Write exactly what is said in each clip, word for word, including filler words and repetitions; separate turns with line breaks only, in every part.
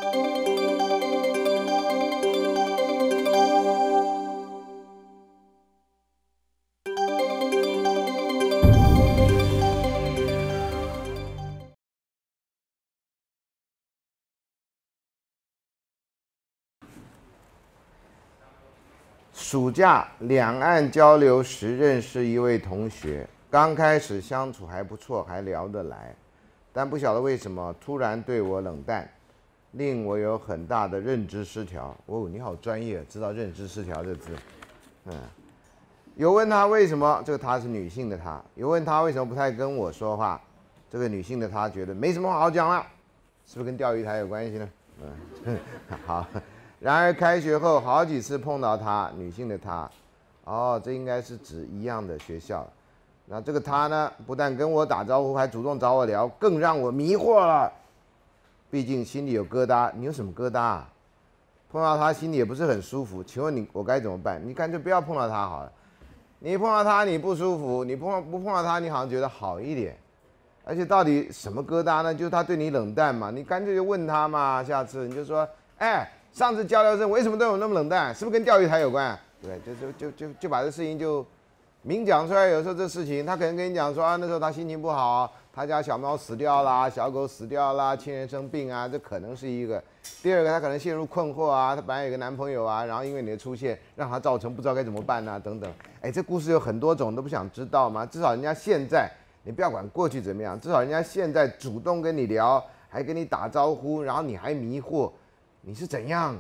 暑假两岸交流时认识一位同学，刚开始相处还不错，还聊得来，但不晓得为什么突然对我冷淡，令我有很大的认知失调。哦，你好专业，知道认知失调这字。嗯，有问他为什么，这个他是女性的他，有问他为什么不太跟我说话，这个女性的她觉得没什么好讲了，是不是跟钓鱼台有关系呢？嗯，好。然而开学后好几次碰到她，女性的她，哦，这应该是指一样的学校。那这个她呢，不但跟我打招呼，还主动找我聊，更让我迷惑了。毕竟心里有疙瘩，你有什么疙瘩啊？碰到她心里也不是很舒服，请问你我该怎么办？你干脆不要碰到她好了。你碰到她你不舒服，你碰不碰到她你好像觉得好一点。而且到底什么疙瘩呢？就是她对你冷淡嘛，你干脆就问她嘛，下次你就说，哎。上次交流生为什么对我那么冷淡？是不是跟钓鱼台有关？对，就就就就就把这事情就明讲出来。有时候这事情，他可能跟你讲说啊，那时候他心情不好，他家小猫死掉啦，小狗死掉啦，亲人生病啊，这可能是一个。第二个，他可能陷入困惑啊，他本来有个男朋友啊，然后因为你的出现，让他造成不知道该怎么办啊，等等。哎，这故事有很多种，都不想知道吗？至少人家现在，你不要管过去怎么样，至少人家现在主动跟你聊，还跟你打招呼，然后你还迷惑。你是怎样？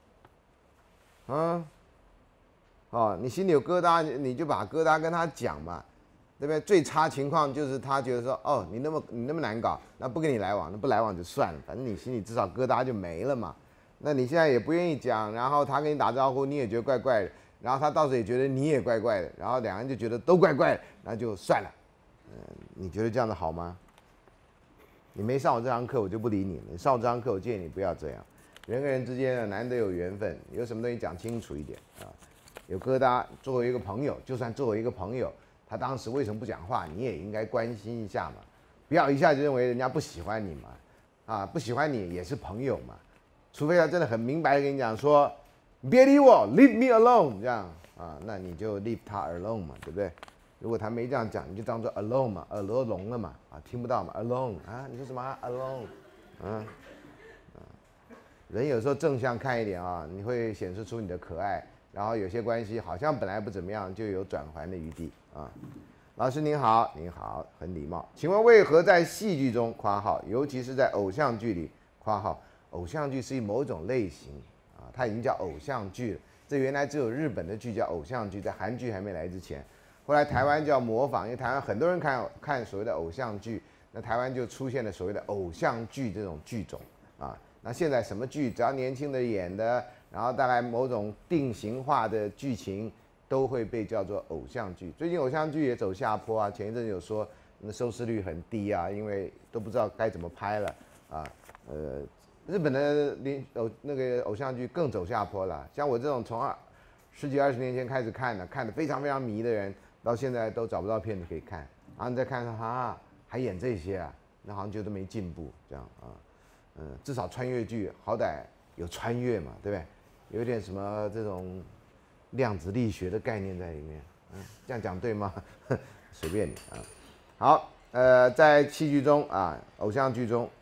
嗯，哦，你心里有疙瘩，你就把疙瘩跟他讲嘛，对不对？最差情况就是他觉得说，哦，你那么你那么难搞，那不跟你来往，那不来往就算了，反正你心里至少疙瘩就没了嘛。那你现在也不愿意讲，然后他跟你打招呼，你也觉得怪怪的，然后他到时候也觉得你也怪怪的，然后两个人就觉得都怪怪的，那就算了。嗯，你觉得这样子好吗？你没上我这堂课，我就不理你了。你上我这堂课，我建议你不要这样。人跟人之间呢，难得有缘分，有什么东西讲清楚一点啊。有疙瘩，作为一个朋友，就算作为一个朋友，他当时为什么不讲话，你也应该关心一下嘛，不要一下就认为人家不喜欢你嘛，啊，不喜欢你也是朋友嘛，除非他真的很明白的跟你讲说，别理我 ，leave me alone 这样啊，那你就 leave 他 alone 嘛，对不对？如果他没这样讲，你就当做 alone 嘛，耳朵聋了嘛，啊，听不到嘛 ，alone 啊，你说什么、啊、alone， 嗯。人有时候正向看一点啊，你会显示出你的可爱，然后有些关系好像本来不怎么样，就有转圜的余地啊。老师您好，您好，很礼貌，请问为何在戏剧中（括号），尤其是在偶像剧里（括号），偶像剧是某种类型啊，它已经叫偶像剧了。这原来只有日本的剧叫偶像剧，在韩剧还没来之前，后来台湾叫模仿，因为台湾很多人看看所谓的偶像剧，那台湾就出现了所谓的偶像剧这种剧种啊。那现在什么剧，只要年轻的演的，然后大概某种定型化的剧情，都会被叫做偶像剧。最近偶像剧也走下坡啊，前一阵有说那收视率很低啊，因为都不知道该怎么拍了啊。呃，日本的连偶那个偶像剧更走下坡了。像我这种从二十几二十年前开始看的，看得非常非常迷的人，到现在都找不到片子可以看。然后你再看看哈，还演这些啊，那好像觉得没进步这样啊。嗯，至少穿越剧好歹有穿越嘛，对不对？有点什么这种量子力学的概念在里面。嗯，这样讲对吗？随便你啊。好，呃，在戏剧中啊，偶像剧中，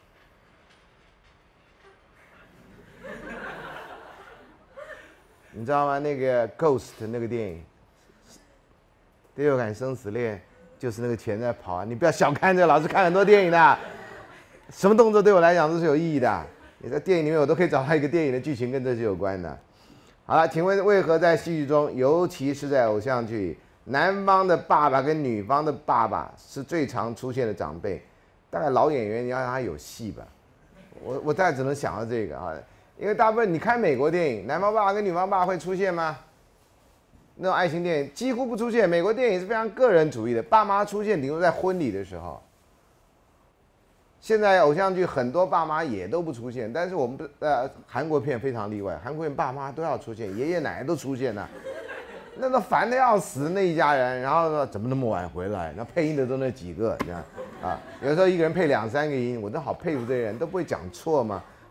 你知道吗？那个《Ghost》那个电影，《第六感生死恋》，就是那个钱在跑啊！你不要小看这，老师看很多电影的。什么动作对我来讲都是有意义的。你在电影里面，我都可以找到一个电影的剧情跟这是有关的。好了，请问为何在戏剧中，尤其是在偶像剧里，男方的爸爸跟女方的爸爸是最常出现的长辈？大概老演员你要让他有戏吧。我我大概只能想到这个啊，因为大部分你看美国电影，男方爸爸跟女方爸爸会出现吗？那种爱情电影几乎不出现。美国电影是非常个人主义的，爸妈出现顶多在婚礼的时候。现在偶像剧很多爸妈也都不出现，但是我们呃韩国片非常例外，韩国片爸妈都要出现，爷爷奶奶都出现了，那都烦得要死那一家人，然后呢怎么那么晚回来？那配音的都那几个，这样啊，有时候一个人配两三个音，我都好佩服这些人，都不会讲错嘛。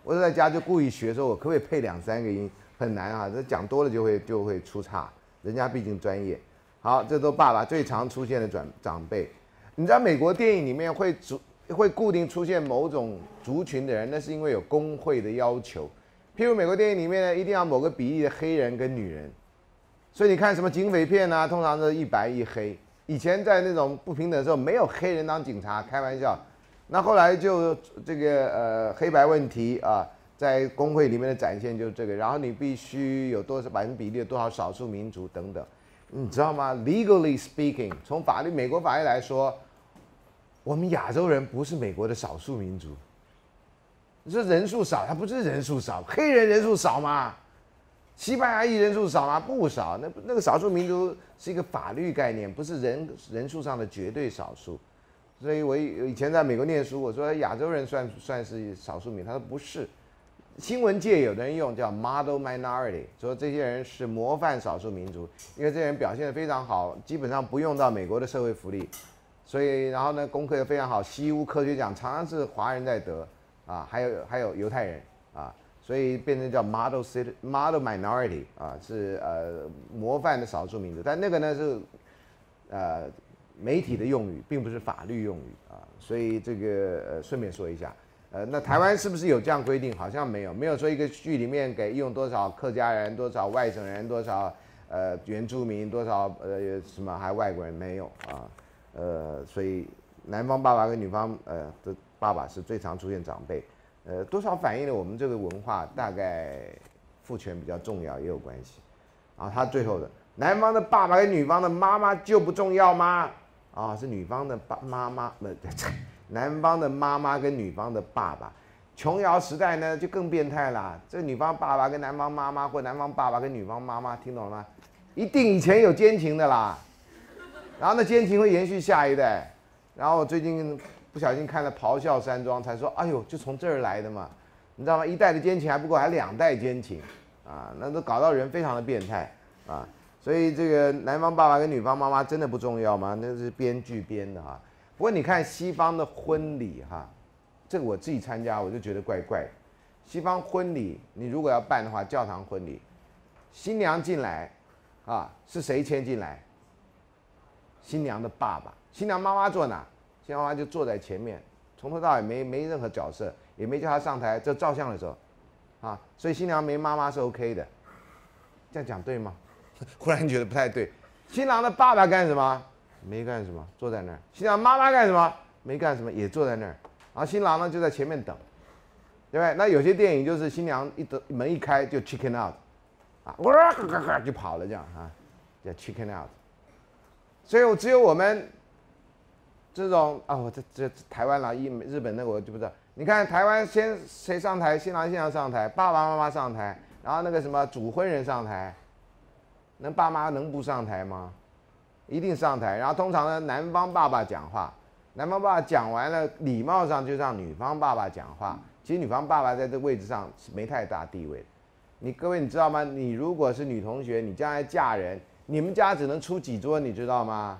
我在家就故意学，说我可不可以配两三个音，很难啊，这讲多了就会就会出岔，人家毕竟专业。好，这都爸爸最常出现的转长辈。你知道美国电影里面会主会固定出现某种族群的人，那是因为有工会的要求。譬如美国电影里面呢，一定要某个比例的黑人跟女人，所以你看什么警匪片啊，通常都是一白一黑。以前在那种不平等的时候，没有黑人当警察，开玩笑。那后来就这个呃黑白问题啊，在工会里面的展现就是这个，然后你必须有多少百分比例的多少少数民族等等，你知道吗 ？Legally speaking， 从法律美国法律来说，我们亚洲人不是美国的少数民族。你说人数少，它不是人数少，黑人人数少吗？西班牙裔人数少吗？不少。那那个少数民族是一个法律概念，不是人人数上的绝对少数。所以我以前在美国念书，我说亚洲人算算是少数民族，他说不是。新闻界有的人用叫 model minority， 说这些人是模范少数民族，因为这些人表现得非常好，基本上不用到美国的社会福利，所以然后呢功课也非常好，西屋科学奖常常是华人在得啊，还有还有犹太人啊，所以变成叫 model city model minority 啊，是呃模范的少数民族，但那个呢是呃。媒体的用语，并不是法律用语啊，所以这个呃顺便说一下，呃，那台湾是不是有这样规定？好像没有，没有说一个剧里面给用多少客家人、多少外省人、多少呃原住民、多少呃什么还外国人没有啊，呃，所以男方爸爸跟女方呃的爸爸是最常出现长辈，呃，多少反映了我们这个文化大概父权比较重要也有关系，然后他最后的男方的爸爸跟女方的妈妈就不重要吗？啊、哦，是女方的爸妈妈，不，男方的妈妈跟女方的爸爸。琼瑶时代呢，就更变态啦。这女方爸爸跟男方妈妈，或男方爸爸跟女方妈妈，听懂了吗？一定以前有奸情的啦。然后那奸情会延续下一代。然后我最近不小心看了《咆哮山庄》，才说，哎呦，就从这儿来的嘛。你知道吗？一代的奸情还不够，还两代奸情啊，那都搞到人非常的变态啊。所以这个男方爸爸跟女方妈妈真的不重要吗？那是编剧编的哈。不过你看西方的婚礼哈，这个我自己参加我就觉得怪怪。西方婚礼你如果要办的话，教堂婚礼，新娘进来啊是谁牵进来？新娘的爸爸。新娘妈妈坐哪？新娘妈妈就坐在前面，从头到尾没没任何角色，也没叫她上台。这照相的时候啊，所以新娘没妈妈是 OK 的。这样讲对吗？忽然觉得不太对，新郎的爸爸干什么？没干什么，坐在那儿。新郎妈妈干什么？没干什么，也坐在那儿。然后新郎呢就在前面等，对不对？那有些电影就是新娘一得门一开就 chicken out， 啊，哇就跑了这样啊，叫 chicken out。所以我只有我们这种啊，我这这台湾啦，一日本那个我就不知道。你看台湾先谁上台？新郎新娘上台，爸爸妈妈上台，然后那个什么主婚人上台。那爸妈能不上台吗？一定上台。然后通常呢，男方爸爸讲话，男方爸爸讲完了，礼貌上就让女方爸爸讲话。其实女方爸爸在这个位置上是没太大地位的。你各位你知道吗？你如果是女同学，你将来嫁人，你们家只能出几桌，你知道吗？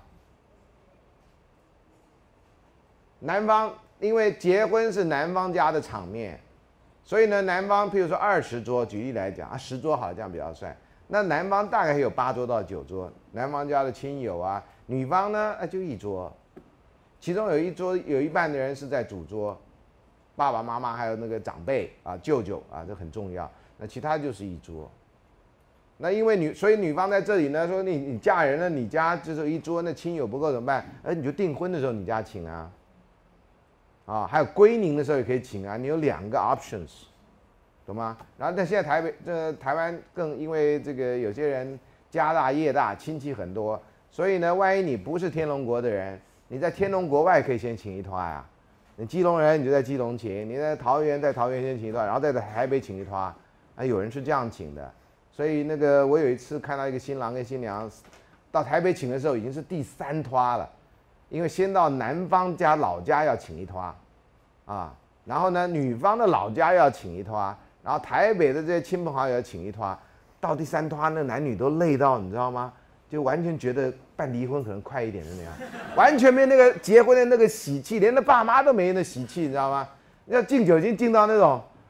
男方因为结婚是男方家的场面，所以呢，男方譬如说二十桌，举例来讲啊，十桌好了，这样比较帅。那男方大概有八桌到九桌，男方家的亲友啊，女方呢，就一桌，其中有一桌有一半的人是在主桌，爸爸妈妈还有那个长辈啊、舅舅啊，这很重要。那其他就是一桌。那因为女，所以女方在这里呢，说你你嫁人了，你家就是一桌，那亲友不够怎么办？而你就订婚的时候你家请啊，啊，还有归宁的时候也可以请啊，你有两个 options。懂吗？然后但现在台北这台湾更因为这个有些人家大业大，亲戚很多，所以呢，万一你不是天龙国的人，你在天龙国外可以先请一团呀。你基隆人你就在基隆请，你在桃园在桃园先请一团，然后再在台北请一团。啊，有人是这样请的。所以那个我有一次看到一个新郎跟新娘到台北请的时候，已经是第三团了，因为先到男方家老家要请一团，啊，然后呢女方的老家要请一团。然后台北的这些亲朋好友请一团，到第三团那男女都累到你知道吗？就完全觉得办离婚可能快一点的那样，完全没那个结婚的那个喜气，连那爸妈都没那喜气，你知道吗？要敬酒已经敬到那种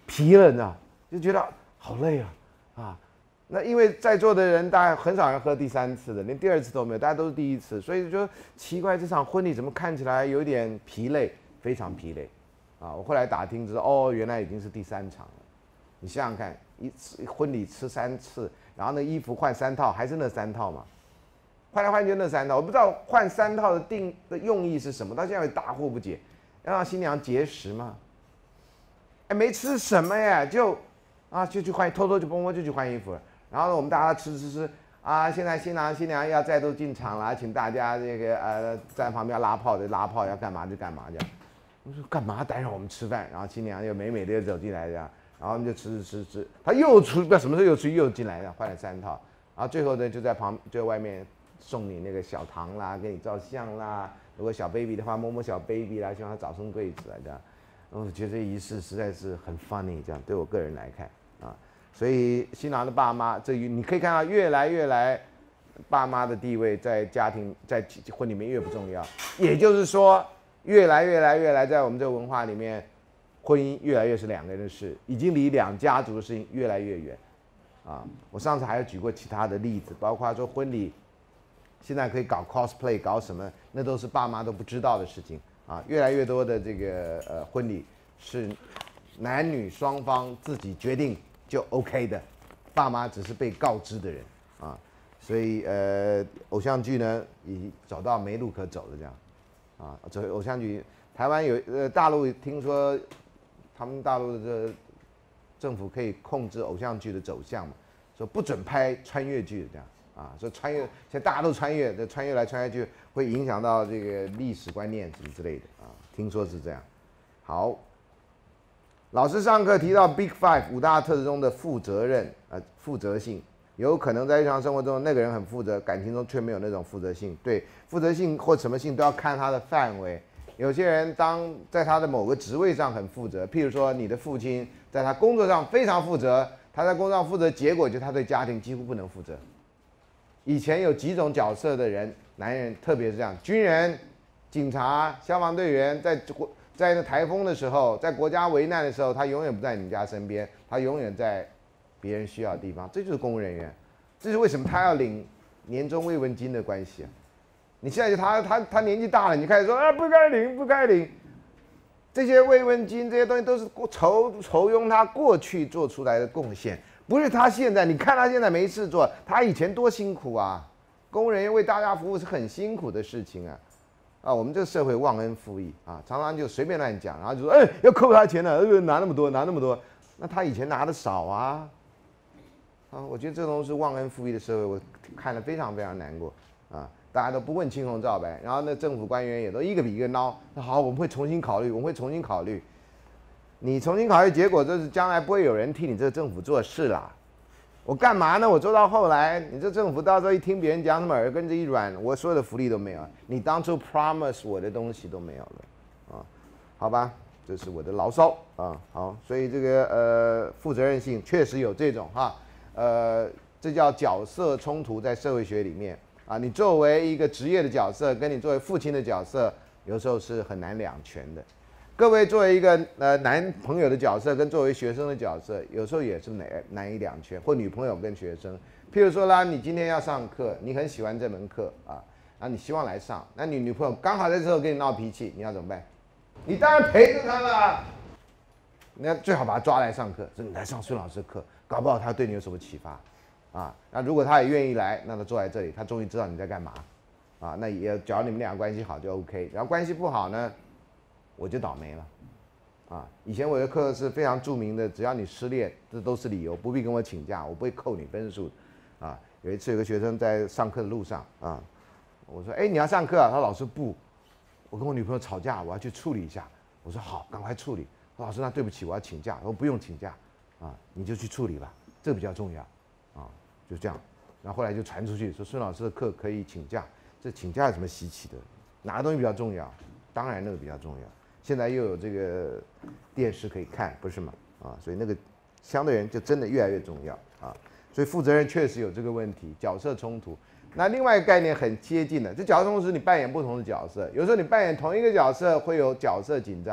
疲了，你知道，就觉得好累啊啊。那因为在座的人大概很少人喝第三次的，连第二次都没有，大家都是第一次，所以就奇怪这场婚礼怎么看起来有点疲累，非常疲累啊。我后来打听知道，哦，原来已经是第三场了。你想想看，一次婚礼吃三次，然后那衣服换三套，还是那三套嘛？换来换去那三套，我不知道换三套的定的用意是什么，到现在也大惑不解。要让新娘节食吗？哎，没吃什么呀，就啊就去换，偷偷就摸摸就去换衣服了。然后呢，我们大家吃吃吃啊，现在新郎新娘要再度进场了，请大家这个呃在旁边拉炮的拉炮，要干嘛就干嘛这样。我说干嘛打扰我们吃饭？然后新娘又美美的走进来这样，然后我们就吃吃吃吃，他又出不知道什么时候又出又进来，然后换了三套，然后最后呢就在旁就在外面送你那个小糖啦，给你照相啦，如果小 baby 的话摸摸小 baby 啦，希望他早生贵子啊这样。我觉得这仪式实在是很 funny， 这样对我个人来看啊。所以新郎的爸妈，这你可以看到越来越来，爸妈的地位在家庭在婚里面越不重要。也就是说，越来越来越来，在我们这个文化里面，婚姻越来越是两个人的事，已经离两家族的事情越来越远。啊，我上次还有举过其他的例子，包括说婚礼，现在可以搞 cosplay， 搞什么，那都是爸妈都不知道的事情。啊，越来越多的这个呃婚礼是男女双方自己决定就 OK 的，爸妈只是被告知的人啊，所以呃偶像剧呢已走到没路可走的这样，啊，走偶像剧，台湾有呃大陆听说他们大陆的这政府可以控制偶像剧的走向嘛，说不准拍穿越剧这样。啊，说穿越，现在大家都穿越，这穿越来穿越去会影响到这个历史观念什么之类的啊，听说是这样。好，老师上课提到 Big Five 五大特质中的负责任啊，负责性，有可能在日常生活中那个人很负责，感情中却没有那种负责性。对，负责性或什么性都要看他的范围。有些人当在他的某个职位上很负责，譬如说你的父亲在他工作上非常负责，他在工作上负责，结果就他对家庭几乎不能负责。以前有几种角色的人，男人特别是这样，军人、警察、消防队员，在在那台风的时候，在国家危难的时候，他永远不在你们家身边，他永远在别人需要的地方，这就是公务人员。这是为什么他要领年终慰问金的关系啊！你现在就他他他年纪大了，你开始说啊不该领不该领，这些慰问金这些东西都是酬酬庸他过去做出来的贡献。不是他现在，你看他现在没事做，他以前多辛苦啊！公务人员为大家服务是很辛苦的事情啊！啊，我们这个社会忘恩负义啊，常常就随便乱讲，然后就说，哎，要扣他钱了，呃，拿那么多，拿那么多，那他以前拿的少啊！啊，我觉得这种是忘恩负义的社会，我看了非常非常难过啊！大家都不问青红皂白，然后那政府官员也都一个比一个孬。那好，我们会重新考虑，我们会重新考虑。你重新考虑，结果就是将来不会有人替你这个政府做事啦。我干嘛呢？我做到后来，你这政府到时候一听别人讲什么耳根子一软，我所有的福利都没有，你当初 promise 我的东西都没有了，啊，好吧，这是我的牢骚啊。好，所以这个呃负责任性确实有这种哈，呃，这叫角色冲突，在社会学里面啊，你作为一个职业的角色，跟你作为父亲的角色，有时候是很难两全的。各位作为一个呃男朋友的角色，跟作为学生的角色，有时候也是难难以两全，或女朋友跟学生。譬如说啦，你今天要上课，你很喜欢这门课啊，然后你希望来上，那你女朋友刚好在这时候跟你闹脾气，你要怎么办？你当然陪着她了。那最好把她抓来上课，说你来上孙老师的课，搞不好他对你有什么启发啊？那如果他也愿意来，那他坐在这里，他终于知道你在干嘛啊？那也只要你们俩关系好就 OK， 然后关系不好呢？我就倒霉了，啊！以前我的课是非常著名的，只要你失恋，这都是理由，不必跟我请假，我不会扣你分数，啊！有一次有个学生在上课的路上，啊，我说，哎，你要上课啊？他说老师不，我跟我女朋友吵架，我要去处理一下。我说好，赶快处理。老师，那对不起，我要请假。我说不用请假，啊，你就去处理吧，这个比较重要，啊，就这样。然后后来就传出去说孙老师的课可以请假，这请假有什么稀奇的？哪个东西比较重要？当然那个比较重要。现在又有这个电视可以看，不是吗？啊，所以那个相对人就真的越来越重要啊。所以负责任确实有这个问题，角色冲突。那另外一个概念很接近的，这角色冲突是你扮演不同的角色，有时候你扮演同一个角色会有角色紧张，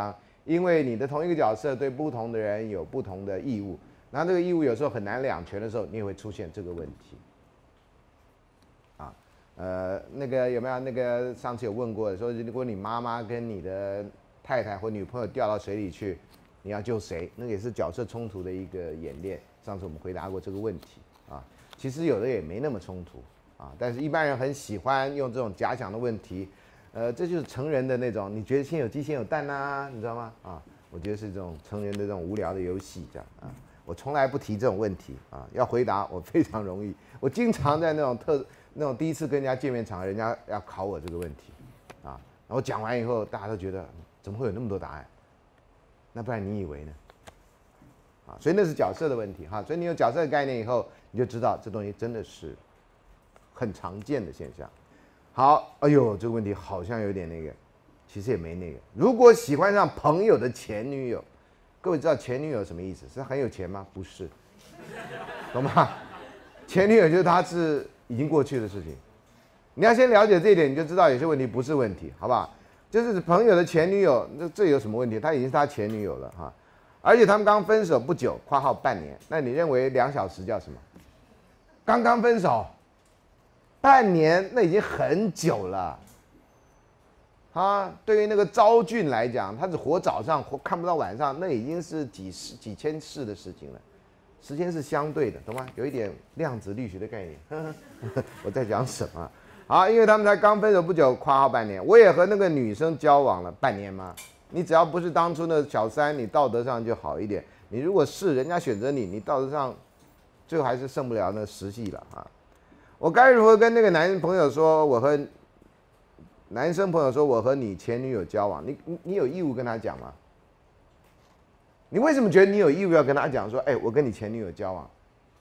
因为你的同一个角色对不同的人有不同的义务，那这个义务有时候很难两全的时候，你也会出现这个问题。啊，呃，那个有没有那个上次有问过说，如果你妈妈跟你的太太或女朋友掉到水里去，你要救谁？那个也是角色冲突的一个演练。上次我们回答过这个问题啊，其实有的也没那么冲突啊，但是一般人很喜欢用这种假想的问题。呃，这就是成人的那种，你觉得先有鸡先有蛋呐、啊，你知道吗？啊，我觉得是这种成人的这种无聊的游戏，这样啊，我从来不提这种问题啊，要回答我非常容易，我经常在那种特那种第一次跟人家见面场合，人家要考我这个问题，啊，然后讲完以后，大家都觉得怎么会有那么多答案？那不然你以为呢？啊，所以那是角色的问题哈，所以你有角色的概念以后，你就知道这东西真的是很常见的现象。好，哎呦，这个问题好像有点那个，其实也没那个。如果喜欢上朋友的前女友，各位知道前女友什么意思？是她很有钱吗？不是，懂吗？前女友就是她是已经过去的事情。你要先了解这一点，你就知道有些问题不是问题，好不好？就是朋友的前女友，这这有什么问题？她已经是他前女友了哈，而且他们刚分手不久（括号半年），那你认为两小时叫什么？刚刚分手。半年那已经很久了，啊，对于那个昭俊来讲，他只活早上，活看不到晚上，那已经是几十几千世的事情了，时间是相对的，懂吗？有一点量子力学的概念。呵呵我在讲什么？好，因为他们才刚分手不久（括号半年），我也和那个女生交往了半年吗？你只要不是当初的小三，你道德上就好一点。你如果是人家选择你，你道德上最后还是胜不了那实际了啊。我该如何跟那个男朋友说？我和男生朋友说，我和你前女友交往，你你你有义务跟他讲吗？你为什么觉得你有义务要跟他讲说，哎、欸，我跟你前女友交往？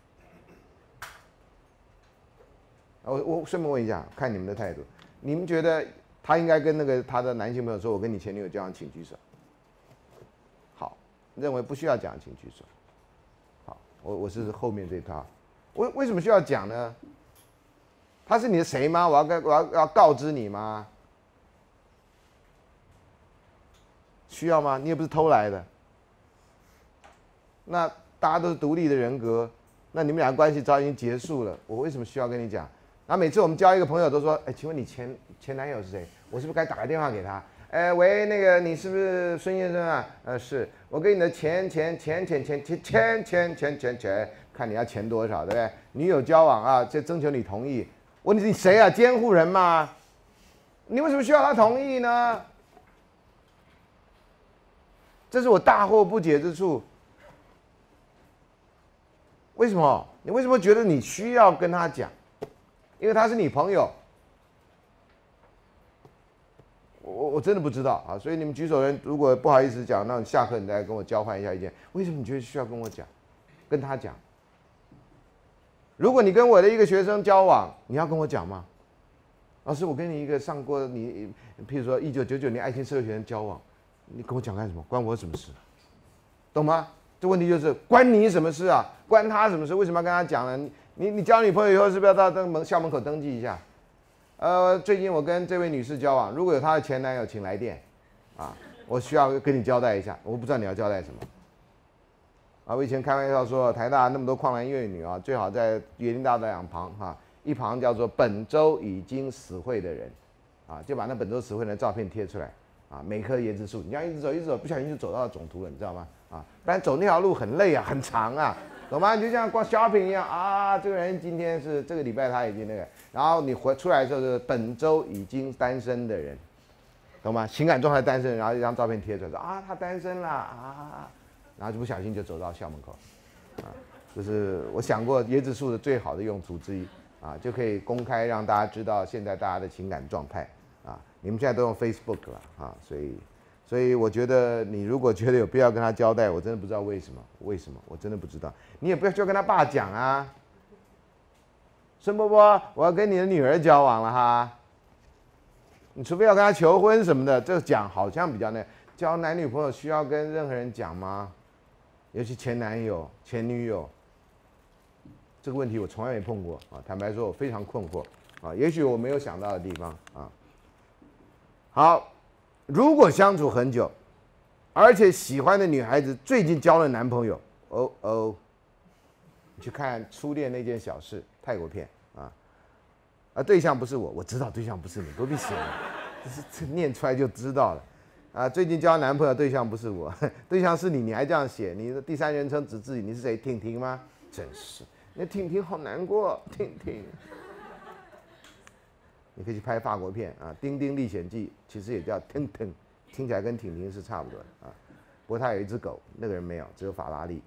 我我顺便问一下，看你们的态度，你们觉得他应该跟那个他的男性朋友说，我跟你前女友交往，请举手。好，认为不需要讲，请举手。好，我我是后面这套，为为什么需要讲呢？他是你的谁吗？我要跟我要要告知你吗？需要吗？你也不是偷来的。那大家都是独立的人格，那你们俩关系早已经结束了，我为什么需要跟你讲？然后每次我们交一个朋友都说，哎，请问你前前男友是谁？我是不是该打个电话给他？哎，喂，那个你是不是孙先生啊？呃，是我跟你的前前前前前前前前前前前，看你要钱多少，对不对？女友交往啊，这征求你同意。问题是你谁啊？监护人吗？你为什么需要他同意呢？这是我大惑不解之处。为什么？你为什么觉得你需要跟他讲？因为他是你朋友。我我真的不知道啊，所以你们举手人如果不好意思讲，那下课你再跟我交换一下意见。为什么你觉得需要跟我讲？跟他讲？如果你跟我的一个学生交往，你要跟我讲吗？老师，我跟你一个上过你，譬如说一九九九年爱情社会学生交往，你跟我讲干什么？关我什么事？懂吗？这问题就是关你什么事啊？关他什么事？为什么要跟他讲呢？你你交女朋友以后是不是要到登门校门口登记一下？呃，最近我跟这位女士交往，如果有她的前男友，请来电，啊，我需要跟你交代一下，我不知道你要交代什么。啊，我以前开玩笑说，台大那么多旷男怨女啊，最好在园林大道两旁哈、啊，一旁叫做本州已经死会的人，啊，就把那本州死会的照片贴出来，啊，每棵椰子树，你要一直走一直走，不小心就走到总图了，你知道吗？啊，不然走那条路很累啊，很长啊，懂吗？你就像逛 shopping 一样啊，这个人今天是这个礼拜他已经那个，然后你回出来的时候是本州已经单身的人，懂吗？情感状态单身，然后一张照片贴出来说啊，他单身啦啊。然后就不小心就走到校门口，啊，这是我想过椰子树的最好的用途之一啊，就可以公开让大家知道现在大家的情感状态啊。你们现在都用 Facebook 了啊，所以，所以我觉得你如果觉得有必要跟他交代，我真的不知道为什么，为什么我真的不知道。你也不要就跟他爸讲啊，孙伯伯，我要跟你的女儿交往了哈，你除非要跟他求婚什么的，这讲好像比较那，交男女朋友需要跟任何人讲吗？尤其前男友、前女友，这个问题我从来没碰过啊。坦白说，我非常困惑啊。也许我没有想到的地方啊。好，如果相处很久， 而且喜欢的女孩子最近交了男朋友，哦哦，你去看《初恋那件小事》泰国片啊，啊对象不是我，我知道对象不是你，不必写了，这是这念出来就知道了。啊，最近交男朋友对象不是我，对象是你，你还这样写，你的第三人称指自己，你是谁？婷婷吗？真是，那婷婷好难过，婷婷。你可以去拍法国片啊，《丁丁历险记》其实也叫腾腾，听起来跟婷婷是差不多的啊。不过他有一只狗，那个人没有，只有法拉利。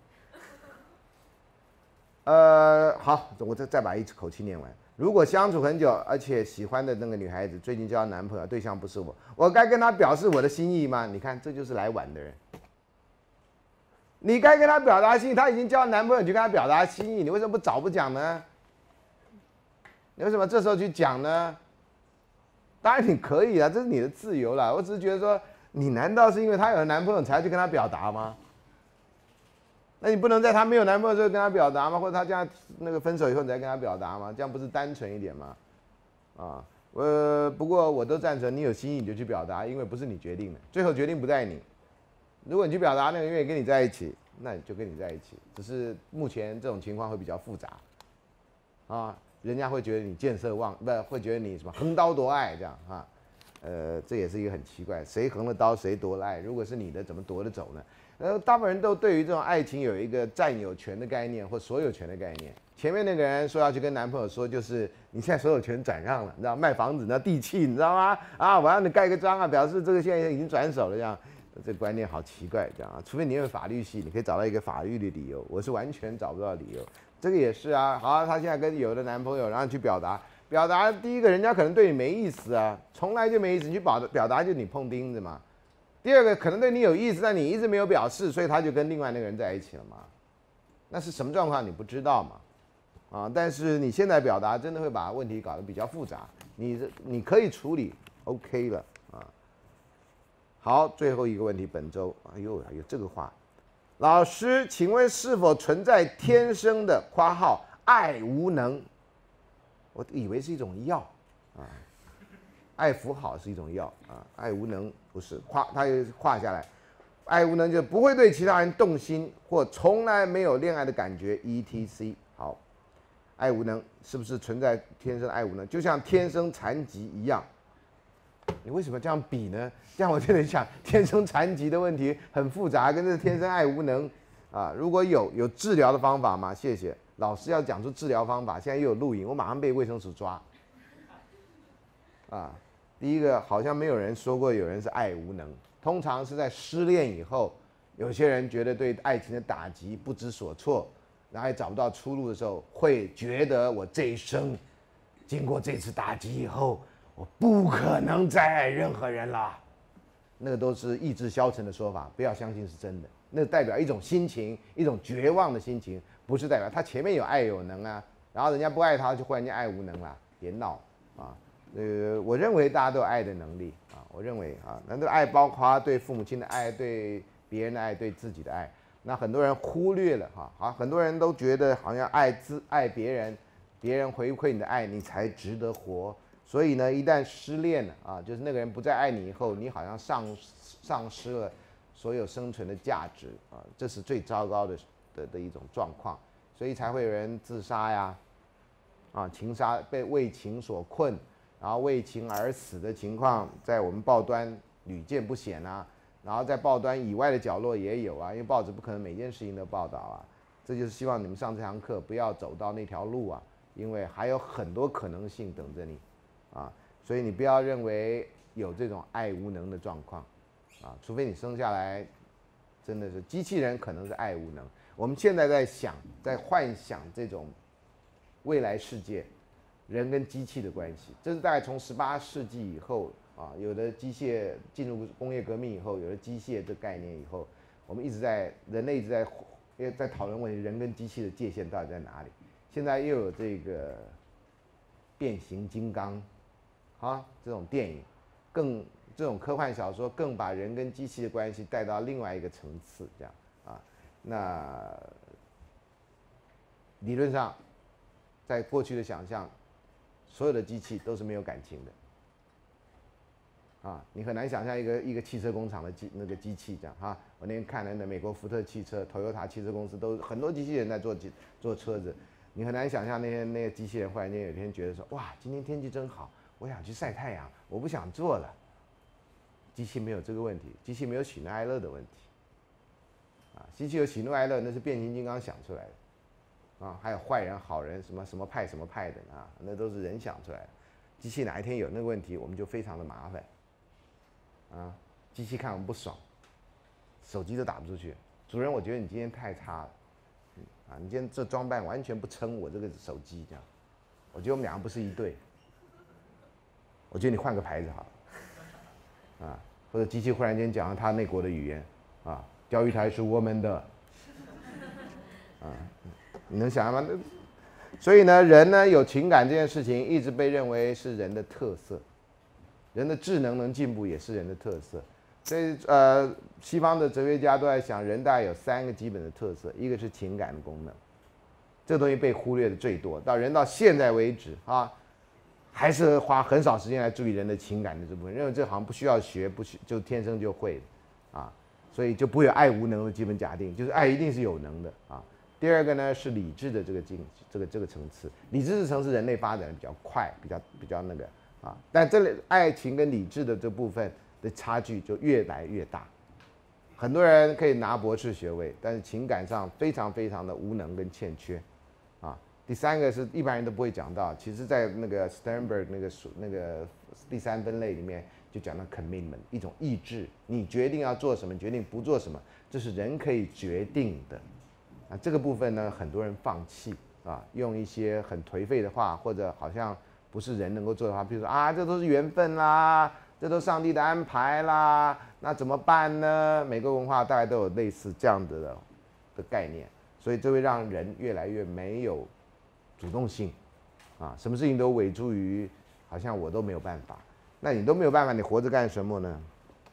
呃，好，我再再把一口气念完。如果相处很久，而且喜欢的那个女孩子最近交男朋友，对象不是我，我该跟她表示我的心意吗？你看，这就是来晚的人。你该跟她表达心意，她已经交男朋友，你就跟她表达心意，你为什么不早不讲呢？你为什么这时候去讲呢？当然你可以啊，这是你的自由啦。我只是觉得说，你难道是因为她有了男朋友才去跟她表达吗？那你不能在她没有男朋友的时候跟她表达吗？或者她这样那个分手以后你再跟她表达吗？这样不是单纯一点吗？啊，呃，不过我都赞成你有心意你就去表达，因为不是你决定的，最后决定不在你。如果你去表达，那个人愿意跟你在一起，那你就跟你在一起。只是目前这种情况会比较复杂，啊，人家会觉得你见色忘，不会觉得你什么横刀夺爱这样啊，呃，这也是一个很奇怪，谁横了刀谁夺了爱？如果是你的，怎么夺得走呢？呃，大部分人都对于这种爱情有一个占有权的概念或所有权的概念。前面那个人说要去跟男朋友说，就是你现在所有权转让了，你知道卖房子那地契，你知道吗？啊，我让你盖个章啊，表示这个现在已经转手了，这样，这个观念好奇怪，这样啊。除非你有法律系，你可以找到一个法律的理由，我是完全找不到理由。这个也是啊，好，她现在跟有的男朋友，然后去表达，表达第一个人家可能对你没意思啊，从来就没意思，你去表表达就你碰钉子嘛。第二个可能对你有意思，但你一直没有表示，所以他就跟另外那个人在一起了嘛。那是什么状况你不知道嘛？啊，但是你现在表达真的会把问题搞得比较复杂，你你可以处理 ，OK 了啊。好，最后一个问题，本周，哎呦，还有这个话，老师，请问是否存在天生的（括号爱无能）？我以为是一种药啊。爱福好是一种药啊，爱无能不是，跨他又跨下来，爱无能就不会对其他人动心或从来没有恋爱的感觉 ，et c。好，爱无能是不是存在天生爱无能？就像天生残疾一样，你为什么这样比呢？这样我就得想，天生残疾的问题很复杂，跟这天生爱无能啊，如果有有治疗的方法吗？谢谢老师要讲出治疗方法，现在又有录影，我马上被卫生署抓啊。第一个，好像没有人说过有人是爱无能，通常是在失恋以后，有些人觉得对爱情的打击不知所措，然后也找不到出路的时候，会觉得我这一生经过这次打击以后，我不可能再爱任何人了。那个都是意志消沉的说法，不要相信是真的。那代表一种心情，一种绝望的心情，不是代表他前面有爱有能啊，然后人家不爱他就忽然间爱无能了，别闹啊。呃，我认为大家都有爱的能力啊，我认为啊，那这个爱包括对父母亲的爱、对别人的爱、对自己的爱。那很多人忽略了哈，好，很多人都觉得好像爱自爱别人，别人回馈你的爱，你才值得活。所以呢，一旦失恋了啊，就是那个人不再爱你以后，你好像丧丧失了所有生存的价值啊，这是最糟糕的的的一种状况，所以才会有人自杀呀，啊，情杀被为情所困。然后为情而死的情况，在我们报端屡见不鲜啊。然后在报端以外的角落也有啊，因为报纸不可能每件事情都报道啊。这就是希望你们上这堂课不要走到那条路啊，因为还有很多可能性等着你啊。所以你不要认为有这种爱无能的状况啊，除非你生下来真的是机器人，可能是爱无能。我们现在在想，在幻想这种未来世界。人跟机器的关系，这是大概从十八世纪以后啊，有了机械进入工业革命以后，有了机械这概念以后，我们一直在人类一直在在讨论问题，人跟机器的界限到底在哪里？现在又有这个变形金刚，啊，这种电影，更这种科幻小说更把人跟机器的关系带到另外一个层次，这样啊，那理论上，在过去的想象。所有的机器都是没有感情的， 啊，你很难想象一个一个汽车工厂的机那个机器这样哈。我那天看了那美国福特汽车、Toyota 汽车公司都很多机器人在做机做车子，你很难想象那些那个机器人忽然间有一天觉得说，哇，今天天气真好，我想去晒太阳，我不想做了。机器没有这个问题，机器没有喜怒哀乐的问题。啊，机器有喜怒哀乐，那是变形金刚想出来的。啊，还有坏人、好人，什么什么派什么派的啊，那都是人想出来的。机器哪一天有那个问题，我们就非常的麻烦。啊，机器看我们不爽，手机都打不出去。主人，我觉得你今天太差了，嗯、啊，你今天这装扮完全不撑我这个手机，这样，我觉得我们两个不是一对。我觉得你换个牌子好了，啊，或者机器忽然间讲了他那国的语言，啊，钓鱼台是我们的，啊。你能想象吗？所以呢，人呢有情感这件事情一直被认为是人的特色，人的智能能进步也是人的特色。所以呃，西方的哲学家都在想，人大概有三个基本的特色，一个是情感的功能，这个东西被忽略的最多。到人到现在为止啊，还是花很少时间来注意人的情感的这部分，认为这好像不需要学，不需就天生就会的啊，所以就不会有爱无能的基本假定，就是爱一定是有能的啊。第二个呢是理智的这个境这个这个层次，理智的层次人类发展的比较快，比较比较那个啊，但这类爱情跟理智的这部分的差距就越来越大。很多人可以拿博士学位，但是情感上非常非常的无能跟欠缺啊。第三个是一般人都不会讲到，其实在那个 Sternberg 那个那个第三分类里面就讲到 commitment 一种意志，你决定要做什么，决定不做什么，这是人可以决定的。啊，这个部分呢，很多人放弃啊，用一些很颓废的话，或者好像不是人能够做的话，比如说啊，这都是缘分啦，这都是上帝的安排啦，那怎么办呢？每个文化大概都有类似这样子的的概念，所以这会让人越来越没有主动性啊，什么事情都委诸于好像我都没有办法，那你都没有办法，你活着干什么呢？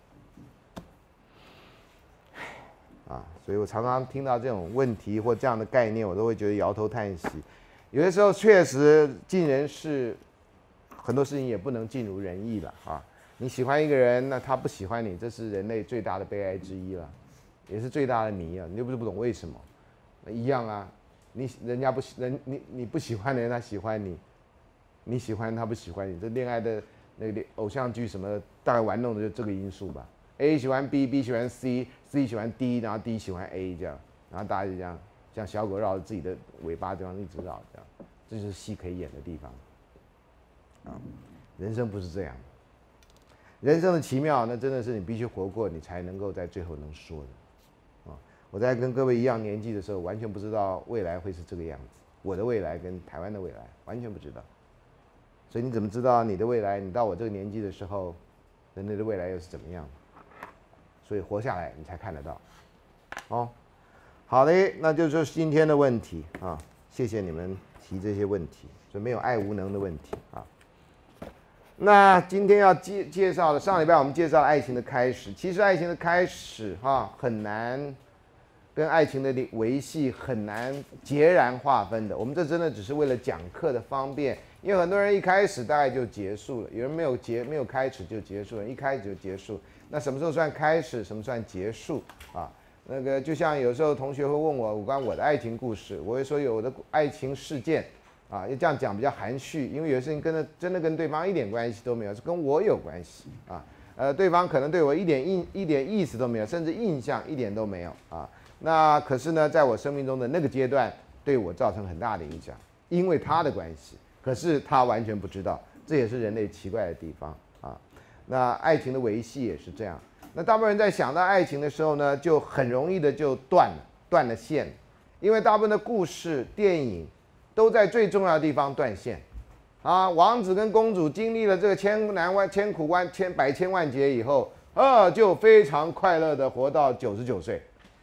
啊，所以我常常听到这种问题或这样的概念，我都会觉得摇头叹息。有的时候确实尽人事，很多事情也不能尽如人意了啊。你喜欢一个人，那他不喜欢你，这是人类最大的悲哀之一了，也是最大的谜啊。你又不是不懂为什么，那一样啊。你人家不喜人你你不喜欢的人，他喜欢你，你喜欢他不喜欢你，这恋爱的那个偶像剧什么，大概玩弄的就这个因素吧。A 喜欢 B，B 喜欢 C，C 喜欢 D， 然后 D 喜欢 A 这样，然后大家就这样，像小狗绕着自己的尾巴这样一直绕，这样，这就是戏可以演的地方。啊，人生不是这样，人生的奇妙，那真的是你必须活过，你才能够在最后能说的。啊，我在跟各位一样年纪的时候，完全不知道未来会是这个样子，我的未来跟台湾的未来完全不知道。所以你怎么知道你的未来？你到我这个年纪的时候，人类的未来又是怎么样的？所以活下来，你才看得到。哦，好嘞，那就是今天的问题啊，谢谢你们提这些问题，所以没有爱无能的问题啊。那今天要介介绍的，上礼拜我们介绍了爱情的开始，其实爱情的开始哈、啊、很难跟爱情的维系很难截然划分的。我们这真的只是为了讲课的方便，因为很多人一开始大概就结束了，有人没有结没有开始就结束了，一开始就结束。那什么时候算开始，什么算结束啊？那个就像有时候同学会问我有关我的爱情故事，我会说有的爱情事件啊，要这样讲比较含蓄，因为有些事情跟的真的跟对方一点关系都没有，是跟我有关系啊。呃，对方可能对我一点印一点意思都没有，甚至印象一点都没有啊。那可是呢，在我生命中的那个阶段，对我造成很大的影响，因为他的关系，可是他完全不知道，这也是人类奇怪的地方啊。那爱情的维系也是这样。那大部分人在想到爱情的时候呢，就很容易的就断了，断了线，因为大部分的故事、电影都在最重要的地方断线。啊，王子跟公主经历了这个千难万、千苦万、千百千万劫以后，啊，就非常快乐的活到九十九岁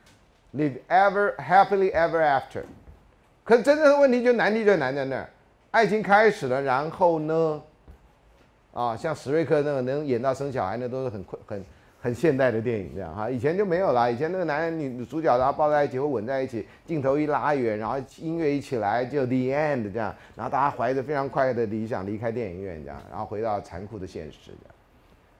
，live ever happily ever after。可是真正的问题就难题就难在那儿，爱情开始了，然后呢？啊，像史瑞克那个能演到生小孩，那都是很很很现代的电影这样哈，以前就没有啦。以前那个男人女主角然后抱在一起或吻在一起，镜头一拉远，然后音乐一起来就 the end 这样，然后大家怀着非常快乐的理想离开电影院这样，然后回到残酷的现实这样。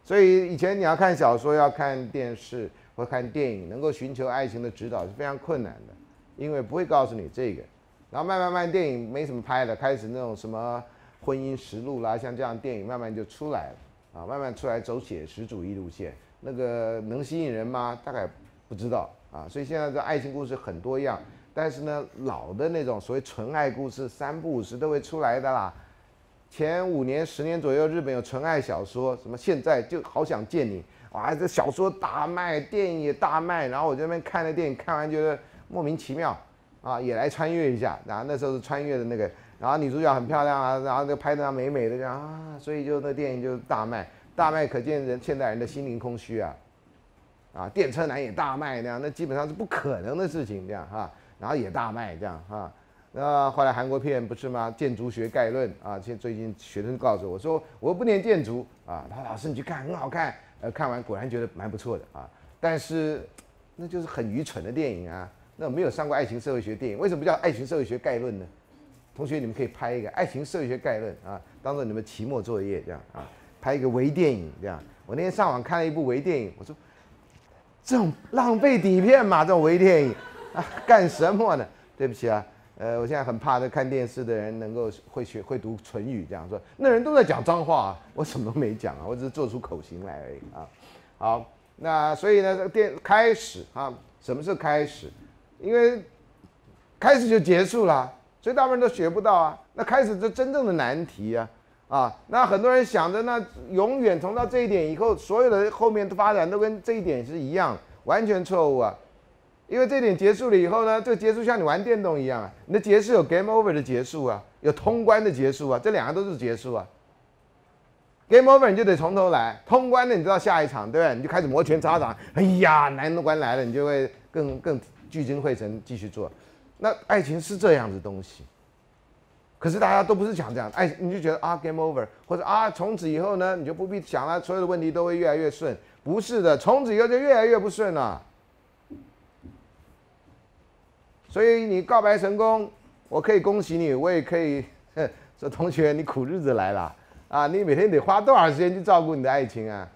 所以以前你要看小说、要看电视或看电影，能够寻求爱情的指导是非常困难的，因为不会告诉你这个。然后慢慢慢电影没什么拍了，开始那种什么婚姻实录啦，像这样电影慢慢就出来了啊，慢慢出来走写实主义路线，那个能吸引人吗？大概不知道啊。所以现在的爱情故事很多样，但是呢，老的那种所谓纯爱故事，三不五时都会出来的啦。前五年、十年左右，日本有纯爱小说，什么现在就好想见你，哇，这小说大卖，电影也大卖，然后我这边看了电影，看完觉得莫名其妙。啊，也来穿越一下，然后那时候是穿越的那个，然后女主角很漂亮啊，然后就拍得美美的这样啊，所以就那电影就大卖，大卖可见人现代人的心灵空虚啊，啊，电车男也大卖那样，那基本上是不可能的事情这样哈，然后也大卖这样哈，那后来韩国片不是吗？建筑学概论啊，现最近学生告诉我说我又不念建筑啊，他说老师你去看很好看，呃，看完果然觉得蛮不错的啊，但是那就是很愚蠢的电影啊。那没有上过爱情社会学电影，为什么不叫爱情社会学概论呢？同学，你们可以拍一个爱情社会学概论啊，当做你们期末作业这样啊，拍一个微电影这样。我那天上网看了一部微电影，我说这种浪费底片嘛，这种微电影啊，干什么呢？对不起啊，呃，我现在很怕这看电视的人能够会学会读唇语，这样说，那人都在讲脏话啊，我什么都没讲啊，我只是做出口型来而已啊。好，那所以呢，这个电开始啊，什么是开始？因为开始就结束了，所以大部分人都学不到啊。那开始就真正的难题啊，啊，那很多人想着那永远从到这一点以后，所有的后面的发展都跟这一点是一样，完全错误啊。因为这一点结束了以后呢，这个结束像你玩电动一样啊，你的结束有 game over 的结束啊，有通关的结束啊，这两个都是结束啊。game over 你就得从头来，通关的你知道下一场对不对？你就开始摩拳擦掌，哎呀，难关来了，你就会更更。聚精会神继续做，那爱情是这样子东西，可是大家都不是讲这样，爱你就觉得啊 game over， 或者啊从此以后呢你就不必想了，所有的问题都会越来越顺，不是的，从此以后就越来越不顺了。所以你告白成功，我可以恭喜你，我也可以说同学你苦日子来了啊，你每天得花多少时间去照顾你的爱情啊？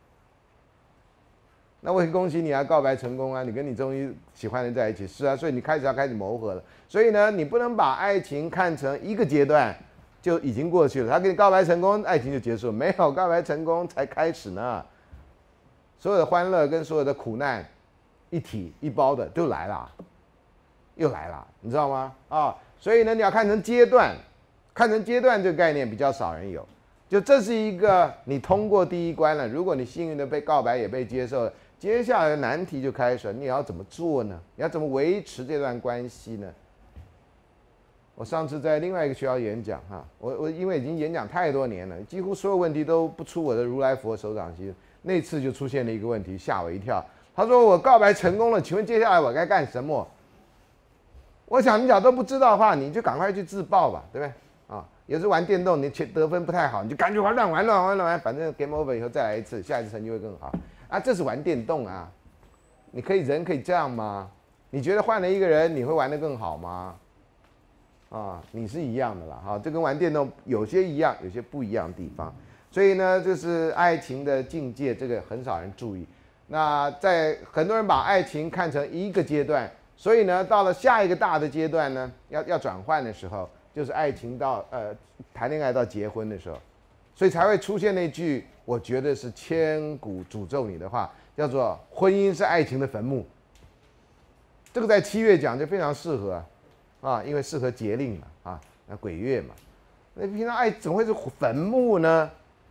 那我也恭喜你啊，告白成功啊！你跟你终于喜欢的人在一起，是啊，所以你开始要开始磨合了。所以呢，你不能把爱情看成一个阶段就已经过去了。他跟你告白成功，爱情就结束了，没有，告白成功才开始呢。所有的欢乐跟所有的苦难一体一包的都来了，又来了，你知道吗？啊，所以呢，你要看成阶段，看成阶段这个概念比较少人有。就这是一个你通过第一关了，如果你幸运的被告白也被接受了。接下来的难题就开始了，你要怎么做呢？你要怎么维持这段关系呢？我上次在另外一个学校演讲哈，我我因为已经演讲太多年了，几乎所有问题都不出我的如来佛手掌心。那次就出现了一个问题，吓我一跳。他说我告白成功了，请问接下来我该干什么？我想你假如都不知道的话，你就赶快去自爆吧，对不对？啊，有时玩电动你得分不太好，你就赶紧玩乱玩乱玩乱玩，反正 game over 以后再来一次，下一次成绩会更好。啊，这是玩电动啊！你可以人可以这样吗？你觉得换了一个人，你会玩得更好吗？啊，你是一样的啦，哈，这跟玩电动有些一样，有些不一样的地方。所以呢，就是爱情的境界，这个很少人注意。那在很多人把爱情看成一个阶段，所以呢，到了下一个大的阶段呢，要要转换的时候，就是爱情到呃谈恋爱到结婚的时候，所以才会出现那句。我觉得是千古诅咒你的话，叫做“婚姻是爱情的坟墓”。这个在七月讲就非常适合啊，啊因为适合节令嘛，啊，那鬼月嘛。那平常爱怎么会是坟墓呢？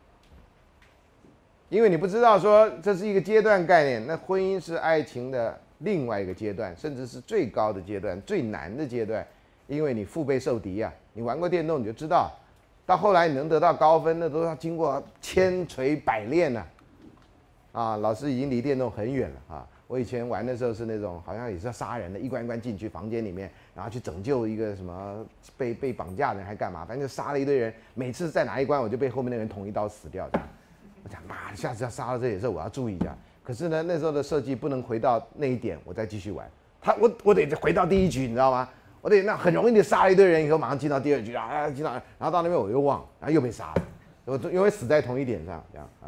因为你不知道说这是一个阶段概念，那婚姻是爱情的另外一个阶段，甚至是最高的阶段、最难的阶段，因为你腹背受敌啊。你玩过电动你就知道。到后来你能得到高分，那都要经过千锤百炼呢、啊。啊，老师已经离电动很远了啊。我以前玩的时候是那种好像也是要杀人的，一关一关进去房间里面，然后去拯救一个什么被被绑架的人还干嘛，反正就杀了一堆人。每次在哪一关我就被后面的人捅一刀死掉的。我讲妈，下次要杀到这里的时候我要注意一下。可是呢，那时候的设计不能回到那一点，我再继续玩。他我我得回到第一局，你知道吗？我得那很容易的杀了一堆人以后，马上进到第二局啊，进到然后到那边我又忘，然后又被杀了，我因为死在同一点上，这样啊。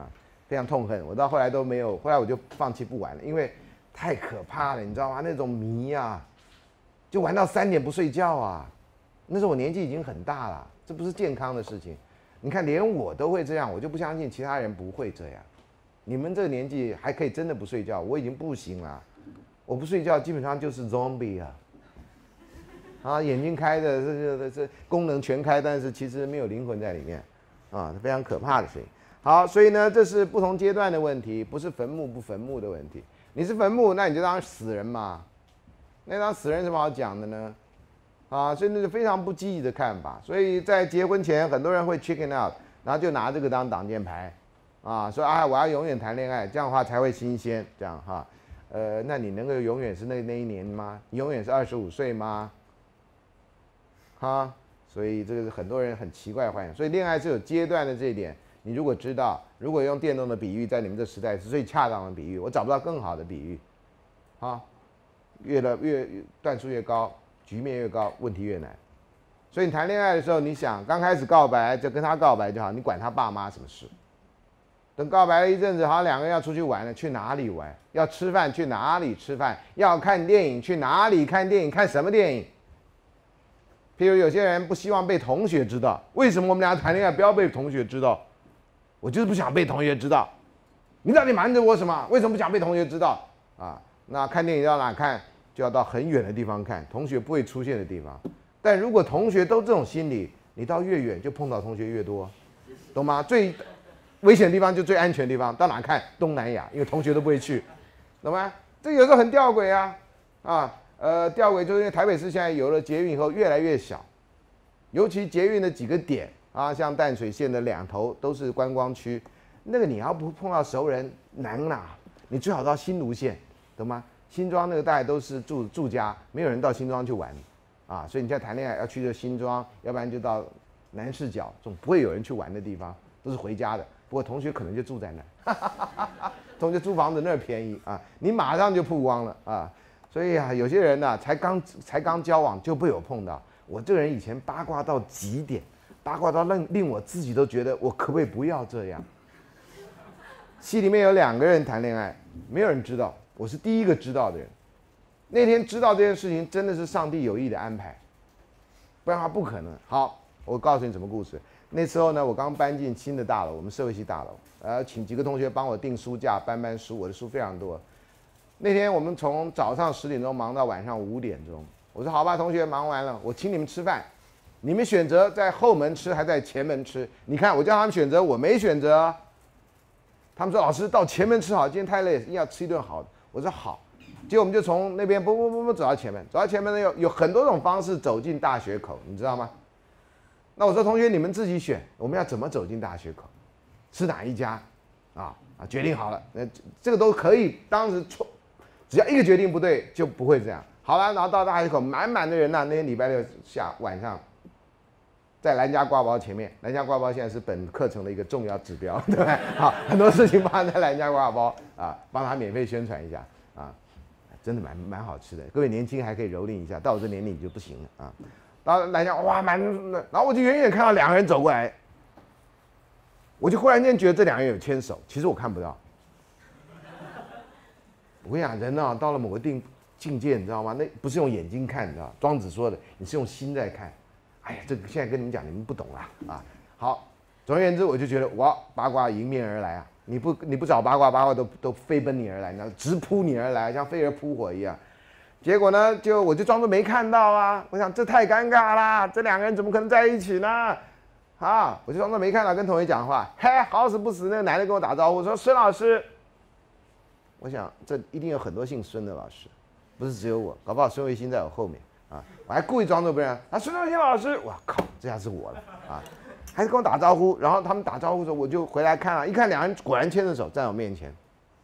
非常痛恨。我到后来都没有，后来我就放弃不玩了，因为太可怕了，你知道吗？那种迷啊，就玩到三点不睡觉啊。那时候我年纪已经很大了，这不是健康的事情。你看，连我都会这样，我就不相信其他人不会这样。你们这个年纪还可以真的不睡觉，我已经不行了。我不睡觉基本上就是 zombie 啊，啊，眼睛开的，这这这功能全开，但是其实没有灵魂在里面，啊，非常可怕的事情。好，所以呢，这是不同阶段的问题，不是坟墓不坟墓的问题。你是坟墓，那你就当死人嘛，那当死人有什么好讲的呢？啊，所以那是非常不积极的看法。所以在结婚前，很多人会 chicken out， 然后就拿这个当挡箭牌，啊，说啊我要永远谈恋爱，这样的话才会新鲜，这样哈。呃，那你能够永远是那那一年吗？你永远是二十五岁吗？哈，所以这个是很多人很奇怪的幻想。所以恋爱是有阶段的这一点，你如果知道，如果用电动的比喻，在你们这时代是最恰当的比喻，我找不到更好的比喻。啊，越来越段数越高，局面越高，问题越难。所以你谈恋爱的时候，你想刚开始告白就跟他告白就好，你管他爸妈什么事？等告白了一阵子，好，两个人要出去玩了，去哪里玩？要吃饭去哪里吃饭？要看电影去哪里看电影？看什么电影？譬如有些人不希望被同学知道，为什么我们俩谈恋爱不要被同学知道？我就是不想被同学知道。你到底瞒着我什么？为什么不想被同学知道？啊，那看电影要哪看？就要到很远的地方看，同学不会出现的地方。但如果同学都这种心理，你到越远就碰到同学越多，懂吗？最危险的地方就最安全的地方，到哪看？东南亚，因为同学都不会去，懂吗？这有时候很吊诡啊，啊，呃，吊诡就是因为台北市现在有了捷运以后越来越小，尤其捷运的几个点啊，像淡水线的两头都是观光区，那个你要不碰到熟人难啊，你最好到新芦线，懂吗？新庄那个大概都是住住家，没有人到新庄去玩，啊，所以你现在谈恋爱要去这新庄，要不然就到南势角，总不会有人去玩的地方，都是回家的。不过同学可能就住在那儿，同学租房子那儿便宜啊，你马上就曝光了啊。所以啊，有些人呢、啊，才刚才刚交往就被我碰到。我这个人以前八卦到极点，八卦到令令我自己都觉得我可不可以不要这样。戏里面有两个人谈恋爱，没有人知道，我是第一个知道的人。那天知道这件事情真的是上帝有意的安排，不然他不可能。好，我告诉你什么故事。那时候呢，我刚搬进新的大楼，我们社会系大楼，呃，请几个同学帮我订书架、搬搬书，我的书非常多。那天我们从早上十点钟忙到晚上五点钟，我说好吧，同学忙完了，我请你们吃饭，你们选择在后门吃还在前门吃？你看我叫他们选择，我没选择。他们说老师到前门吃好，今天太累，要吃一顿好的。我说好，结果我们就从那边不不不不走到前门，走到前门呢有有很多种方式走进大学口，你知道吗？那我说同学你们自己选，我们要怎么走进大学口，吃哪一家，啊啊决定好了，那这个都可以。当时错，只要一个决定不对就不会这样。好了，然后到大学口满满的人呐、啊，那天礼拜六下晚上，在蓝家挂包前面，蓝家挂包现在是本课程的一个重要指标，对不对？好，很多事情发生在蓝家挂包啊，帮他免费宣传一下啊，真的蛮蛮好吃的。各位年轻还可以蹂躏一下，到我这年龄就不行了啊。然后蓝家哇蛮，然后我就远远看到两个人走过来，我就忽然间觉得这两个人有牵手，其实我看不到。我跟你讲，人啊到了某个定境界，你知道吗？那不是用眼睛看，你知道？庄子说的，你是用心在看。哎呀，这个现在跟你们讲，你们不懂啦啊！好，总而言之，我就觉得哇，八卦迎面而来啊！你不你不找八卦，八卦都都飞奔你而来，你知道，直扑你而来，像飞蛾扑火一样。结果呢，就我就装作没看到啊！我想这太尴尬啦，这两个人怎么可能在一起呢？啊，我就装作没看到，跟同学讲话，嘿，好死不死，那个男的跟我打招呼说：“孙老师。”我想这一定有很多姓孙的老师，不是只有我，搞不好孙维新在我后面啊！我还故意装作不认啊，孙维新老师，我靠，这下是我了啊！还是跟我打招呼，然后他们打招呼的时候，我就回来看了，一看两人果然牵着手站我面前，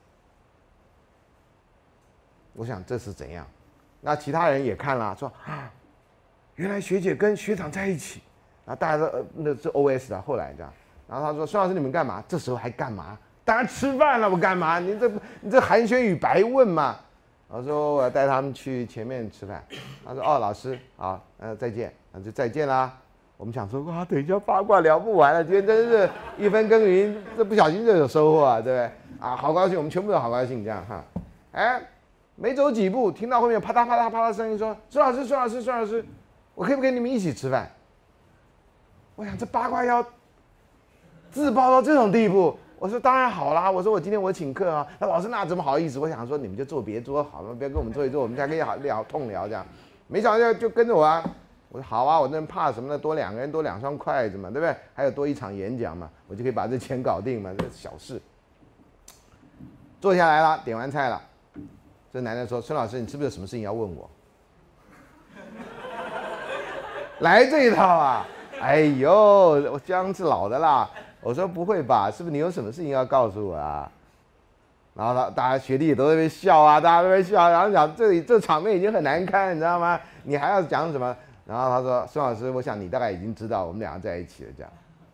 我想这是怎样？那其他人也看了，说啊，原来学姐跟学长在一起，然后大家都呃那是 O S 啊，后来这样，然后他说孙老师你们干嘛？这时候还干嘛？当然吃饭了，我干嘛？你这你这寒暄与白问嘛？我说我要带他们去前面吃饭。他说哦，老师好，呃再见，那就再见啦。 我们想说哇，等一下八卦聊不完了，今天真是一分耕耘，这不小心就有收获啊，对不对？啊，好高兴，我们全部都好高兴，这样哈。哎，没走几步，听到后面啪嗒啪嗒啪嗒声音，说：“孙老师，孙老师，孙老师，我可以不跟你们一起吃饭？”我想这八卦要自爆到这种地步，我说当然好啦，我说我今天我请客啊。那老师那怎么好意思？我想说你们就坐别桌好了，不要跟我们坐一桌，我们才可以好聊痛聊这样。没想到就就跟着我啊。我说好啊，我那怕什么呢？多两个人多两双筷子嘛，对不对？还有多一场演讲嘛，我就可以把这钱搞定嘛，这小事。坐下来了，点完菜了，这男的说：“孙老师，你是不是有什么事情要问我？”来这一套啊！哎呦，我姜是老的啦。我说不会吧？是不是你有什么事情要告诉我啊？然后他大家学弟也都在那边笑啊，大家都在笑，然后讲这里这场面已经很难看，你知道吗？你还要讲什么？然后他说：“孙老师，我想你大概已经知道我们两个在一起了，这样。”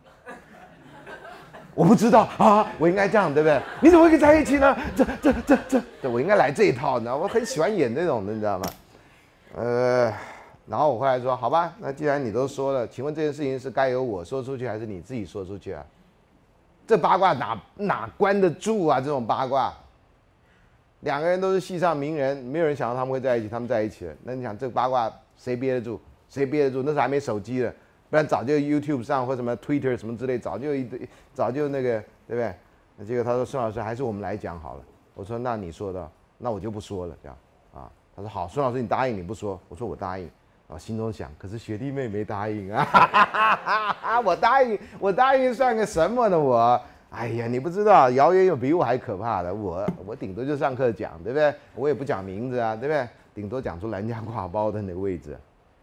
我不知道啊，我应该这样对不对？你怎么会在一起呢？这这这这，这我应该来这一套，你知道吗？我很喜欢演这种的，你知道吗？呃，然后我后来说，好吧，那既然你都说了，请问这件事情是该由我说出去，还是你自己说出去啊？这八卦哪哪关得住啊？这种八卦，两个人都是戏上名人，没有人想到他们会在一起，他们在一起了。那你想这八卦谁憋得住？谁憋得住？那时候还没手机了，不然早就 YouTube 上或什么 Twitter 什么之类，早就一堆，早就那个，对不对？那结果他说孙老师还是我们来讲好了。我说那你说的，那我就不说了，这样啊。他说好，孙老师你答应你不说，我说我答应。我心中想，可是学弟妹没答应啊，我答应，我答应算个什么呢？我，哎呀，你不知道，谣言有比我还可怕的，我我顶多就上课讲，对不对？我也不讲名字啊，对不对？顶多讲出兰家挂包的那个位置。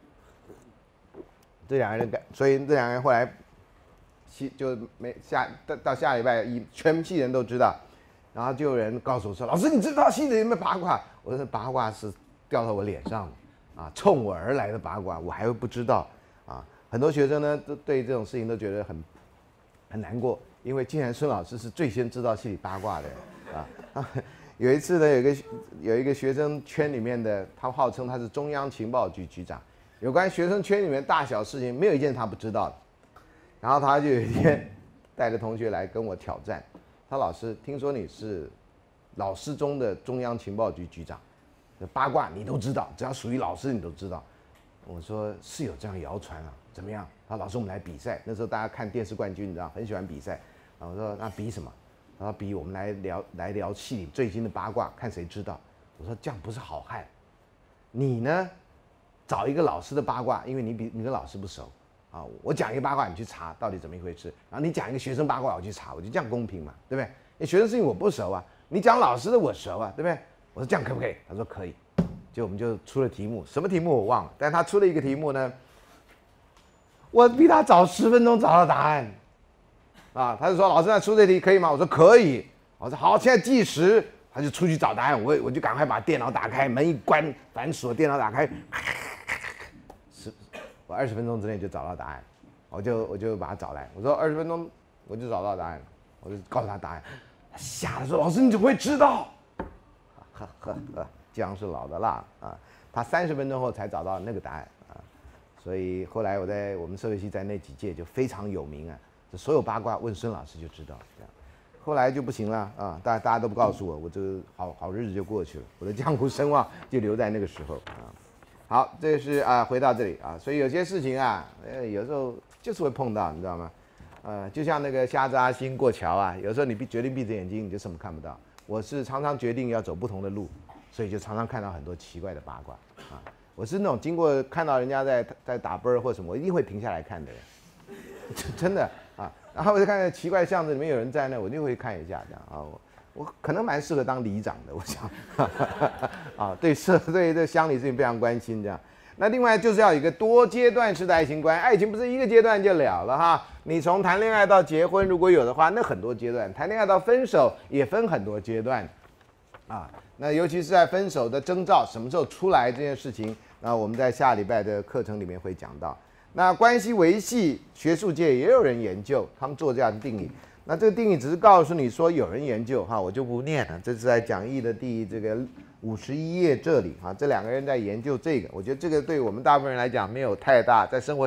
这两个人，所以这两个人后来，就没下到到下礼拜一，全系人都知道，然后就有人告诉我说：“老师，你知道系里有没有八卦？”我说：“八卦是掉到我脸上的。”啊，冲我而来的八卦，我还会不知道啊！很多学生呢，都对这种事情都觉得很很难过，因为竟然孙老师是最先知道系里八卦的人啊！有一次呢，有一个有一个学生圈里面的，他号称他是中央情报局局长，有关学生圈里面大小事情，没有一件他不知道的。然后他就有一天带着同学来跟我挑战，他老师，听说你是老师中的中央情报局局长。八卦你都知道，只要属于老师你都知道。我说是有这样谣传啊，怎么样？他老师我们来比赛，那时候大家看电视冠军，你知道很喜欢比赛。然后我说那比什么？他说比我们来聊来聊戏里最新的八卦，看谁知道。我说这样不是好汉。你呢，找一个老师的八卦，因为你比你跟老师不熟啊。我讲一个八卦，你去查到底怎么一回事。然后你讲一个学生八卦，我去查，我就这样公平嘛，对不对？因为学生事情我不熟啊，你讲老师的我熟啊，对不对？我说这样可不可以？他说可以，就我们就出了题目，什么题目我忘了，但他出了一个题目呢，我比他早十分钟找到答案，啊，他就说老师那出这题可以吗？我说可以，我说好，现在计时，他就出去找答案，我我就赶快把电脑打开，门一关反锁，电脑打开，十我二十分钟之内就找到答案，我就我就把他找来，我说二十分钟我就找到答案，我就告诉他答案，他吓得说老师你怎么会知道？呵呵呵，姜是老的辣啊！他三十分钟后才找到那个答案啊，所以后来我在我们社会系在那几届就非常有名啊，这所有八卦问孙老师就知道这样。后来就不行了啊，大大家都不告诉我，我这个好好日子就过去了，我的江湖声望就留在那个时候啊。好，这是啊，回到这里啊，所以有些事情啊，呃，有时候就是会碰到，你知道吗？呃，就像那个瞎子阿星过桥啊，有时候你闭决定闭着眼睛，你就什么看不到。我是常常决定要走不同的路，所以就常常看到很多奇怪的八卦啊。我是那种经过看到人家在在打啵或什么，我一定会停下来看的人，真的啊。然后我就看见奇怪巷子里面有人在那，我就会看一下这样啊。我我可能蛮适合当里长的，我想啊，对社对这乡里事情非常关心这样。那另外就是要有一个多阶段式的爱情观，爱情不是一个阶段就了了哈。你从谈恋爱到结婚，如果有的话，那很多阶段；谈恋爱到分手也分很多阶段，啊，那尤其是在分手的征兆什么时候出来这件事情，那我们在下礼拜的课程里面会讲到。那关系维系，学术界也有人研究，他们做这样的定义。那这个定义只是告诉你说有人研究哈，我就不念了。这是在讲义的第这个五十一页这里啊，这两个人在研究这个，我觉得这个对我们大部分人来讲没有太大，在生活上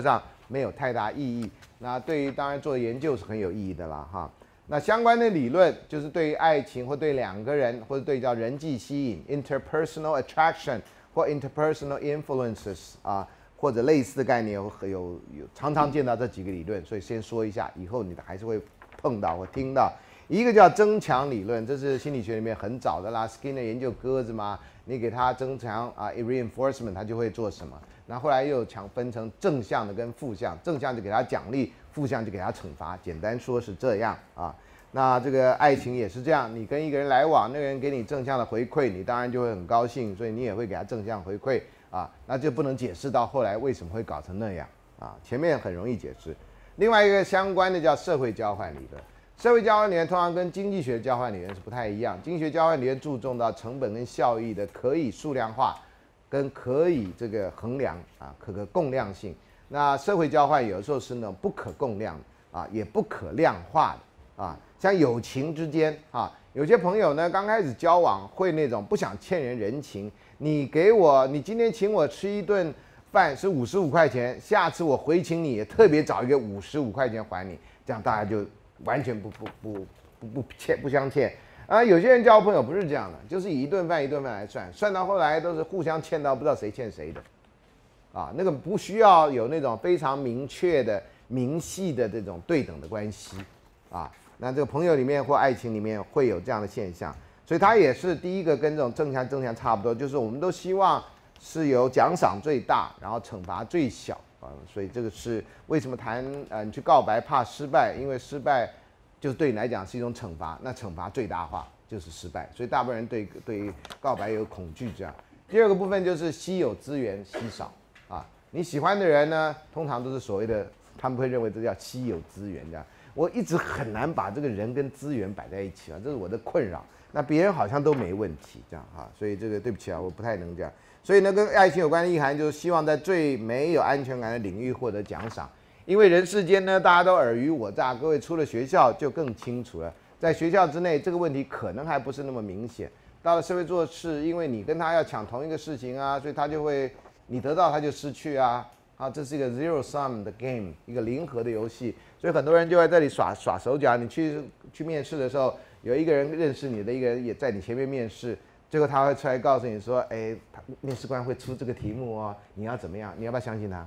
没有太大意义。那对于当然做研究是很有意义的啦哈。那相关的理论就是对于爱情或对两个人或者对叫人际吸引 （interpersonal attraction） 或 interpersonal influences 啊，或者类似的概念有有有常常见到这几个理论，所以先说一下，以后你还是会碰到或听到。一个叫增强理论，这是心理学里面很早的啦 ，Skinner 研究鸽子嘛，你给它增强啊 reinforcement， 它就会做什么。那后来又强分成正向的跟负向，正向就给它奖励，负向就给它惩罚。简单说是这样啊。那这个爱情也是这样，你跟一个人来往，那个人给你正向的回馈，你当然就会很高兴，所以你也会给他正向回馈啊。那就不能解释到后来为什么会搞成那样啊。前面很容易解释。另外一个相关的叫社会交换理论。社会交换理论通常跟经济学交换理论是不太一样，经济学交换理论注重到成本跟效益的可以数量化，跟可以这个衡量啊，可可共量性。那社会交换有的时候是那种不可共量啊，也不可量化的啊，像友情之间啊，有些朋友呢刚开始交往会那种不想欠人人情，你给我，你今天请我吃一顿饭是五十五块钱，下次我回请你也特别找一个五十五块钱还你，这样大家就。完全不不不不不欠不相欠啊！有些人交朋友不是这样的，就是以一顿饭一顿饭来算，算到后来都是互相欠到不知道谁欠谁的，啊，那个不需要有那种非常明确的明细的这种对等的关系啊。那这个朋友里面或爱情里面会有这样的现象，所以它也是第一个跟这种正向正向差不多，就是我们都希望是由奖赏最大，然后惩罚最小。啊，所以这个是为什么谈呃，你去告白怕失败，因为失败就是对你来讲是一种惩罚，那惩罚最大化就是失败，所以大部分人对对于告白有恐惧这样。第二个部分就是稀有资源稀少啊，你喜欢的人呢，通常都是所谓的，他们会认为这叫稀有资源这样。我一直很难把这个人跟资源摆在一起啊，这是我的困扰。那别人好像都没问题这样哈，所以这个对不起啊，我不太能这样。所以呢，跟爱情有关的意涵就是希望在最没有安全感的领域获得奖赏，因为人世间呢，大家都尔虞我诈，各位出了学校就更清楚了。在学校之内，这个问题可能还不是那么明显。到了社会做事，因为你跟他要抢同一个事情啊，所以他就会你得到他就失去啊，啊，这是一个 zero sum 的 game， 一个零和的游戏。所以很多人就在这里耍耍手脚。你去去面试的时候，有一个人认识你的一个人也在你前面面试。最后他会出来告诉你说：“哎，面试官会出这个题目哦，你要怎么样？你要不要相信他？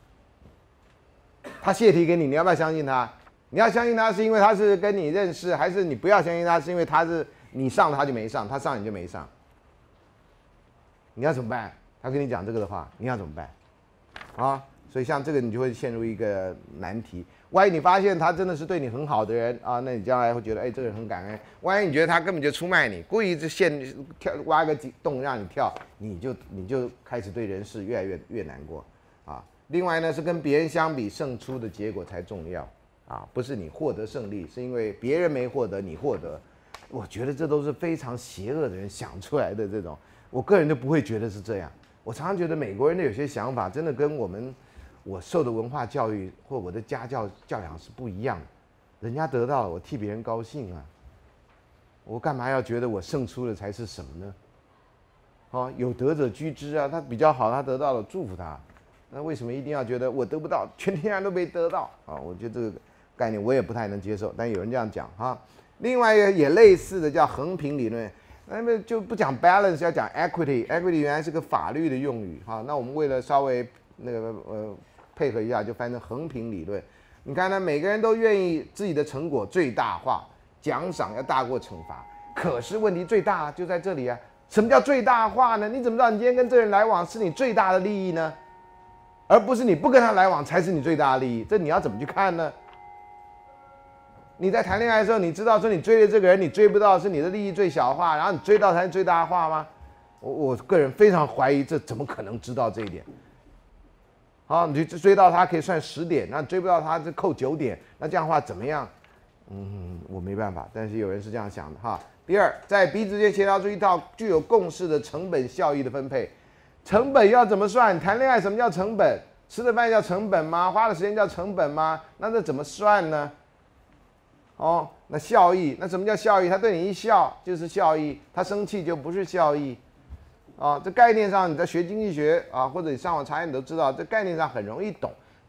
他泄题给你，你要不要相信他？你要相信他是因为他是跟你认识，还是你不要相信他是因为他是你上了他就没上，他上你就没上？你要怎么办？他跟你讲这个的话，你要怎么办？啊？所以像这个你就会陷入一个难题。万一你发现他真的是对你很好的人啊，那你将来会觉得，哎，这个人很感恩。万一你觉得他根本就出卖你，故意就陷跳挖个洞让你跳，你就你就开始对人事越来越越难过啊。另外呢，是跟别人相比，胜出的结果才重要啊，不是你获得胜利，是因为别人没获得，你获得。我觉得这都是非常邪恶的人想出来的这种，我个人就不会觉得是这样。我常常觉得美国人的有些想法真的跟我们。我受的文化教育或我的家教教养是不一样的，人家得到了，我替别人高兴啊，我干嘛要觉得我胜出了才是什么呢？哦，有德者居之啊，他比较好，他得到了，祝福他。那为什么一定要觉得我得不到，全天下都没得到啊？我觉得这个概念我也不太能接受，但有人这样讲哈。另外一个也类似的叫衡平理论，那么就不讲 balance， 要讲 equity。equity 原来是个法律的用语哈，那我们为了稍微那个呃。配合一下就翻成衡平理论。你看呢，每个人都愿意自己的成果最大化，奖赏要大过惩罚。可是问题最大就在这里啊！什么叫最大化呢？你怎么知道你今天跟这人来往是你最大的利益呢？而不是你不跟他来往才是你最大的利益？这你要怎么去看呢？你在谈恋爱的时候，你知道说你追的这个人你追不到是你的利益最小化，然后你追到才是最大化吗？我我个人非常怀疑，这怎么可能知道这一点？好，你追到他可以算十点，那追不到他就扣九点，那这样的话怎么样？嗯，我没办法，但是有人是这样想的哈。第二，在彼此之间协调出一套具有共识的成本效益的分配。成本要怎么算？谈恋爱什么叫成本？吃的饭叫成本吗？花的时间叫成本吗？那这怎么算呢？哦，那效益，那什么叫效益？他对你一笑就是效益，他生气就不是效益。啊，这概念上你在学经济学啊，或者你上网查验你都知道，这概念上很容易懂。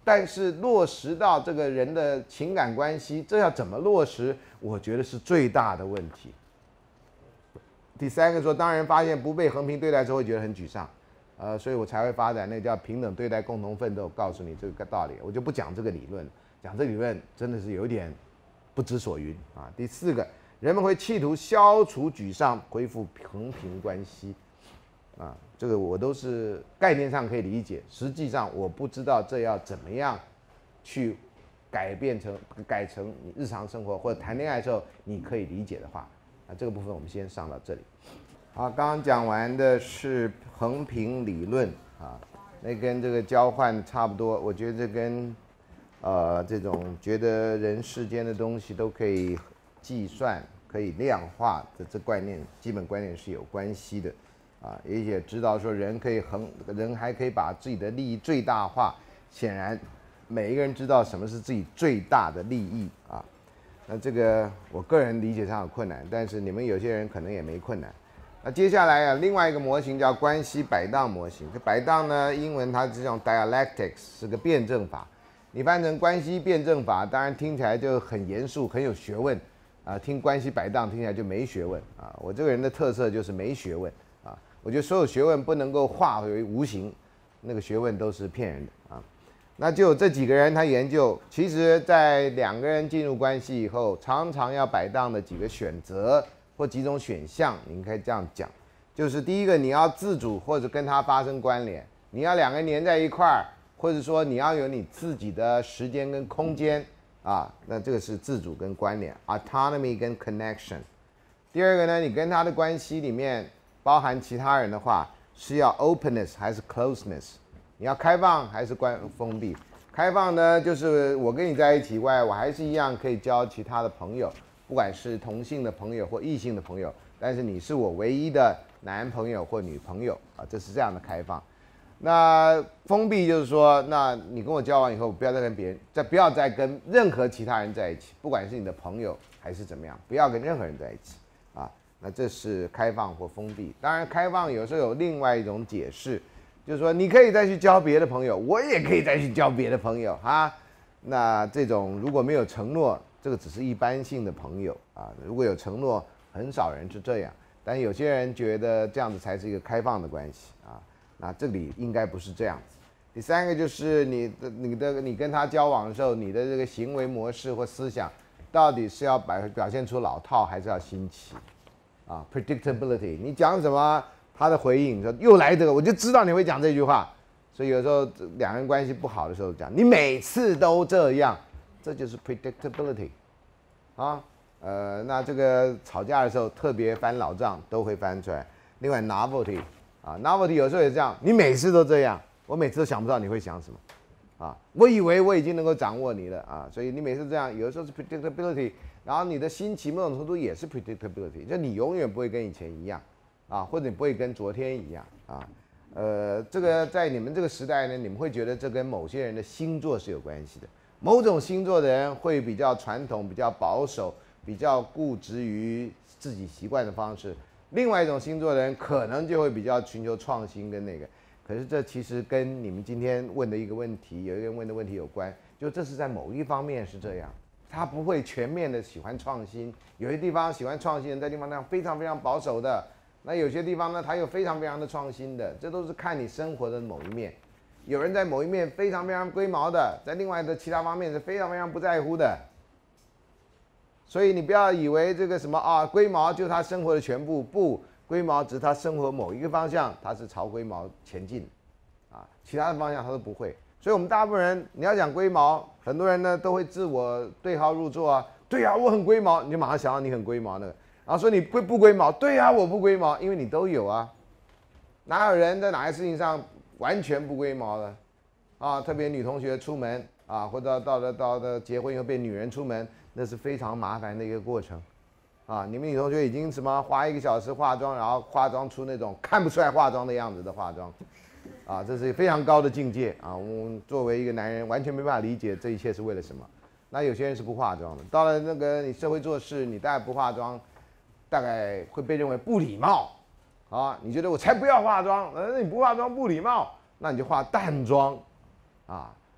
但是落实到这个人的情感关系，这要怎么落实？我觉得是最大的问题。第三个说，当人发现不被横平对待之后，会觉得很沮丧，呃，所以我才会发展那叫平等对待、共同奋斗。告诉你这个道理，我就不讲这个理论，讲这个理论真的是有点不知所云啊。第四个，人们会企图消除沮丧，恢复横平关系，啊，这个我都是概念上可以理解，实际上我不知道这要怎么样去改变成改成你日常生活或者谈恋爱的时候你可以理解的话。啊，这个部分我们先上到这里。好，刚刚讲完的是横平理论啊，那跟这个交换差不多。我觉得这跟呃这种觉得人世间的东西都可以计算、可以量化的这观念、基本观念是有关系的啊，而且知道说人可以横，人还可以把自己的利益最大化。显然，每一个人知道什么是自己最大的利益啊。那这个我个人理解上有困难，但是你们有些人可能也没困难。那接下来啊，另外一个模型叫关系摆荡模型。这摆荡呢，英文它是用 dialectics， 是个辩证法。你翻成关系辩证法，当然听起来就很严肃，很有学问啊。听关系摆荡听起来就没学问啊。我这个人的特色就是没学问啊。我觉得所有学问不能够化为无形，那个学问都是骗人的啊。那就有这几个人，他研究，其实，在两个人进入关系以后，常常要摆荡的几个选择或几种选项，你可以这样讲，就是第一个，你要自主或者跟他发生关联，你要两个人黏在一块儿，或者说你要有你自己的时间跟空间啊，那这个是自主跟关联 ，autonomy 跟 connection。第二个呢，你跟他的关系里面包含其他人的话，是要 openness 还是 closeness？你要开放还是关封闭？开放呢，就是我跟你在一起以外，我还是一样可以交其他的朋友，不管是同性的朋友或异性的朋友，但是你是我唯一的男朋友或女朋友啊，这是这样的开放。那封闭就是说，那你跟我交往以后，不要再跟别人，再不要再跟任何其他人在一起，不管是你的朋友还是怎么样，不要跟任何人在一起啊。那这是开放或封闭。当然，开放有时候有另外一种解释。就是说，你可以再去交别的朋友，我也可以再去交别的朋友哈。那这种如果没有承诺，这个只是一般性的朋友啊。如果有承诺，很少人是这样。但有些人觉得这样子才是一个开放的关系啊。那这里应该不是这样子。第三个就是你的、你的、你跟他交往的时候，你的这个行为模式或思想，到底是要表表现出老套，还是要新奇啊 ？predictability， 你讲什么？他的回应说又来这个，我就知道你会讲这句话，所以有时候两人关系不好的时候讲，你每次都这样，这就是 predictability 啊。呃，那这个吵架的时候特别翻老账都会翻出来。另外 novelty 啊 ，novelty 有时候也这样，你每次都这样，我每次都想不到你会想什么啊。我以为我已经能够掌握你了啊，所以你每次这样，有的时候是 predictability， 然后你的新奇某种程度也是 predictability， 就你永远不会跟以前一样。啊，或者你不会跟昨天一样啊，呃，这个在你们这个时代呢，你们会觉得这跟某些人的星座是有关系的。某种星座的人会比较传统、比较保守、比较固执于自己习惯的方式；另外一种星座的人可能就会比较寻求创新跟那个。可是这其实跟你们今天问的一个问题，有一个人问的问题有关，就这是在某一方面是这样，他不会全面的喜欢创新，有些地方喜欢创新人，在地方上非常非常保守的。那有些地方呢，它又非常非常的创新的，这都是看你生活的某一面。有人在某一面非常非常龟毛的，在另外的其他方面是非常非常不在乎的。所以你不要以为这个什么啊，龟毛就是他生活的全部，不，龟毛只是他生活某一个方向，他是朝龟毛前进，啊，其他的方向他都不会。所以我们大部分人，你要讲龟毛，很多人呢都会自我对号入座啊，对啊，我很龟毛，你就马上想到你很龟毛那个。然后说你龟不龟毛？对呀、啊，我不龟毛，因为你都有啊。哪有人在哪些事情上完全不龟毛的？啊，特别女同学出门啊，或者到了到了结婚以后变女人出门，那是非常麻烦的一个过程。啊，你们女同学已经什么花一个小时化妆，然后化妆出那种看不出来化妆的样子的化妆，啊，这是非常高的境界啊。我们作为一个男人，完全没办法理解这一切是为了什么。那有些人是不化妆的，到了那个你社会做事，你大概不化妆。大概会被认为不礼貌，啊，你觉得我才不要化妆，呃，你不化妆不礼貌，那你就化淡妆，啊，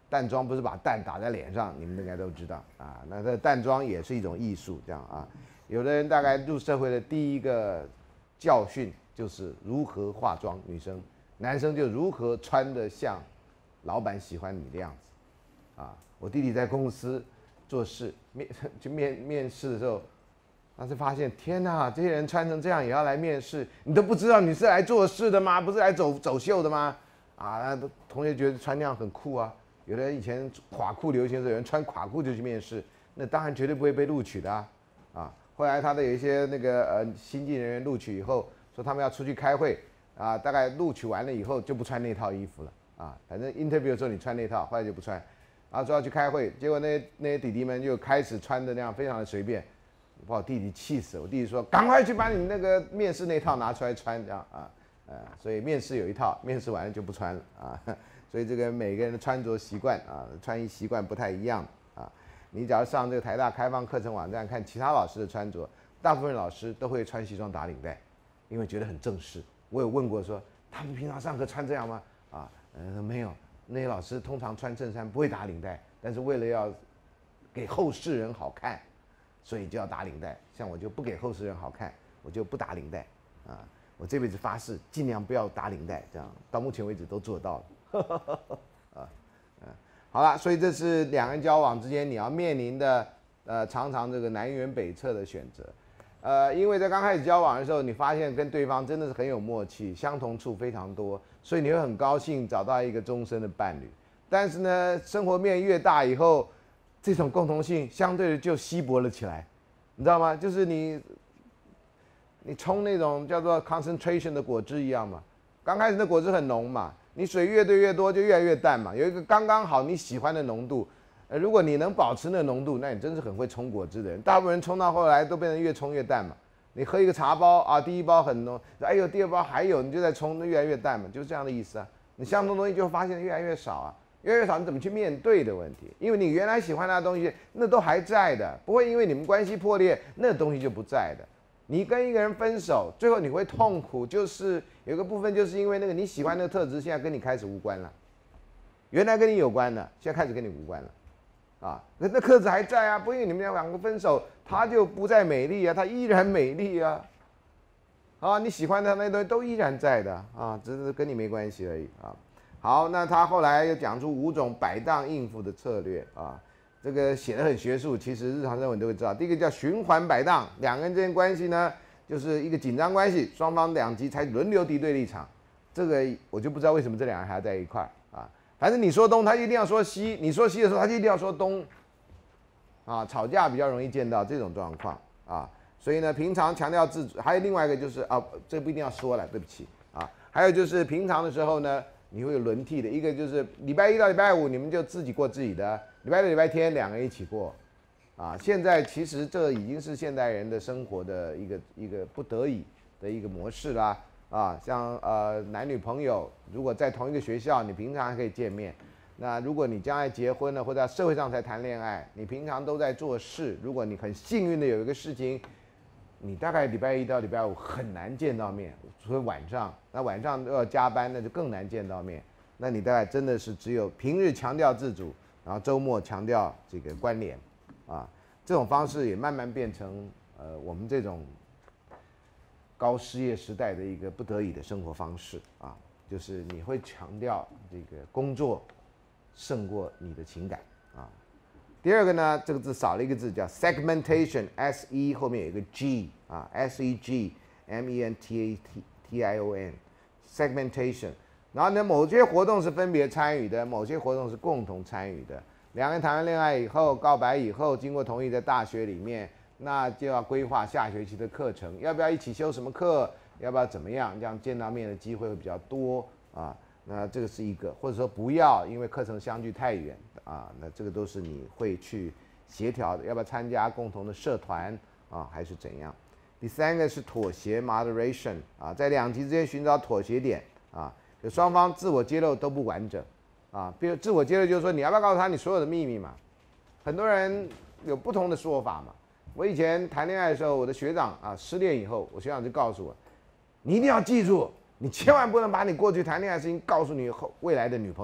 淡妆不是把蛋打在脸上，你们应该都知道啊。那这淡妆也是一种艺术，这样啊。有的人大概入社会的第一个教训就是如何化妆，女生，男生就如何穿得像老板喜欢你的样子啊。我弟弟在公司做事面去面面试的时候，他就发现天哪，这些人穿成这样也要来面试，你都不知道你是来做事的吗？不是来走走秀的吗？啊，那同学觉得穿那样很酷啊。有的人以前垮裤流行的时候，有人穿垮裤就去面试，那当然绝对不会被录取的啊。啊，后来他的有一些那个呃新进人员录取以后，说他们要出去开会啊，大概录取完了以后就不穿那套衣服了啊，反正 interview 的时候你穿那套，后来就不穿，然后说要去开会，结果那那些弟弟们就开始穿的那样非常的随便，把我弟弟气死了。我弟弟说：“赶快去把你那个面试那套拿出来穿，这样啊，呃，所以面试有一套，面试完了就不穿了啊。”所以这个每个人的穿着习惯啊，穿衣习惯不太一样啊。你只要上这个台大开放课程网站看其他老师的穿着，大部分老师都会穿西装打领带，因为觉得很正式。我有问过说，他们平常上课穿这样吗？啊，呃，没有，那些老师通常穿衬衫不会打领带，但是为了要给后世人好看，所以就要打领带。像我就不给后世人好看，我就不打领带啊。我这辈子发誓尽量不要打领带，这样到目前为止都做到了。啊，嗯，好了，所以这是两个人交往之间你要面临的，呃，常常这个南辕北辙的选择，呃，因为在刚开始交往的时候，你发现跟对方真的是很有默契，相同处非常多，所以你会很高兴找到一个终身的伴侣。但是呢，生活面越大以后，这种共同性相对的就稀薄了起来，你知道吗？就是你，你冲那种叫做 concentration 的果汁一样嘛，刚开始的果汁很浓嘛。你水越兑越多，就越来越淡嘛，有一个刚刚好你喜欢的浓度。呃，如果你能保持那浓度，那你真是很会冲果汁的人。大部分人冲到后来都变成越冲越淡嘛。你喝一个茶包啊，第一包很浓，哎呦，第二包还有，你就在冲，越来越淡嘛，就是这样的意思啊。你相同东西就会发现越来越少啊，越来越少，你怎么去面对的问题？因为你原来喜欢那东西，那都还在的，不会因为你们关系破裂，那东西就不在的。你跟一个人分手，最后你会痛苦，就是有一个部分，就是因为那个你喜欢那个特质，现在跟你开始无关了。原来跟你有关的，现在开始跟你无关了，啊，那那特质还在啊，不因为你们两个分手，她就不再美丽啊，她依然美丽啊，啊，你喜欢的那些东西都依然在的啊，只是跟你没关系而已啊。好，那他后来又讲出五种摆荡应付的策略啊。这个写得很学术，其实日常生活你都会知道。第一个叫循环摆荡，两个人之间关系呢，就是一个紧张关系，双方两极才轮流敌对立场。这个我就不知道为什么这两个人还要在一块儿啊。反正你说东，他一定要说西；你说西的时候，他就一定要说东。啊，吵架比较容易见到这种状况啊。所以呢，平常强调自主，还有另外一个就是啊，这不一定要说了，对不起啊。还有就是平常的时候呢，你会有轮替的，一个就是礼拜一到礼拜五你们就自己过自己的。礼拜六、礼拜天两个人一起过，啊，现在其实这已经是现代人的生活的一个一个不得已的一个模式啦，啊，像呃男女朋友如果在同一个学校，你平常还可以见面，那如果你将来结婚了或者在社会上才谈恋爱，你平常都在做事，如果你很幸运的有一个事情，你大概礼拜一到礼拜五很难见到面，除非晚上，那晚上都要加班，那就更难见到面，那你大概真的是只有平日强调自主。然后周末强调这个关联，啊，这种方式也慢慢变成呃我们这种高失业时代的一个不得已的生活方式啊，就是你会强调这个工作胜过你的情感啊。第二个呢，这个字少了一个字叫 segmentation，S E 后面有一个 G 啊 ，S E G M E N T A T I O N，segmentation。然后呢，某些活动是分别参与的，某些活动是共同参与的。两个人谈完恋爱以后，告白以后，经过同意，在大学里面，那就要规划下学期的课程，要不要一起修什么课，要不要怎么样，这样见到面的机会会比较多啊。那这个是一个，或者说不要，因为课程相距太远啊，那这个都是你会去协调的，要不要参加共同的社团啊，还是怎样？第三个是妥协 moderation 啊，在两极之间寻找妥协点啊。就双方自我揭露都不完整，啊，比如自我揭露就是说你要不要告诉他你所有的秘密嘛？很多人有不同的说法嘛。我以前谈恋爱的时候，我的学长啊失恋以后，我学长就告诉我，你一定要记住，你千万不能把你过去谈恋爱的事情告诉你后未来的女朋友，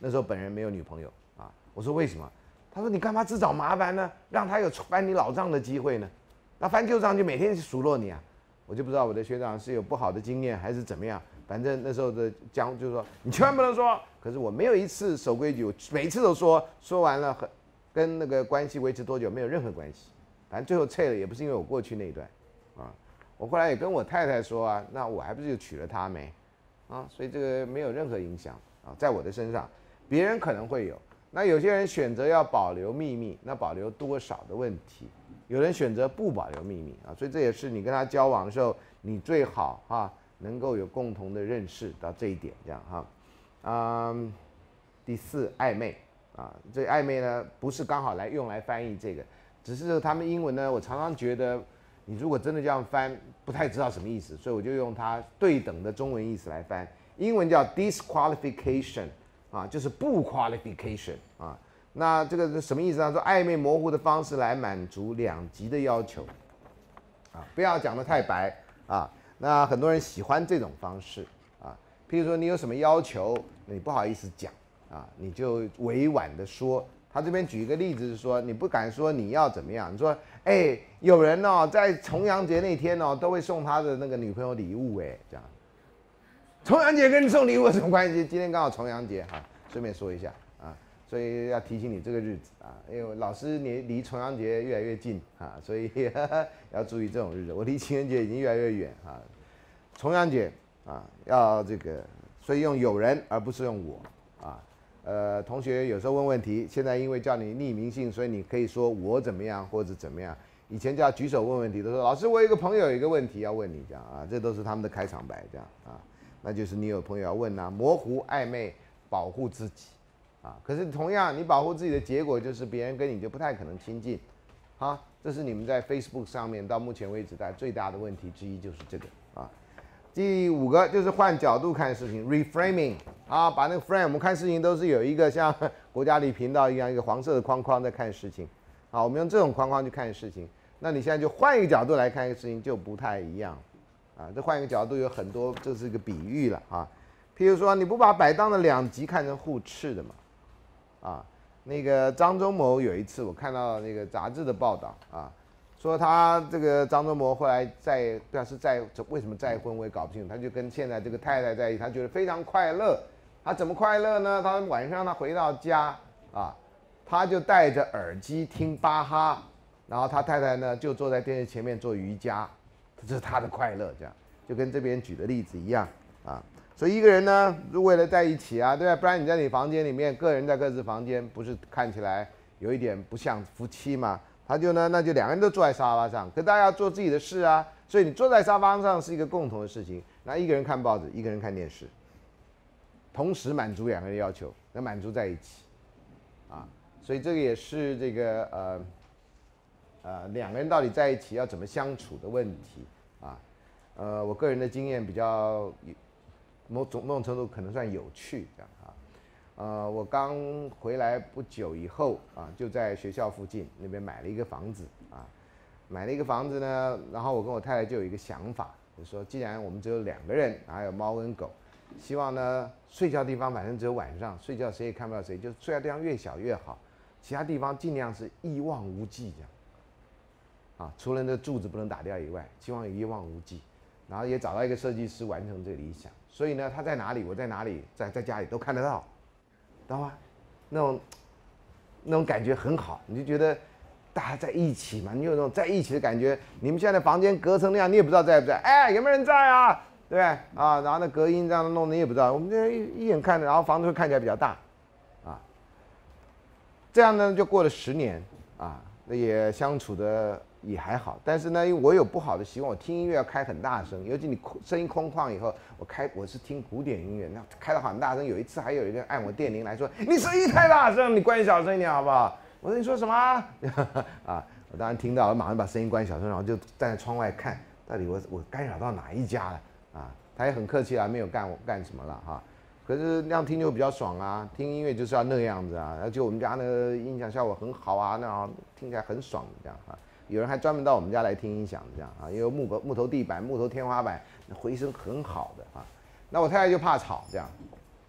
那时候本人没有女朋友啊。我说为什么？他说你干嘛自找麻烦呢？让他有翻你老账的机会呢？那翻旧账就每天数落你啊。我就不知道我的学长是有不好的经验还是怎么样。反正那时候的讲就是说你千万不能说。可是我没有一次守规矩，我每次都说，说完了很跟那个关系维持多久没有任何关系。反正最后撤了也不是因为我过去那一段啊。我后来也跟我太太说啊，那我还不是就娶了她没啊？所以这个没有任何影响啊，在我的身上，别人可能会有。那有些人选择要保留秘密，那保留多少的问题；有人选择不保留秘密啊，所以这也是你跟他交往的时候，你最好哈能够有共同的认识到这一点，这样哈。嗯，第四，暧昧啊，这暧昧呢不是刚好来用来翻译这个，只是他们英文呢，我常常觉得你如果真的这样翻，不太知道什么意思，所以我就用它对等的中文意思来翻。英文叫 disqualification。啊，就是不 qualification 啊，那这个是什么意思呢？说暧昧模糊的方式来满足两极的要求，啊，不要讲得太白啊。那很多人喜欢这种方式啊，譬如说你有什么要求，你不好意思讲啊，你就委婉的说。他这边举一个例子是说，你不敢说你要怎么样，你说，哎，有人哦在重阳节那天哦都会送他的那个女朋友礼物，哎，这样。重阳节跟你送礼物有什么关系？今天刚好重阳节哈，顺便说一下啊，所以要提醒你这个日子啊，因为老师你离重阳节越来越近啊，所以呵呵要注意这种日子。我离情人节已经越来越远啊，重阳节啊要这个，所以用有人而不是用我啊。呃，同学有时候问问题，现在因为叫你匿名性，所以你可以说我怎么样或者怎么样。以前叫举手问问题，都说老师我有一个朋友有一个问题要问你，这样啊，这都是他们的开场白，这样啊。那就是你有朋友要问啊，模糊暧昧，保护自己，啊，可是同样你保护自己的结果就是别人跟你就不太可能亲近，啊，这是你们在 Facebook 上面到目前为止的最大的问题之一就是这个啊。第五个就是换角度看事情 ，reframing 啊，把那个 frame 我们看事情都是有一个像国家里频道一样一个黄色的框框在看事情，啊，我们用这种框框去看事情，那你现在就换一个角度来看一个事情就不太一样。啊，这换一个角度有很多，这是一个比喻了啊。譬如说，你不把摆荡的两极看成互斥的嘛？啊，那个张忠谋有一次我看到那个杂志的报道啊，说他这个张忠谋后来再不知道是再为什么再婚我也搞不清楚，他就跟现在这个太太在一起，他觉得非常快乐。他怎么快乐呢？他晚上他回到家啊，他就戴着耳机听巴哈，然后他太太呢就坐在电视前面做瑜伽。这是他的快乐，这样就跟这边举的例子一样啊。所以一个人呢，是为了在一起啊，对吧？不然你在你房间里面，个人在各自房间，不是看起来有一点不像夫妻嘛？他就呢，那就两个人都坐在沙发上，可大家要做自己的事啊。所以你坐在沙发上是一个共同的事情。那一个人看报纸，一个人看电视，同时满足两个人要求，能满足在一起啊。所以这个也是这个呃。呃，两个人到底在一起要怎么相处的问题啊？呃，我个人的经验比较某种某种程度可能算有趣这样啊。呃，我刚回来不久以后啊，就在学校附近那边买了一个房子啊。买了一个房子呢，然后我跟我太太就有一个想法，就是说，既然我们只有两个人，还有猫跟狗，希望呢睡觉地方反正只有晚上，睡觉谁也看不到谁，就睡觉地方越小越好，其他地方尽量是一望无际这样。啊，除了那柱子不能打掉以外，希望有一望无际，然后也找到一个设计师完成这个理想。所以呢，他在哪里，我在哪里，在在家里都看得到，知道吗？那种那种感觉很好，你就觉得大家在一起嘛，你有那种在一起的感觉。你们现在房间隔成那样，你也不知道在不在，哎，有没有人在啊？对不对啊？然后那隔音这样弄，你也不知道。我们这一一眼看着，然后房子会看起来比较大，啊，这样呢就过了十年啊，也相处的。也还好，但是呢，因为我有不好的习惯，我听音乐要开很大声，尤其你声音空旷以后，我开我是听古典音乐，那开到很大声。有一次还有一个人按我电铃来说：“你声音太大声，你关小声一点好不好？”我说：“你说什么？”啊，我当然听到了，马上把声音关小声，然后就站在窗外看，到底我我干扰到哪一家了啊？他也很客气啦，没有干我干什么了哈。可是那样听就比较爽啊，听音乐就是要那样子啊，而且我们家那个音响效果很好啊，那样听起来很爽这样啊。有人还专门到我们家来听音响这样啊，因为木木头地板、木头天花板，回声很好的啊。那我太太就怕吵这样，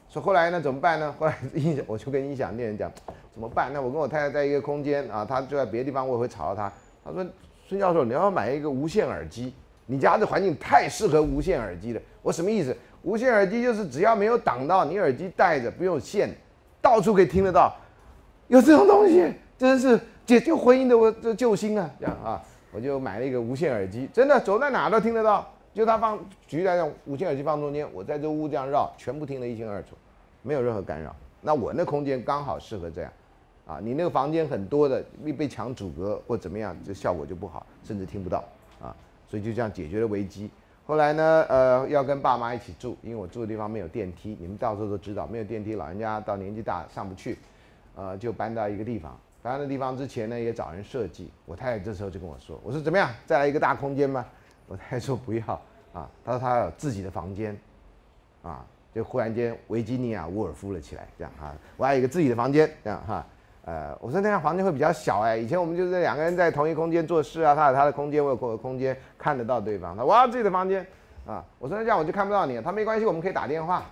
所以后来呢怎么办呢？后来音响我就跟音响店人讲怎么办？那我跟我太太在一个空间啊，她就在别的地方，我也会吵到她。她说孙教授，你要买一个无线耳机，你家的环境太适合无线耳机了。我什么意思？无线耳机就是只要没有挡到，你耳机戴着不用线，到处可以听得到。有这种东西，真是解救婚姻的我这救星啊！这样啊，我就买了一个无线耳机，真的走在哪都听得到。就它放，举例来讲，无线耳机放中间，我在这屋这样绕，全部听得一清二楚，没有任何干扰。那我那空间刚好适合这样，啊，你那个房间很多的，被墙阻隔或怎么样，这效果就不好，甚至听不到啊。所以就这样解决了危机。后来呢，呃，要跟爸妈一起住，因为我住的地方没有电梯，你们到时候都知道，没有电梯，老人家到年纪大上不去，呃，就搬到一个地方。搬到地方之前呢，也找人设计。我太太这时候就跟我说：“我说怎么样，再来一个大空间吗？”我太太说不要啊，她说她要有自己的房间，啊，就忽然间维吉尼亚·沃尔夫了起来，这样哈，我要有一个自己的房间，这样哈，呃，我说那样房间会比较小哎，以前我们就是两个人在同一空间做事啊，他有他的空间，我有我的空间，看得到对方，他我要自己的房间啊，我说那这样我就看不到你，他没关系，我们可以打电话。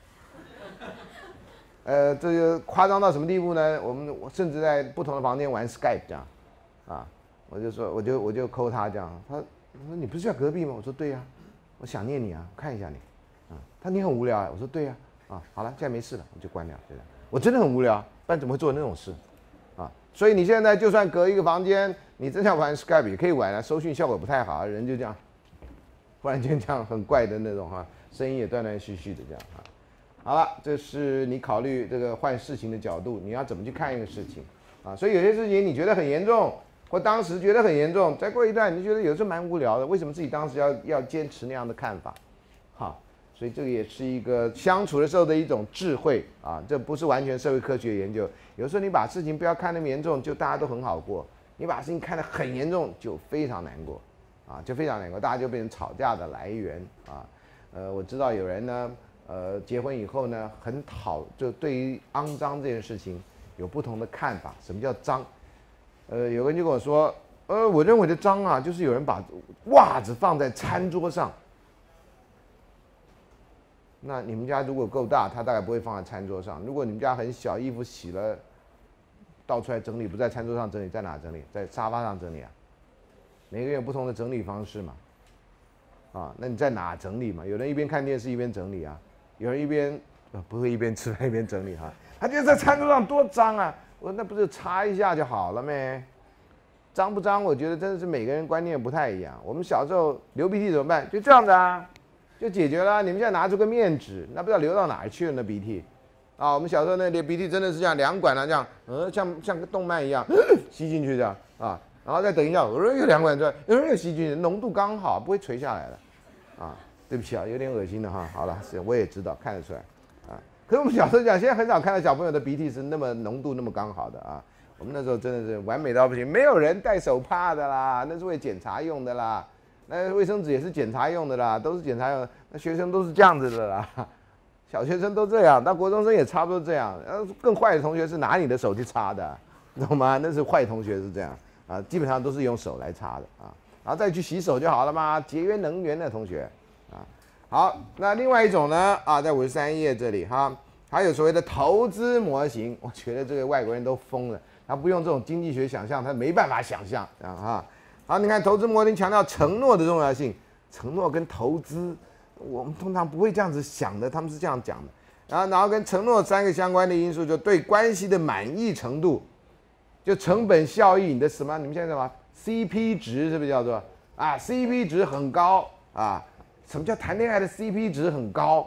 呃，这个夸张到什么地步呢？我们甚至在不同的房间玩 Skype 这样，啊，我就说，我就我就扣他这样，他我说你不是在隔壁吗？我说对呀、啊，我想念你啊，看一下你，啊，他你很无聊啊，我说对呀、啊，啊，好了，现在没事了，我就关掉，对的，我真的很无聊，不然怎么会做那种事，啊，所以你现在就算隔一个房间，你真想玩 Skype 也可以玩啊，收讯效果不太好，人就这样，忽然间这样很怪的那种哈、啊，声音也断断续续的这样哈。好了，这是你考虑这个换事情的角度，你要怎么去看一个事情啊？所以有些事情你觉得很严重，或当时觉得很严重，再过一段你就觉得有时候蛮无聊的，为什么自己当时要要坚持那样的看法？好，所以这个也是一个相处的时候的一种智慧啊，这不是完全社会科学研究。有时候你把事情不要看那么严重，就大家都很好过；你把事情看得很严重，就非常难过啊，就非常难过，大家就变成吵架的来源啊。呃，我知道有人呢。呃，结婚以后呢，很讨就对于肮脏这件事情有不同的看法。什么叫脏？呃，有个人就跟我说，呃，我认为的脏啊，就是有人把袜子放在餐桌上。那你们家如果够大，他大概不会放在餐桌上。如果你们家很小，衣服洗了倒出来整理，不在餐桌上整理，在哪整理？在沙发上整理啊？每个人有不同的整理方式嘛。啊，那你在哪整理嘛？有人一边看电视一边整理啊。有人一边呃不会一边吃饭一边整理哈，他觉得在餐桌上多脏啊！我说那不是擦一下就好了咩？脏不脏？我觉得真的是每个人观念不太一样。我们小时候流鼻涕怎么办？就这样子啊，就解决了。你们现在拿出个面纸，那不知道流到哪儿去了那鼻涕啊！我们小时候那流鼻涕真的是这样两管啊这样，呃像像个动漫一样吸进去这样啊，然后再等一下，呃又两管出来，呃又吸进去，浓度刚好，不会垂下来的啊。对不起啊，有点恶心的哈。好了，是我也知道，看得出来，啊。可是我们小时候讲，现在很少看到小朋友的鼻涕是那么浓度那么刚好的啊。我们那时候真的是完美到不行，没有人戴手帕的啦，那是为检查用的啦，那卫生纸也是检查用的啦，都是检查用的。那学生都是这样子的啦，小学生都这样，那国中生也差不多这样。呃，更坏的同学是拿你的手去擦的，懂吗？那是坏同学是这样啊，基本上都是用手来擦的啊，然后再去洗手就好了嘛，节约能源的同学。啊，好，那另外一种呢？啊，在五十三页这里哈，还有所谓的投资模型，我觉得这个外国人都疯了，他不用这种经济学想象，他没办法想象啊哈。好，你看投资模型强调承诺的重要性，承诺跟投资，我们通常不会这样子想的，他们是这样讲的。然后，然后跟承诺三个相关的因素，就对关系的满意程度，就成本效益，你的什么？你们现在什么 C P 值是不是叫做啊 ？C P 值很高啊。什么叫谈恋爱的 C P 值很高？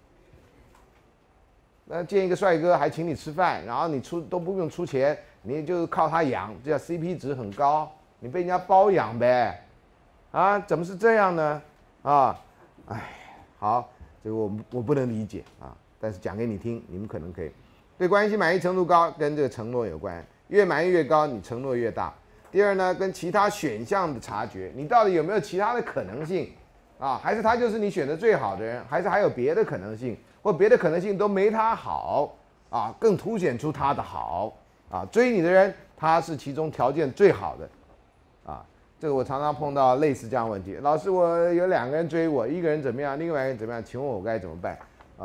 那见一个帅哥还请你吃饭，然后你出都不用出钱，你就靠他养，这叫 C P 值很高，你被人家包养呗？啊，怎么是这样呢？啊，哎，好，这个我我不能理解啊，但是讲给你听，你们可能可以。对关系满意程度高，跟这个承诺有关，越满意越高，你承诺越大。第二呢，跟其他选项的察觉，你到底有没有其他的可能性？啊，还是他就是你选的最好的人，还是还有别的可能性，或别的可能性都没他好啊，更凸显出他的好啊。追你的人，他是其中条件最好的啊。这个我常常碰到类似这样的问题。老师，我有两个人追我，一个人怎么样，另外一个人怎么样？请问我该怎么办啊？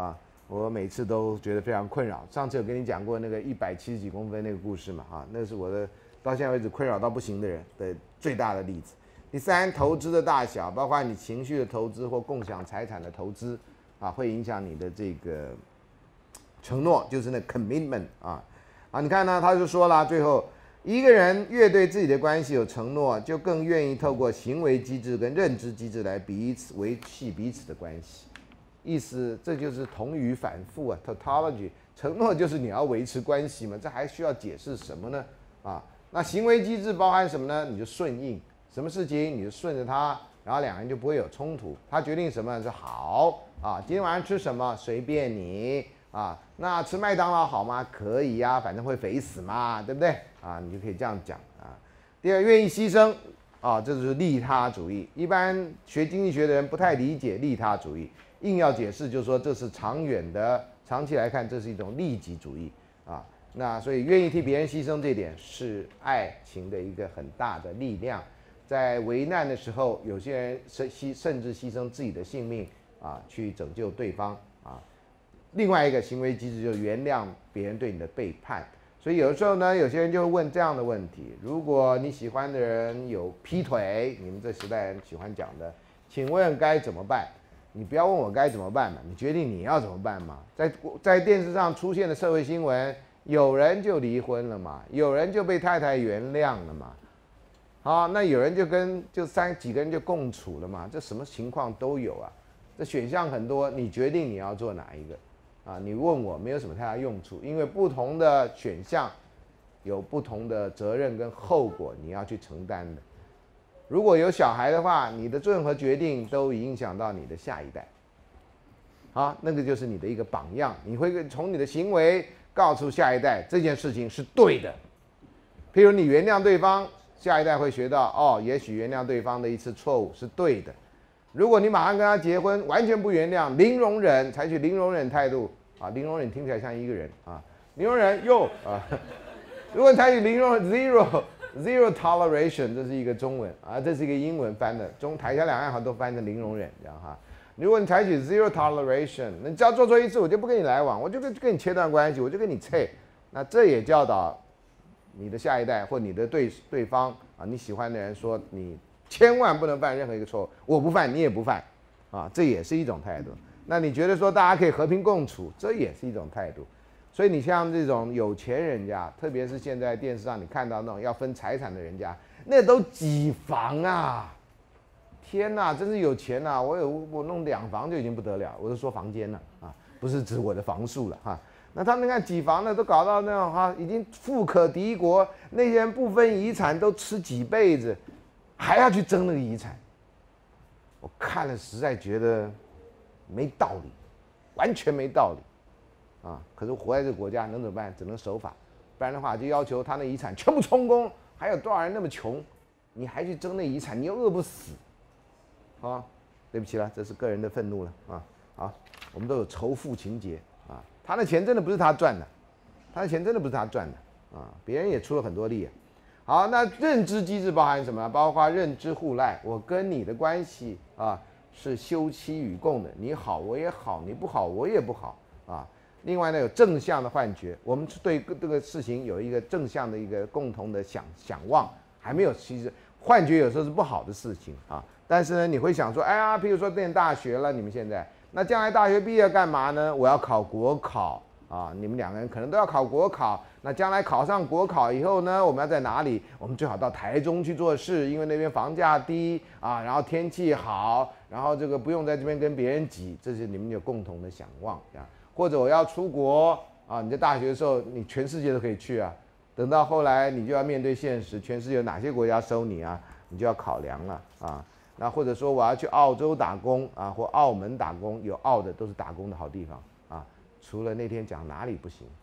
我每次都觉得非常困扰。上次有跟你讲过那个一百七十几公分那个故事嘛，啊，那是我的到现在为止困扰到不行的人的最大的例子。第三，投资的大小，包括你情绪的投资或共享财产的投资，啊，会影响你的这个承诺，就是那 commitment 啊。啊，你看呢，他就说了，最后一个人越对自己的关系有承诺，就更愿意透过行为机制跟认知机制来彼此维系彼此的关系。意思，这就是同语反复啊 ，tautology。承诺就是你要维持关系嘛，这还需要解释什么呢？啊，那行为机制包含什么呢？你就顺应，什么事情你就顺着他，然后两个人就不会有冲突。他决定什么就好啊，今天晚上吃什么随便你啊，那吃麦当劳好吗？可以呀、啊，反正会肥死嘛，对不对？啊，你就可以这样讲啊。第二，愿意牺牲啊，这就是利他主义。一般学经济学的人不太理解利他主义。硬要解释，就是说这是长远的，长期来看，这是一种利己主义啊。那所以愿意替别人牺牲这点是爱情的一个很大的力量。在危难的时候，有些人甚牺甚至牺牲自己的性命啊，去拯救对方啊。另外一个行为机制就是原谅别人对你的背叛。所以有的时候呢，有些人就会问这样的问题：如果你喜欢的人有劈腿，你们这时代人喜欢讲的，请问该怎么办？你不要问我该怎么办嘛，你决定你要怎么办嘛。在在电视上出现的社会新闻，有人就离婚了嘛，有人就被太太原谅了嘛，好，那有人就跟就三几个人就共处了嘛，这什么情况都有啊。这选项很多，你决定你要做哪一个啊？你问我没有什么太大用处，因为不同的选项有不同的责任跟后果你要去承担的。如果有小孩的话，你的任何决定都影响到你的下一代，好，那个就是你的一个榜样，你会从你的行为告诉下一代这件事情是对的。譬如你原谅对方，下一代会学到哦，也许原谅对方的一次错误是对的。如果你马上跟他结婚，完全不原谅，零容忍，采取零容忍态度啊，零容忍听起来像一个人啊，零容忍又啊，如果你采取零容忍 zero。Zero toleration， 这是一个中文啊，这是一个英文翻的，中台下两岸好像都翻成零容忍这样哈。如果你采取 zero toleration， 你只要做错一次，我就不跟你来往，我就跟跟你切断关系，我就跟你切。那这也教导你的下一代或你的对对方啊，你喜欢的人说，你千万不能犯任何一个错误，我不犯，你也不犯啊，这也是一种态度。那你觉得说大家可以和平共处，这也是一种态度。所以你像这种有钱人家，特别是现在电视上你看到那种要分财产的人家，那都几房啊！天哪，真是有钱呐！我有我弄两房就已经不得了，我是说房间了啊，不是指我的房数了哈。那他们看几房的都搞到那种哈，已经富可敌国，那些人不分遗产都吃几辈子，还要去争那个遗产，我看了实在觉得没道理，完全没道理。啊！可是活在这个国家能怎么办？只能守法，不然的话就要求他那遗产全部充公。还有多少人那么穷，你还去争那遗产，你又饿不死，啊！对不起了，这是个人的愤怒了啊！好，我们都有仇富情节啊，他的钱真的不是他赚的，他的钱真的不是他赚的啊，别人也出了很多力啊。好，那认知机制包含什么？包括认知互赖，我跟你的关系啊是休戚与共的，你好我也好，你不好我也不好啊。另外呢，有正向的幻觉，我们对这个事情有一个正向的一个共同的想想望，还没有。其实幻觉有时候是不好的事情啊，但是呢，你会想说，哎呀，譬如说念大学了，你们现在那将来大学毕业干嘛呢？我要考国考啊，你们两个人可能都要考国考。那将来考上国考以后呢，我们要在哪里？我们最好到台中去做事，因为那边房价低啊，然后天气好，然后这个不用在这边跟别人挤，这是你们有共同的想望啊。或者我要出国啊，你在大学的时候，你全世界都可以去啊。等到后来，你就要面对现实，全世界有哪些国家收你啊？你就要考量了啊。那或者说我要去澳洲打工啊，或澳门打工，有澳的都是打工的好地方啊。除了那天讲哪里不行，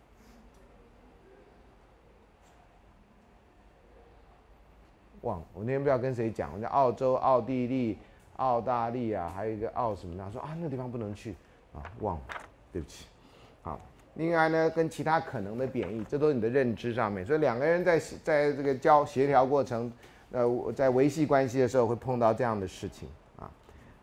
忘了。我那天不知道跟谁讲，我在澳洲、奥地利、澳大利亚，还有一个澳什么的，说啊那个地方不能去啊，忘了。对不起，好。另外呢，跟其他可能的贬义，这都是你的认知上面。所以两个人在在这个交协调过程，呃，在维系关系的时候会碰到这样的事情啊。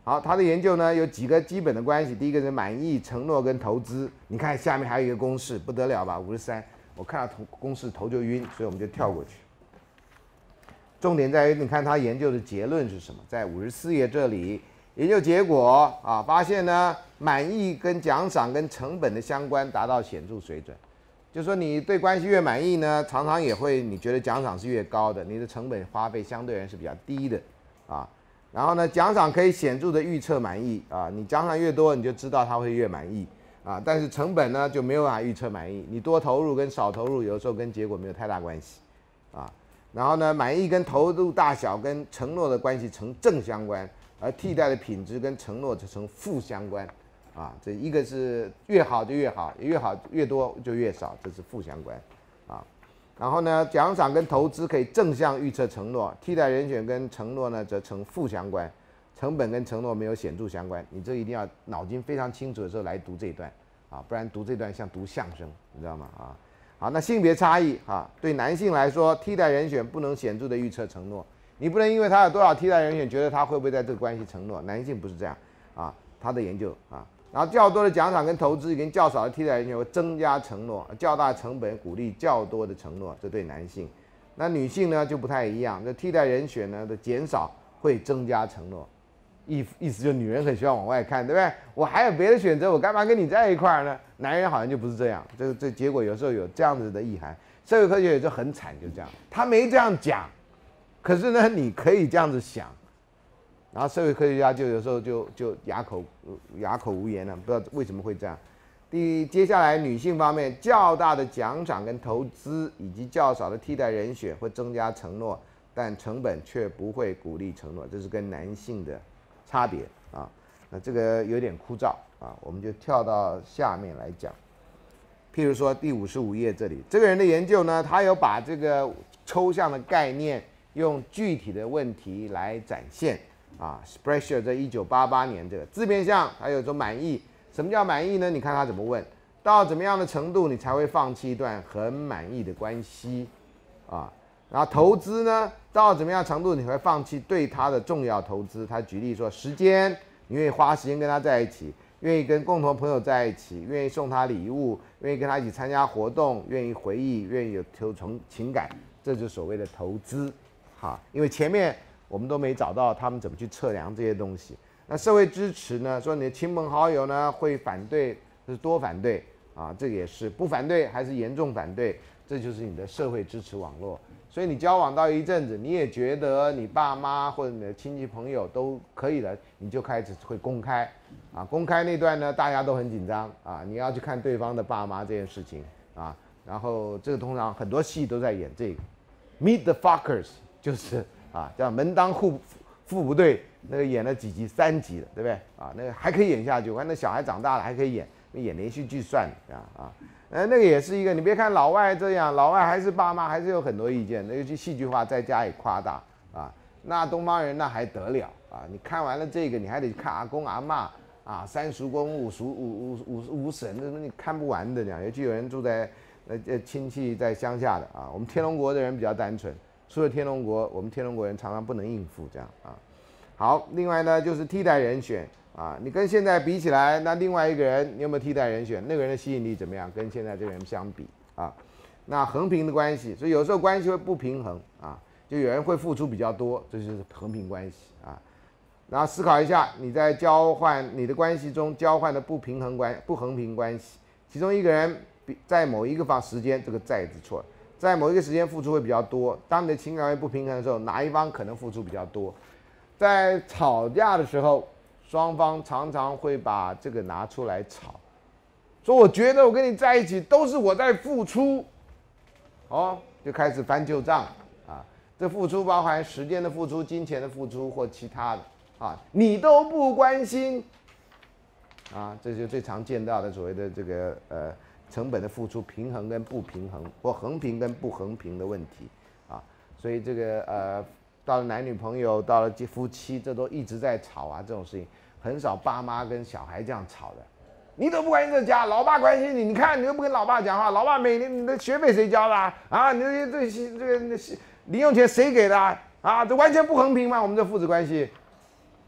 好，他的研究呢有几个基本的关系，第一个是满意、承诺跟投资。你看下面还有一个公式，不得了吧？五十三，我看到公式头就晕，所以我们就跳过去。重点在于，你看他研究的结论是什么？在五十四页这里，研究结果啊，发现呢，满意跟奖赏跟成本的相关达到显著水准。就说你对关系越满意呢，常常也会你觉得奖赏是越高的，你的成本花费相对而言是比较低的啊。然后呢，奖赏可以显著的预测满意啊，你奖赏越多，你就知道它会越满意啊。但是成本呢就没有办法预测满意，你多投入跟少投入有时候跟结果没有太大关系啊。然后呢，满意跟投入大小跟承诺的关系成正相关，而替代的品质跟承诺则成负相关，啊，这一个是越好就越好，越好越多就越少，这是负相关，啊。然后呢，奖赏跟投资可以正向预测承诺，替代人选跟承诺呢则成负相关，成本跟承诺没有显著相关。你这一定要脑筋非常清楚的时候来读这一段，啊，不然读这段像读相声，你知道吗？啊。好，那性别差异啊，对男性来说，替代人选不能显著的预测承诺，你不能因为他有多少替代人选，觉得他会不会在这个关系承诺。男性不是这样啊，他的研究啊，然后较多的奖赏跟投资跟较少的替代人选会增加承诺，较大成本鼓励较多的承诺，这对男性。那女性呢就不太一样，这替代人选呢的减少会增加承诺。意意思就是女人很喜欢往外看，对不对？我还有别的选择，我干嘛跟你在一块儿呢？男人好像就不是这样，这个这结果有时候有这样子的意涵。社会科学也就很惨，就这样，他没这样讲，可是呢，你可以这样子想，然后社会科学家就有时候就就哑口哑口无言了，不知道为什么会这样。第接下来女性方面，较大的奖赏跟投资以及较少的替代人选会增加承诺，但成本却不会鼓励承诺，这是跟男性的差别啊。那这个有点枯燥啊，我们就跳到下面来讲。譬如说第五十五页这里，这个人的研究呢，他有把这个抽象的概念用具体的问题来展现啊。Sprecher 在一九八八年这个字面上还有说满意，什么叫满意呢？你看他怎么问，到怎么样的程度你才会放弃一段很满意的关系啊？然后投资呢，到怎么样程度你会放弃对他的重要投资？他举例说，时间，你愿意花时间跟他在一起，愿意跟共同朋友在一起，愿意送他礼物，愿意跟他一起参加活动，愿意回忆，愿意有投从情感，这就是所谓的投资。好，因为前面我们都没找到他们怎么去测量这些东西。那社会支持呢？说你的亲朋好友呢会反对，是多反对啊，这个也是不反对还是严重反对，这就是你的社会支持网络。所以你交往到一阵子，你也觉得你爸妈或者你的亲戚朋友都可以了，你就开始会公开啊。公开那段呢，大家都很紧张啊，你要去看对方的爸妈这件事情啊。然后这个通常很多戏都在演这个 ，Meet the Fockers， 就是啊，叫门当户户不对，那个演了几集三集了，对不对啊？那个还可以演下去，我看那小孩长大了还可以演，演连续剧算了啊。呃，那个也是一个，你别看老外这样，老外还是爸妈还是有很多意见，尤其戏剧化再加以夸大啊。那东方人那还得了啊？你看完了这个，你还得看阿公阿嬷啊，三叔公五叔五五五五婶，那你看不完的讲。尤其有人住在呃呃亲戚在乡下的啊，我们天龙国的人比较单纯，除了天龙国，我们天龙国人常常不能应付这样啊。好，另外呢就是替代人选。啊，你跟现在比起来，那另外一个人你有没有替代人选？那个人的吸引力怎么样？跟现在这个人相比啊，那横平的关系，所以有时候关系会不平衡啊，就有人会付出比较多，这就是横平关系啊。然后思考一下，你在交换你的关系中交换的不平衡关不横平关系，其中一个人比在某一个方时间，这个在字错了，在某一个时间付出会比较多。当你的情感会不平衡的时候，哪一方可能付出比较多？在吵架的时候。双方常常会把这个拿出来吵，说我觉得我跟你在一起都是我在付出，哦，就开始翻旧账啊。这付出包含时间的付出、金钱的付出或其他的啊，你都不关心啊，这就是最常见到的所谓的这个呃成本的付出平衡跟不平衡或横平跟不横平的问题啊，所以这个呃。到了男女朋友，到了夫妻，这都一直在吵啊，这种事情很少爸妈跟小孩这样吵的。你都不关心这家，老爸关心你，你看你都不跟老爸讲话，老爸每年你的学费谁交的啊？啊，你这这这个零用钱谁给的啊？啊，这完全不横平嘛，我们这父子关系。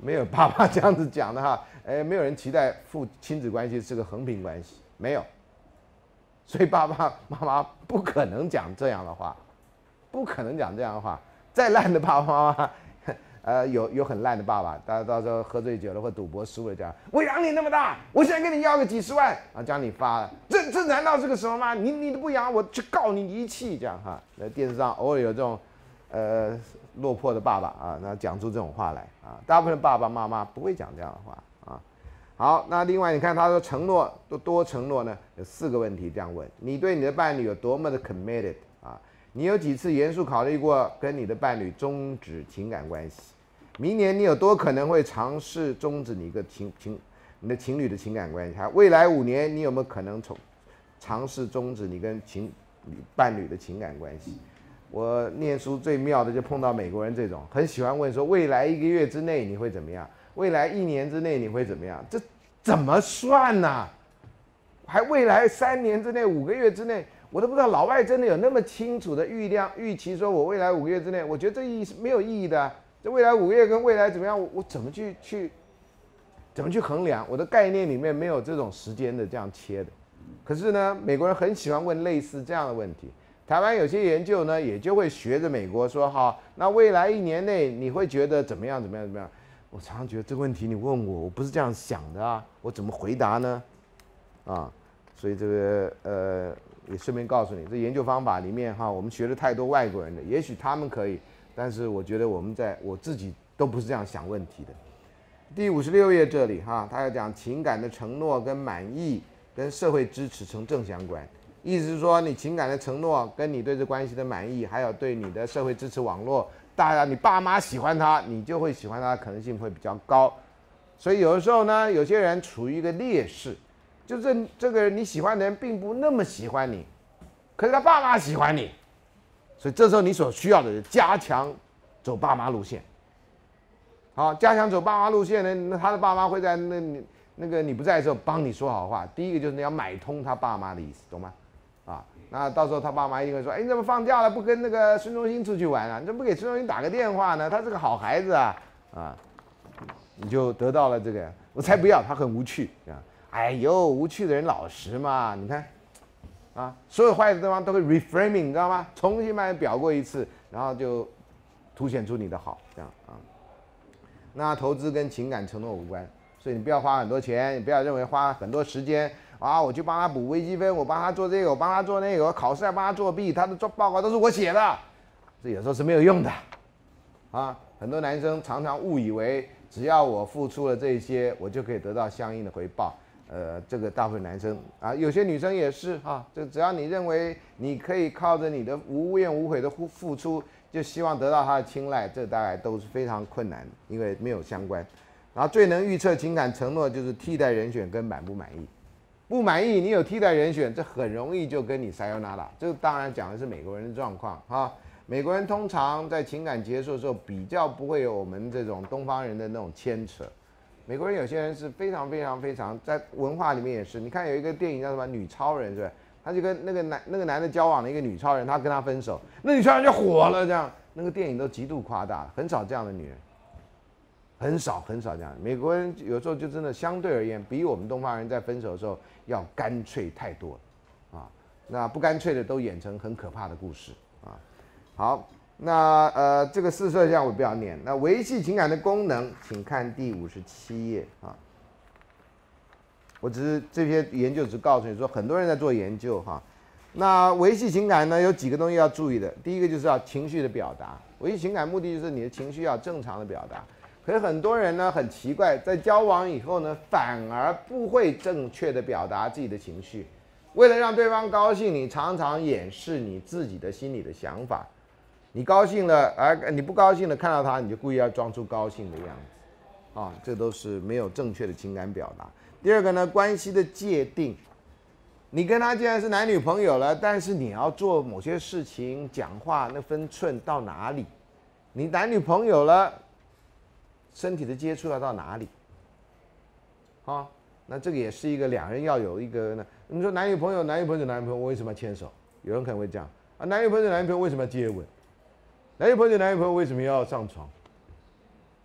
没有爸爸这样子讲的哈，哎，没有人期待父亲子关系是个横平关系，没有，所以爸爸妈妈不可能讲这样的话，不可能讲这样的话。再烂的爸爸妈妈，呃，有有很烂的爸爸，大家到时候喝醉酒了或赌博输了，讲我养你那么大，我现在跟你要个几十万啊，将你发了，这这难道是个什么吗？你你都不养，我去告你遗弃，这样哈。那电视上偶尔有这种，呃。落魄的爸爸啊，那讲出这种话来啊，大部分的爸爸妈妈不会讲这样的话啊。好，那另外你看他说承诺多多承诺呢，有四个问题这样问：你对你的伴侣有多么的 committed 啊？你有几次严肃考虑过跟你的伴侣终止情感关系？明年你有多可能会尝试终止你一个情情你的情侣的情感关系？还未来五年你有没有可能从尝试终止你跟情你伴侣的情感关系？我念书最妙的就碰到美国人这种，很喜欢问说未来一个月之内你会怎么样，未来一年之内你会怎么样？这怎么算呢、啊？还未来三年之内、五个月之内，我都不知道老外真的有那么清楚的预量预期，说我未来五个月之内，我觉得这意义是没有意义的、啊。这未来五个月跟未来怎么样，我我怎么去去怎么去衡量？我的概念里面没有这种时间的这样切的。可是呢，美国人很喜欢问类似这样的问题。台湾有些研究呢，也就会学着美国说，好，那未来一年内你会觉得怎么样？怎么样？怎么样？我常常觉得这个问题你问我，我不是这样想的啊，我怎么回答呢？啊，所以这个呃，也顺便告诉你，这研究方法里面哈，我们学了太多外国人的，也许他们可以，但是我觉得我们在我自己都不是这样想问题的。第五十六页这里哈，他要讲情感的承诺跟满意跟社会支持成正相关。意思是说，你情感的承诺跟你对这关系的满意，还有对你的社会支持网络，大家你爸妈喜欢他，你就会喜欢他的可能性会比较高。所以有的时候呢，有些人处于一个劣势，就是这个你喜欢的人并不那么喜欢你，可是他爸妈喜欢你，所以这时候你所需要的是加强走爸妈路线。好，加强走爸妈路线呢，那他的爸妈会在那你那个你不在的时候帮你说好话。第一个就是你要买通他爸妈的意思，懂吗？啊，那到时候他爸妈一定会说：“哎，你怎么放假了不跟那个孙中兴出去玩啊？你怎么不给孙中兴打个电话呢？他是个好孩子啊！”啊，你就得到了这个。我才不要，他很无趣啊！哎呦，无趣的人老实嘛，你看，啊，所有坏的地方都会 reframing， 你知道吗？重新把你表过一次，然后就凸显出你的好，这样啊。那投资跟情感承诺无关，所以你不要花很多钱，你不要认为花很多时间。啊，我去帮他补微积分，我帮他做这个，我帮他做那个，我考试还帮他作弊，他的做报告都是我写的，这有时候是没有用的。啊，很多男生常常误以为只要我付出了这些，我就可以得到相应的回报。呃，这个大部分男生啊，有些女生也是哈，这只要你认为你可以靠着你的无怨无悔的付出，就希望得到他的青睐，这大概都是非常困难的，因为没有相关。然后最能预测情感承诺就是替代人选跟满不满意。不满意，你有替代人选，这很容易就跟你 sayonara。这当然讲的是美国人的状况哈。美国人通常在情感结束的时候，比较不会有我们这种东方人的那种牵扯。美国人有些人是非常非常非常，在文化里面也是。你看有一个电影叫什么《女超人》是吧？他就跟那个男那个男的交往的一个女超人，他跟他分手，那女超人就火了，这样那个电影都极度夸大，很少这样的女人。很少很少这样，美国人有时候就真的相对而言，比我们东方人在分手的时候要干脆太多了，啊，那不干脆的都演成很可怕的故事啊。好，那呃这个四色项我不要念。那维系情感的功能，请看第五十七页啊。我只是这些研究只告诉你说，很多人在做研究哈。那维系情感呢，有几个东西要注意的。第一个就是要情绪的表达，维系情感目的就是你的情绪要正常的表达。可是很多人呢很奇怪，在交往以后呢，反而不会正确的表达自己的情绪。为了让对方高兴，你常常掩饰你自己的心里的想法。你高兴了，而你不高兴了，看到他你就故意要装出高兴的样子，啊，这都是没有正确的情感表达。第二个呢，关系的界定。你跟他既然是男女朋友了，但是你要做某些事情、讲话那分寸到哪里？你男女朋友了。身体的接触要到哪里？啊，那这个也是一个两人要有一个呢。你说男女朋友，男女朋友，男女朋友为什么要牵手？有人可能会这样啊，男女朋友，男女朋友为什么要接吻？男女朋友，男女朋友为什么要上床？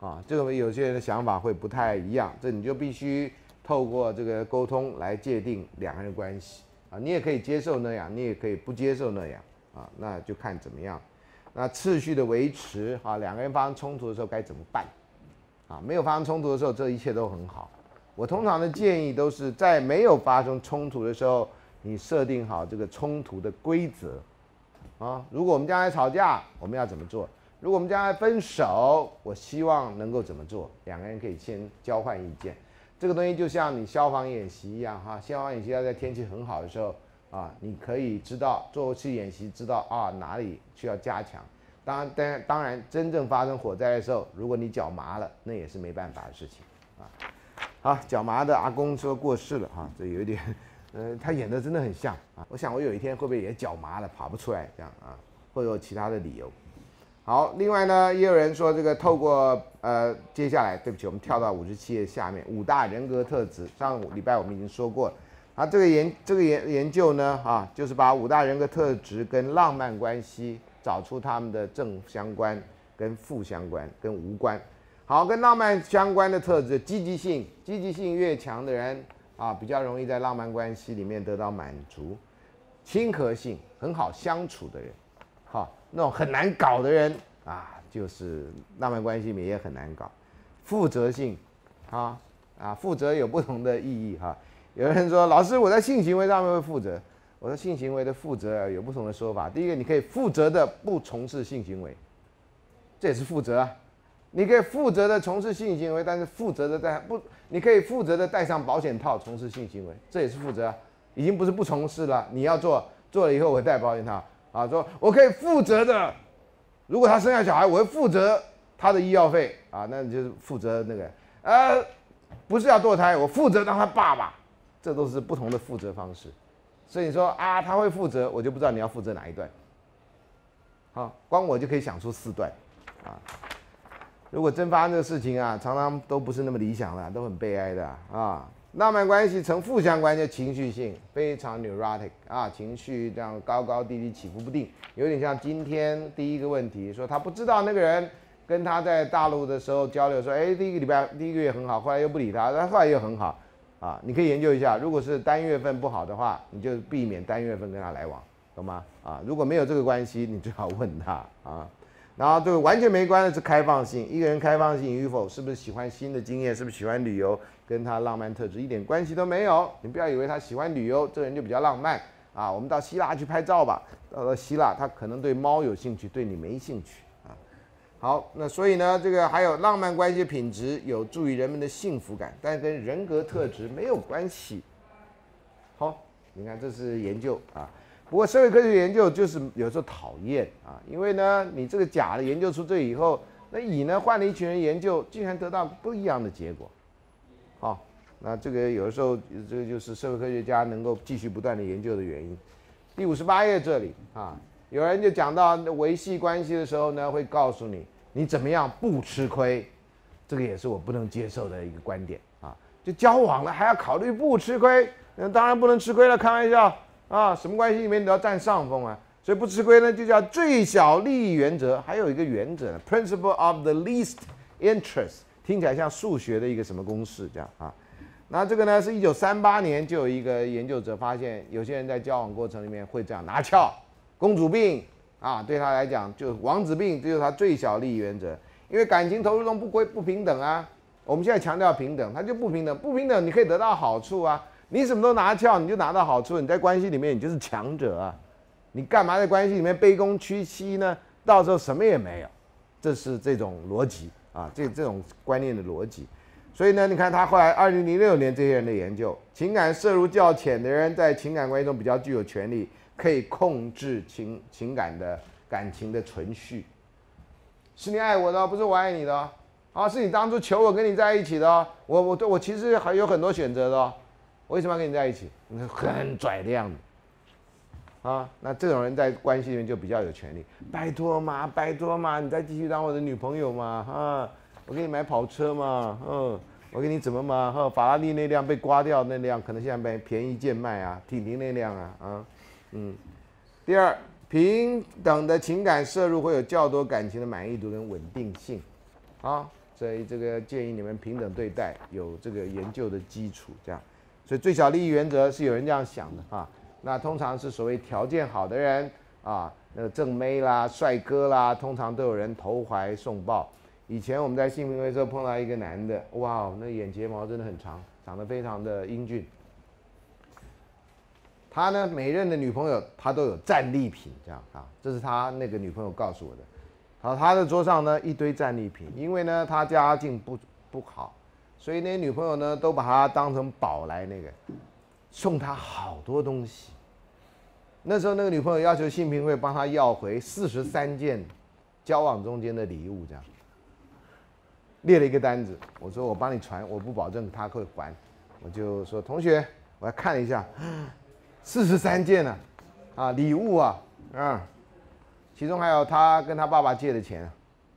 啊，这个有些人的想法会不太一样，这你就必须透过这个沟通来界定两个人的关系啊。你也可以接受那样，你也可以不接受那样啊，那就看怎么样。那次序的维持啊，两个人发生冲突的时候该怎么办啊？没有发生冲突的时候，这一切都很好。我通常的建议都是在没有发生冲突的时候，你设定好这个冲突的规则啊。如果我们将来吵架，我们要怎么做？如果我们将来分手，我希望能够怎么做？两个人可以先交换意见。这个东西就像你消防演习一样哈，消防演习要在天气很好的时候啊，你可以知道做次演习，知道啊哪里需要加强。当然，当然，当然，真正发生火灾的时候，如果你脚麻了，那也是没办法的事情啊。好，脚麻的阿公说过世了哈，这有一点，呃，他演的真的很像啊。我想我有一天会不会也脚麻了，跑不出来这样啊，或者有其他的理由。好，另外呢，也有人说这个透过呃，接下来对不起，我们跳到五十七页下面五大人格特质。上礼拜我们已经说过了，啊，这个研这个研研究呢，啊，就是把五大人格特质跟浪漫关系找出他们的正相关、跟负相关、跟无关。好，跟浪漫相关的特质，积极性，积极性越强的人啊，比较容易在浪漫关系里面得到满足。亲和性，很好相处的人，好。那种很难搞的人啊，就是浪漫关系里面也很难搞。负责性，啊啊，负责有不同的意义哈。有人说，老师我在性行为上面会负责，我说性行为的负责有不同的说法。第一个，你可以负责的不从事性行为，这也是负责啊。你可以负责的从事性行为，但是负责的在不，你可以负责的戴上保险套从事性行为，这也是负责啊。已经不是不从事了，你要做，做了以后我戴保险套。啊，说我可以负责的，如果他生下小孩，我会负责他的医药费啊，那就是负责那个，呃，不是要堕胎，我负责当他爸爸，这都是不同的负责方式。所以你说啊，他会负责，我就不知道你要负责哪一段。好，光我就可以想出四段啊。如果真发生这个事情啊，常常都不是那么理想的，都很悲哀的啊。浪漫关系呈负相关，就情绪性非常 neurotic 啊，情绪这样高高低低起伏不定，有点像今天第一个问题，说他不知道那个人跟他在大陆的时候交流说，哎，第一个礼拜第一个月很好，后来又不理他，但后来又很好啊，你可以研究一下，如果是单月份不好的话，你就避免单月份跟他来往，懂吗？啊，如果没有这个关系，你最好问他啊。然后这个完全没关的是开放性，一个人开放性与否，是不是喜欢新的经验，是不是喜欢旅游，跟他浪漫特质一点关系都没有。你不要以为他喜欢旅游，这个人就比较浪漫啊。我们到希腊去拍照吧，到了希腊他可能对猫有兴趣，对你没兴趣啊。好，那所以呢，这个还有浪漫关系品质有助于人们的幸福感，但跟人格特质没有关系。好，你看这是研究啊。不过社会科学研究就是有时候讨厌啊，因为呢，你这个假的研究出这以后，那乙呢换了一群人研究，竟然得到不一样的结果。好，那这个有的时候这个就是社会科学家能够继续不断的研究的原因。第五十八页这里啊，有人就讲到维系关系的时候呢，会告诉你你怎么样不吃亏，这个也是我不能接受的一个观点啊。就交往了还要考虑不吃亏，那当然不能吃亏了，开玩笑。啊，什么关系里面都要占上风啊，所以不吃亏呢，就叫最小利益原则。还有一个原则 ，principle of the least interest， 听起来像数学的一个什么公式这样啊。那这个呢，是一九三八年就有一个研究者发现，有些人在交往过程里面会这样拿翘，公主病啊，对他来讲就王子病，这就是他最小利益原则。因为感情投入中不归不平等啊，我们现在强调平等，他就不平等，不平等你可以得到好处啊。你什么都拿翘，你就拿到好处。你在关系里面，你就是强者啊！你干嘛在关系里面卑躬屈膝呢？到时候什么也没有。这是这种逻辑啊，这这种观念的逻辑。所以呢，你看他后来二零零六年这些人的研究，情感摄入较浅的人在情感关系中比较具有权利，可以控制情情感的感情的存续。是你爱我的，不是我爱你的啊！是你当初求我跟你在一起的哦，我我对我其实还有很多选择的哦。我为什么要跟你在一起？你很拽的样子啊！那这种人在关系里面就比较有权利。拜托嘛，拜托嘛，你再继续当我的女朋友嘛啊！我给你买跑车嘛，嗯，我给你怎么嘛？哈，法拉利那辆被刮掉那辆，可能现在便宜贱卖啊，婷婷那辆啊啊，嗯。第二，平等的情感摄入会有较多感情的满意度跟稳定性啊。 所以这个建议你们平等对待，有这个研究的基础，这样。所以最小利益原则是有人这样想的啊。那通常是所谓条件好的人啊，那个正妹啦、帅哥啦，通常都有人投怀送抱。以前我们在性平会的时候碰到一个男的，哇，那眼睫毛真的很长，长得非常的英俊。他呢，每任的女朋友他都有战利品，这样啊，这是他那个女朋友告诉我的。好，他的桌上呢一堆战利品，因为呢他家境不不好，所以那些女朋友呢都把他当成宝来那个，送他好多东西。那时候那个女朋友要求性平会帮他要回四十三件交往中间的礼物，这样列了一个单子。我说我帮你传，我不保证他会还。我就说同学，我要看了一下，四十三件呢、啊，啊礼物啊，啊，其中还有他跟他爸爸借的钱。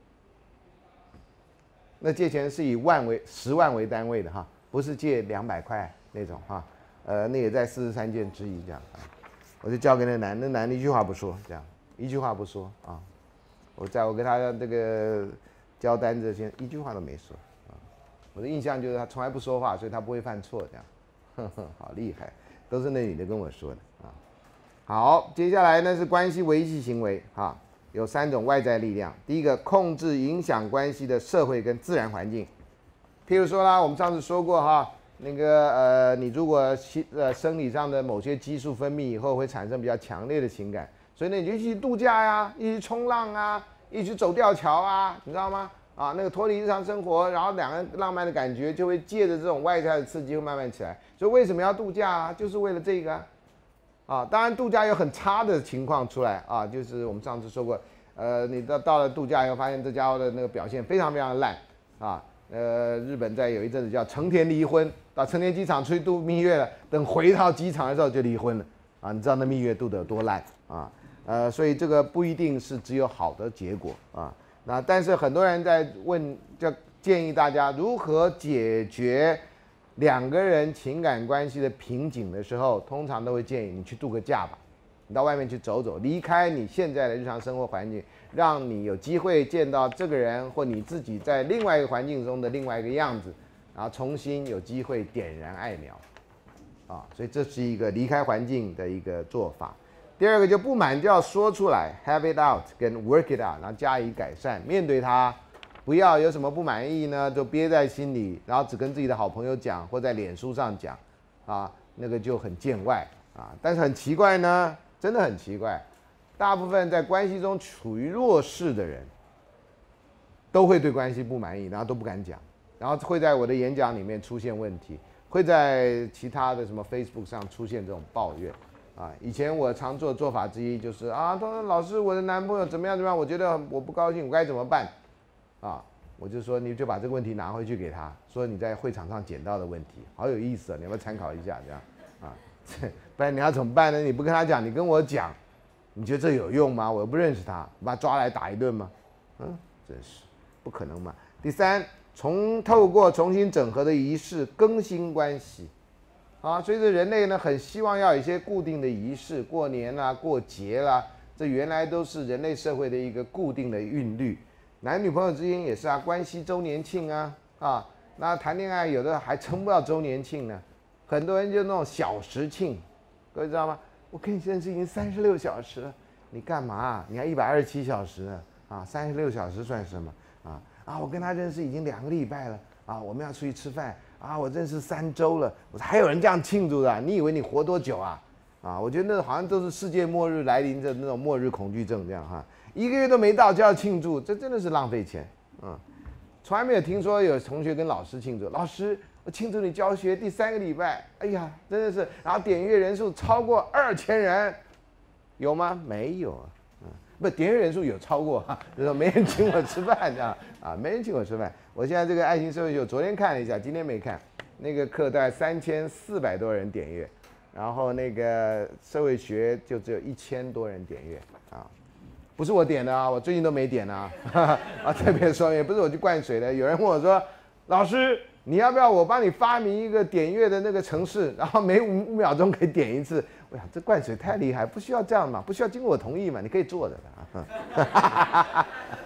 那借钱是以万为十万为单位的哈，不是借两百块那种哈，呃，那也在四十三件之一这样。我就交给那男，那男的一句话不说，这样一句话不说啊。我在我跟他这个交单子前，一句话都没说啊。我的印象就是他从来不说话，所以他不会犯错，这样，呵呵，好厉害，都是那女的跟我说的啊。好，接下来呢是关系维系行为哈，有三种外在力量。第一个，控制影响关系的社会跟自然环境，譬如说啦，我们上次说过哈。那个呃，你如果呃生理上的某些激素分泌以后，会产生比较强烈的情感，所以呢，你就一起度假呀，一起冲浪啊，一起走吊桥啊，你知道吗？啊，那个脱离日常生活，然后两个人浪漫的感觉就会借着这种外在的刺激会慢慢起来。所以为什么要度假啊？就是为了这个啊。啊，当然度假有很差的情况出来啊，就是我们上次说过，呃，你到到了度假以后，发现这家伙的那个表现非常非常烂啊。呃，日本在有一阵子叫成田离婚，到成田机场出去度蜜月了，等回到机场的时候就离婚了啊！你知道那蜜月度得有多烂啊？呃，所以这个不一定是只有好的结果啊。那但是很多人在问，就建议大家如何解决两个人情感关系的瓶颈的时候，通常都会建议你去度个假吧，你到外面去走走，离开你现在的日常生活环境。让你有机会见到这个人或你自己在另外一个环境中的另外一个样子，然后重新有机会点燃爱苗，啊，所以这是一个离开环境的一个做法。第二个就不满就要说出来 ，have it out 跟 work it out， 然后加以改善，面对它，不要有什么不满意呢就憋在心里，然后只跟自己的好朋友讲或在脸书上讲，啊，那个就很见外啊。但是很奇怪呢，真的很奇怪。大部分在关系中处于弱势的人，都会对关系不满意，然后都不敢讲，然后会在我的演讲里面出现问题，会在其他的什么 Facebook 上出现这种抱怨，啊，以前我常做的做法之一就是啊，他说老师我的男朋友怎么样怎么样，我觉得我不高兴，我该怎么办？啊，我就说你就把这个问题拿回去给他，说你在会场上捡到的问题，好有意思啊，你要不要参考一下这样啊？不然你要怎么办呢？你不跟他讲，你跟我讲。你觉得这有用吗？我又不认识他，把他抓来打一顿吗？嗯，真是不可能嘛。第三，从透过重新整合的仪式更新关系，啊，所以这人类呢很希望要有一些固定的仪式，过年啦、过节啦，这原来都是人类社会的一个固定的韵律。男女朋友之间也是啊，关系周年庆啊，啊，那谈恋爱有的还撑不到周年庆呢，很多人就那种小时庆，各位知道吗？我跟你认识已经三十六小时了，你干嘛啊？你还一百二十七小时呢？啊，三十六小时算什么？啊啊！我跟他认识已经两个礼拜了啊，我们要出去吃饭啊，我认识三周了，我说还有人这样庆祝的、啊？你以为你活多久啊？啊，我觉得那好像都是世界末日来临的那种末日恐惧症这样哈，一个月都没到就要庆祝，这真的是浪费钱。嗯，从来没有听说有同学跟老师庆祝，老师。我庆祝你教学第三个礼拜，哎呀，真的是，然后点阅人数超过二千人，有吗？没有啊，嗯，不，点阅人数有超过哈，就是说没人请我吃饭这样啊，没人请我吃饭。我现在这个爱心社会学，昨天看了一下，今天没看，那个课大概三千四百多人点阅，然后那个社会学就只有一千多人点阅啊，不是我点的啊，我最近都没点啊，啊，特别说也不是我去灌水的，有人问我说，老师。你要不要我帮你发明一个点阅的那个程式，然后每五五秒钟可以点一次？我想这灌水太厉害，不需要这样嘛，不需要经过我同意嘛，你可以做的啊。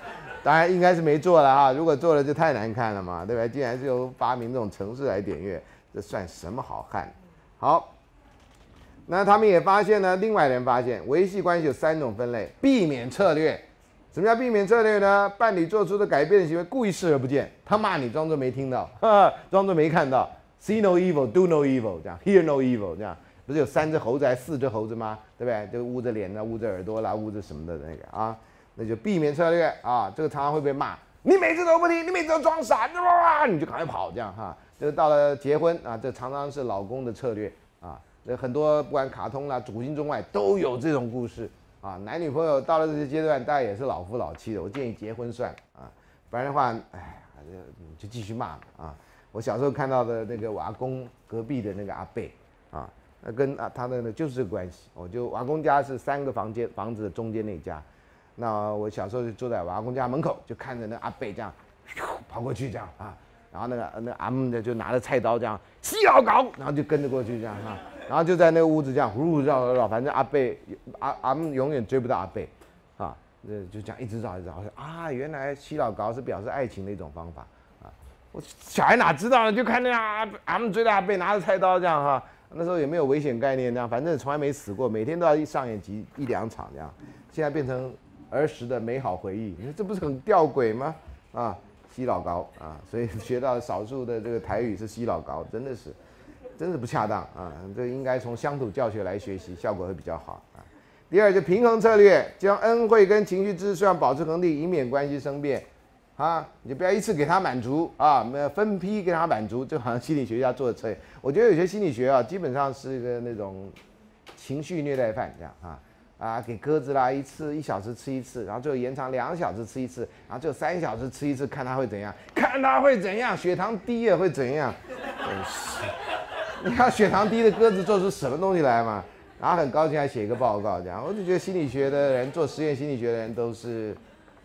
当然应该是没做了哈，如果做了就太难看了嘛，对吧？既然是由发明这种程式来点阅，这算什么好汉？好，那他们也发现呢，另外人发现维系关系有三种分类，避免策略。什么叫避免策略呢？伴侣做出的改变的行为故意视而不见，他骂你装作没听到，装作没看到 ，see no evil, do no evil， 这样 ，hear no evil， 这样。不是有三只猴子还是四只猴子吗？对不对？就捂着脸啦，捂着耳朵啦，捂着什么的那个啊，那就避免策略啊。这个常常会被骂，你每次都不听，你每次都装傻，你就赶快跑，这样哈。这个到了结婚啊，这常常是老公的策略啊。这很多不管卡通啦、古今中外都有这种故事啊。男女朋友到了这些阶段，大概也是老夫老妻的。我建议结婚算了啊，不然的话，哎，你就继续骂啊。我小时候看到的那个我阿公隔壁的那个阿伯啊。那跟啊他的呢就是这个关系，我就我阿公家是三个房间房子的中间那家，那我小时候就坐在我阿公家门口，就看着那阿伯这样跑过去这样啊，然后那个那阿姆呢就拿着菜刀这样洗好搞，然后就跟着过去这样哈，然后就在那个屋子这样呼绕绕绕，反正阿伯阿阿姆永远追不到阿伯啊，就这样一直绕一直绕啊，原来洗老搞是表示爱情的一种方法啊，我小孩哪知道呢，就看那阿阿姆追着阿伯拿着菜刀这样哈。那时候也没有危险概念，这样反正从来没死过，每天都要上演几一两场这样，现在变成儿时的美好回忆，你说这不是很吊诡吗？啊，西老高啊，所以学到少数的这个台语是西老高，真的是，真是不恰当啊，这应该从乡土教学来学习，效果会比较好啊。第二就平衡策略，将恩惠跟情绪支持保持恒定，以免关系生变。啊，你就不要一次给他满足啊，分批给他满足，就好像心理学家做的策略。我觉得有些心理学啊，基本上是一个那种情绪虐待犯这样啊啊，给鸽子啦，一次一小时吃一次，然后最后延长两小时吃一次，然后最后三小时吃一次，看他会怎样，看他会怎样，血糖低了会怎样？你看血糖低的鸽子做出什么东西来嘛？然后很高兴还写一个报告这样，我就觉得心理学的人做实验心理学的人都是。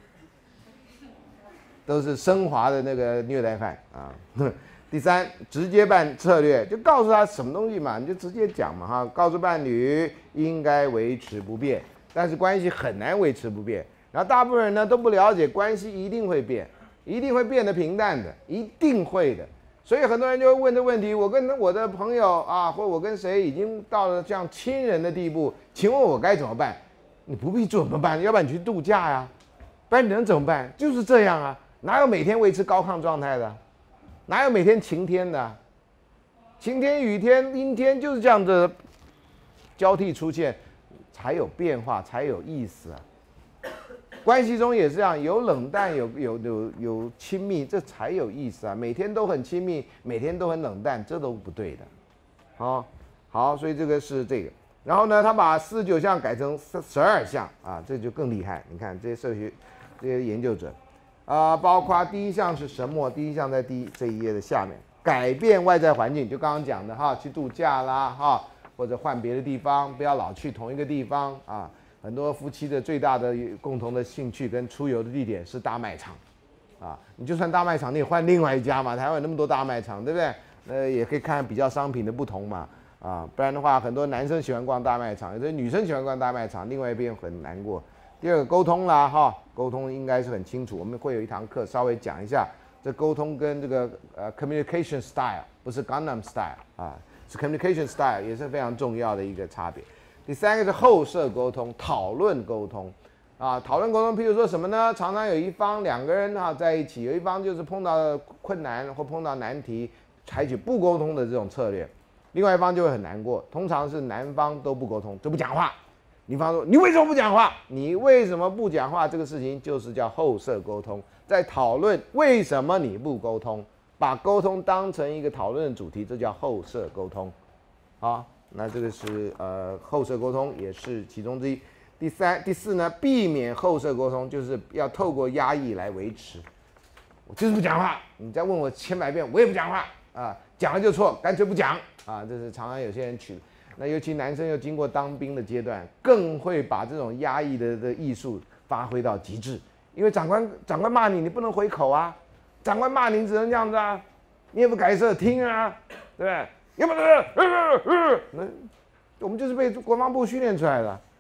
都是升华的那个虐待犯啊。第三，直接办策略，就告诉他什么东西嘛，你就直接讲嘛哈。告诉伴侣应该维持不变，但是关系很难维持不变。然后大部分人呢都不了解关系一定会变，一定会变得平淡的，一定会的。所以很多人就会问这问题：我跟我的朋友啊，或我跟谁已经到了这样亲人的地步，请问我该怎么办？你不必怎么办，要不然你去度假呀，不然你能怎么办？就是这样啊。哪有每天维持高亢状态的？哪有每天晴天的？晴天、雨天、阴天就是这样的交替出现，才有变化，才有意思啊。关系中也是这样，有冷淡，有有有有亲密，这才有意思啊。每天都很亲密，每天都很冷淡，这都不对的。好，好，所以这个是这个。然后呢，他把四十九项改成十二项啊，这就更厉害。你看这些社学这些研究者。啊、呃，包括第一项是什么？第一项在第一这一页的下面，改变外在环境，就刚刚讲的哈，去度假啦哈，或者换别的地方，不要老去同一个地方啊。很多夫妻的最大的共同的兴趣跟出游的地点是大卖场，啊，你就算大卖场，你也换另外一家嘛，台湾有那么多大卖场，对不对？呃，也可以看比较商品的不同嘛，啊，不然的话，很多男生喜欢逛大卖场，有的女生喜欢逛大卖场，另外一边很难过。第二个沟通啦，哈，沟通应该是很清楚。我们会有一堂课稍微讲一下，这沟通跟这个呃 communication style 不是 Gangnam style 啊，是 communication style 也是非常重要的一个差别。第三个是后设沟通，讨论沟通啊，讨论沟通，譬如说什么呢？常常有一方两个人哈在一起，有一方就是碰到困难或碰到难题，采取不沟通的这种策略，另外一方就会很难过。通常是男方都不沟通，就不讲话。女方说：“你为什么不讲话？你为什么不讲话？”这个事情就是叫后设沟通，在讨论为什么你不沟通，把沟通当成一个讨论的主题，这叫后设沟通。好，那这个是呃后设沟通也是其中之一。第三、第四呢，避免后设沟通，就是要透过压抑来维持。我就是不讲话，你再问我千百遍，我也不讲话啊，讲了就错，干脆不讲啊，这是常常有些人取。那尤其男生又经过当兵的阶段，更会把这种压抑的的艺术发挥到极致。因为长官长官骂你，你不能回口啊；长官骂你，只能这样子啊，你也不改色听啊，对不对？要不然，呃呃，那我们就是被国防部训练出来的。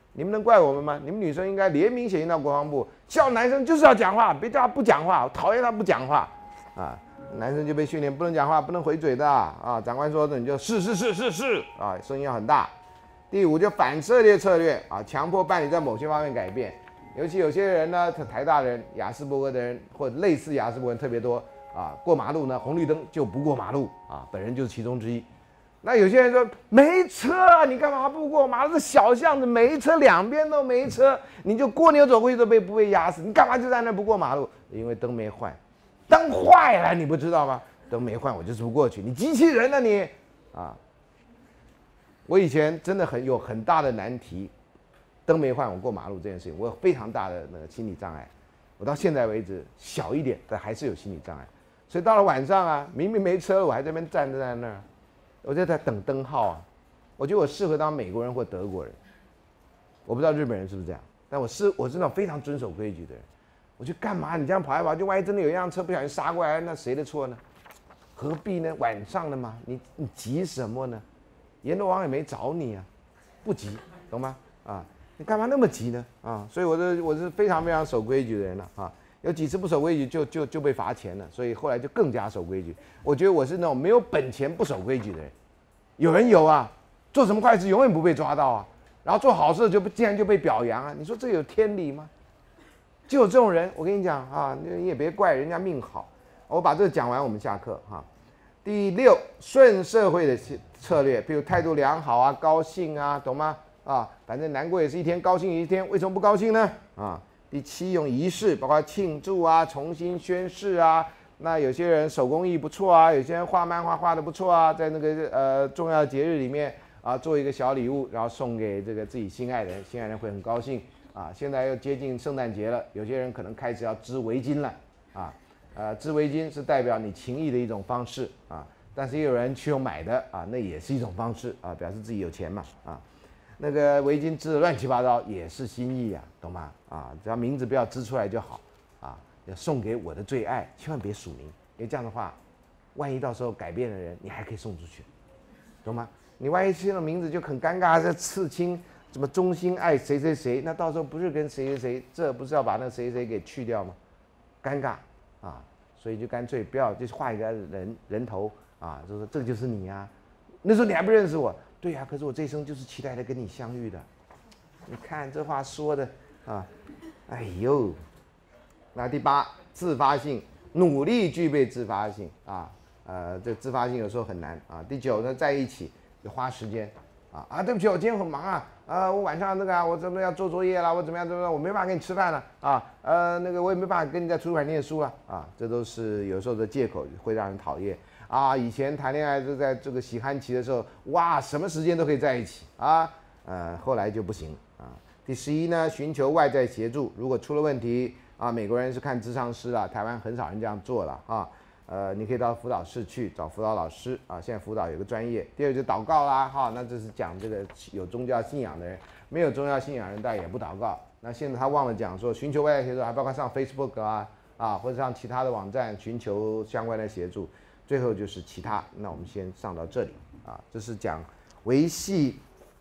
你们能怪我们吗？你们女生应该联名写信到国防部，叫男生就是要讲话，别叫他不讲话，我讨厌他不讲话啊。男生就被训练不能讲话，不能回嘴的啊。长官说的你就是是是是是啊，声音要很大。第五就反策略策略啊，强迫伴侣在某些方面改变。尤其有些人呢，台大的人、雅斯伯格的人或者类似雅斯伯格人特别多啊，过马路呢红绿灯就不过马路啊，本人就是其中之一。那有些人说没车，你干嘛不过马路？这小巷子没车，两边都没车，你就过牛走过去都被不被压死，你干嘛就在那不过马路？因为灯没换，灯坏了你不知道吗？灯没换我就是不过去，你机器人呢你啊！我以前真的很有很大的难题，灯没换我过马路这件事情，我有非常大的那个心理障碍。我到现在为止小一点，但还是有心理障碍。所以到了晚上啊，明明没车，我还在那边站着在那儿。我就在等灯号啊，我觉得我适合当美国人或德国人，我不知道日本人是不是这样，但我是我是那种非常遵守规矩的人。我去干嘛？你这样跑来跑去，万一真的有一辆车不小心杀过来，那谁的错呢？何必呢？晚上了嘛，你你急什么呢？阎罗王也没找你啊，不急，懂吗？啊，你干嘛那么急呢？啊，所以我是我是非常非常守规矩的人了啊。有几次不守规矩就就就被罚钱了，所以后来就更加守规矩。我觉得我是那种没有本钱不守规矩的人。有人有啊，做什么坏事永远不被抓到啊，然后做好事就竟然就被表扬啊，你说这有天理吗？就有这种人，我跟你讲啊，你也别怪人家命好。我把这个讲完，我们下课哈。第六，顺社会的策略，比如态度良好啊，高兴啊，懂吗？啊，反正难过也是一天，高兴也是一天，为什么不高兴呢？啊。第七，用仪式，包括庆祝啊、重新宣誓啊。那有些人手工艺不错啊，有些人画漫画画得不错啊，在那个呃重要节日里面啊，做一个小礼物，然后送给这个自己心爱的人，心爱的人会很高兴啊。现在又接近圣诞节了，有些人可能开始要织围巾了啊。呃，织围巾是代表你情谊的一种方式啊，但是也有人去用买的啊，那也是一种方式啊，表示自己有钱嘛啊。那个围巾织的乱七八糟也是心意啊，懂吗？啊，只要名字不要织出来就好啊。要送给我的最爱，千万别署名，因为这样的话，万一到时候改变的人，你还可以送出去，懂吗？你万一签了名字就很尴尬，这刺青什么衷心爱谁谁谁，那到时候不是跟谁谁谁，这不是要把那谁谁给去掉吗？尴尬啊，所以就干脆不要，就画一个人人头啊，就说这就是你呀、啊。那时候你还不认识我。对呀、啊，可是我这一生就是期待着跟你相遇的。你看这话说的啊，哎呦。那第八，自发性，努力具备自发性啊，呃，这自发性有时候很难啊。第九呢，在一起就花时间啊啊，对不起，我今天很忙啊，啊，我晚上那个啊，我怎么要做作业啦，我怎么样怎么样，我没办法跟你吃饭了啊，呃，那个我也没办法跟你在图书馆念书了啊，这都是有时候的借口，会让人讨厌。啊，以前谈恋爱就在这个喜憨期的时候，哇，什么时间都可以在一起啊，呃，后来就不行啊。第十一呢，寻求外在协助，如果出了问题啊，美国人是看咨商师啦，台湾很少人这样做了啊，呃，你可以到辅导室去找辅导老师啊，现在辅导有个专业。第二就祷告啦，哈，那这是讲这个有宗教信仰的人，没有宗教信仰的人当然也不祷告。那现在他忘了讲说，寻求外在协助，还包括上 Facebook 啊啊，或者上其他的网站寻求相关的协助。最后就是其他，那我们先上到这里啊，这是讲维系，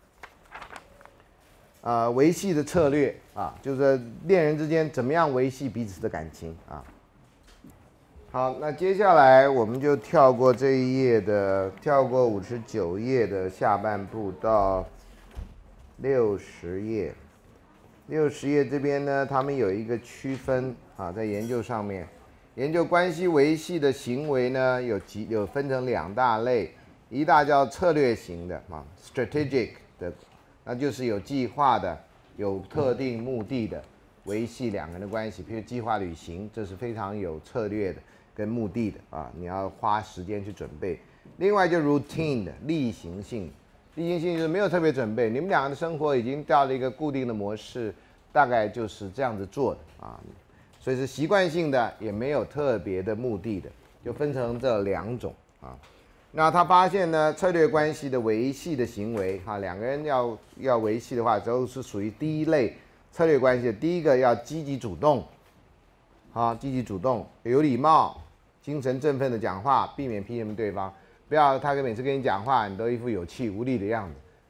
呃，维系的策略啊，就是恋人之间怎么样维系彼此的感情啊。好，那接下来我们就跳过这一页的，跳过五十九页的下半部到六十页。六十页这边呢，他们有一个区分啊，在研究上面。研究关系维系的行为呢，有几有分成两大类，一大叫策略型的啊 ，strategic 的，那就是有计划的、有特定目的的维系两个人的关系，譬如计划旅行，这是非常有策略的跟目的的啊，你要花时间去准备。另外就 routine 的例行性，例行性就是没有特别准备，你们两个的生活已经到了一个固定的模式，大概就是这样子做的啊。所以是习惯性的，也没有特别的目的的，就分成这两种啊。那他发现呢，策略关系的维系的行为，哈，两个人要要维系的话，都是属于第一类策略关系的。第一个要积极主动，好，积极主动，有礼貌，精神振奋的讲话，避免批评对方，不要他每次跟你讲话，你都一副有气无力的样子，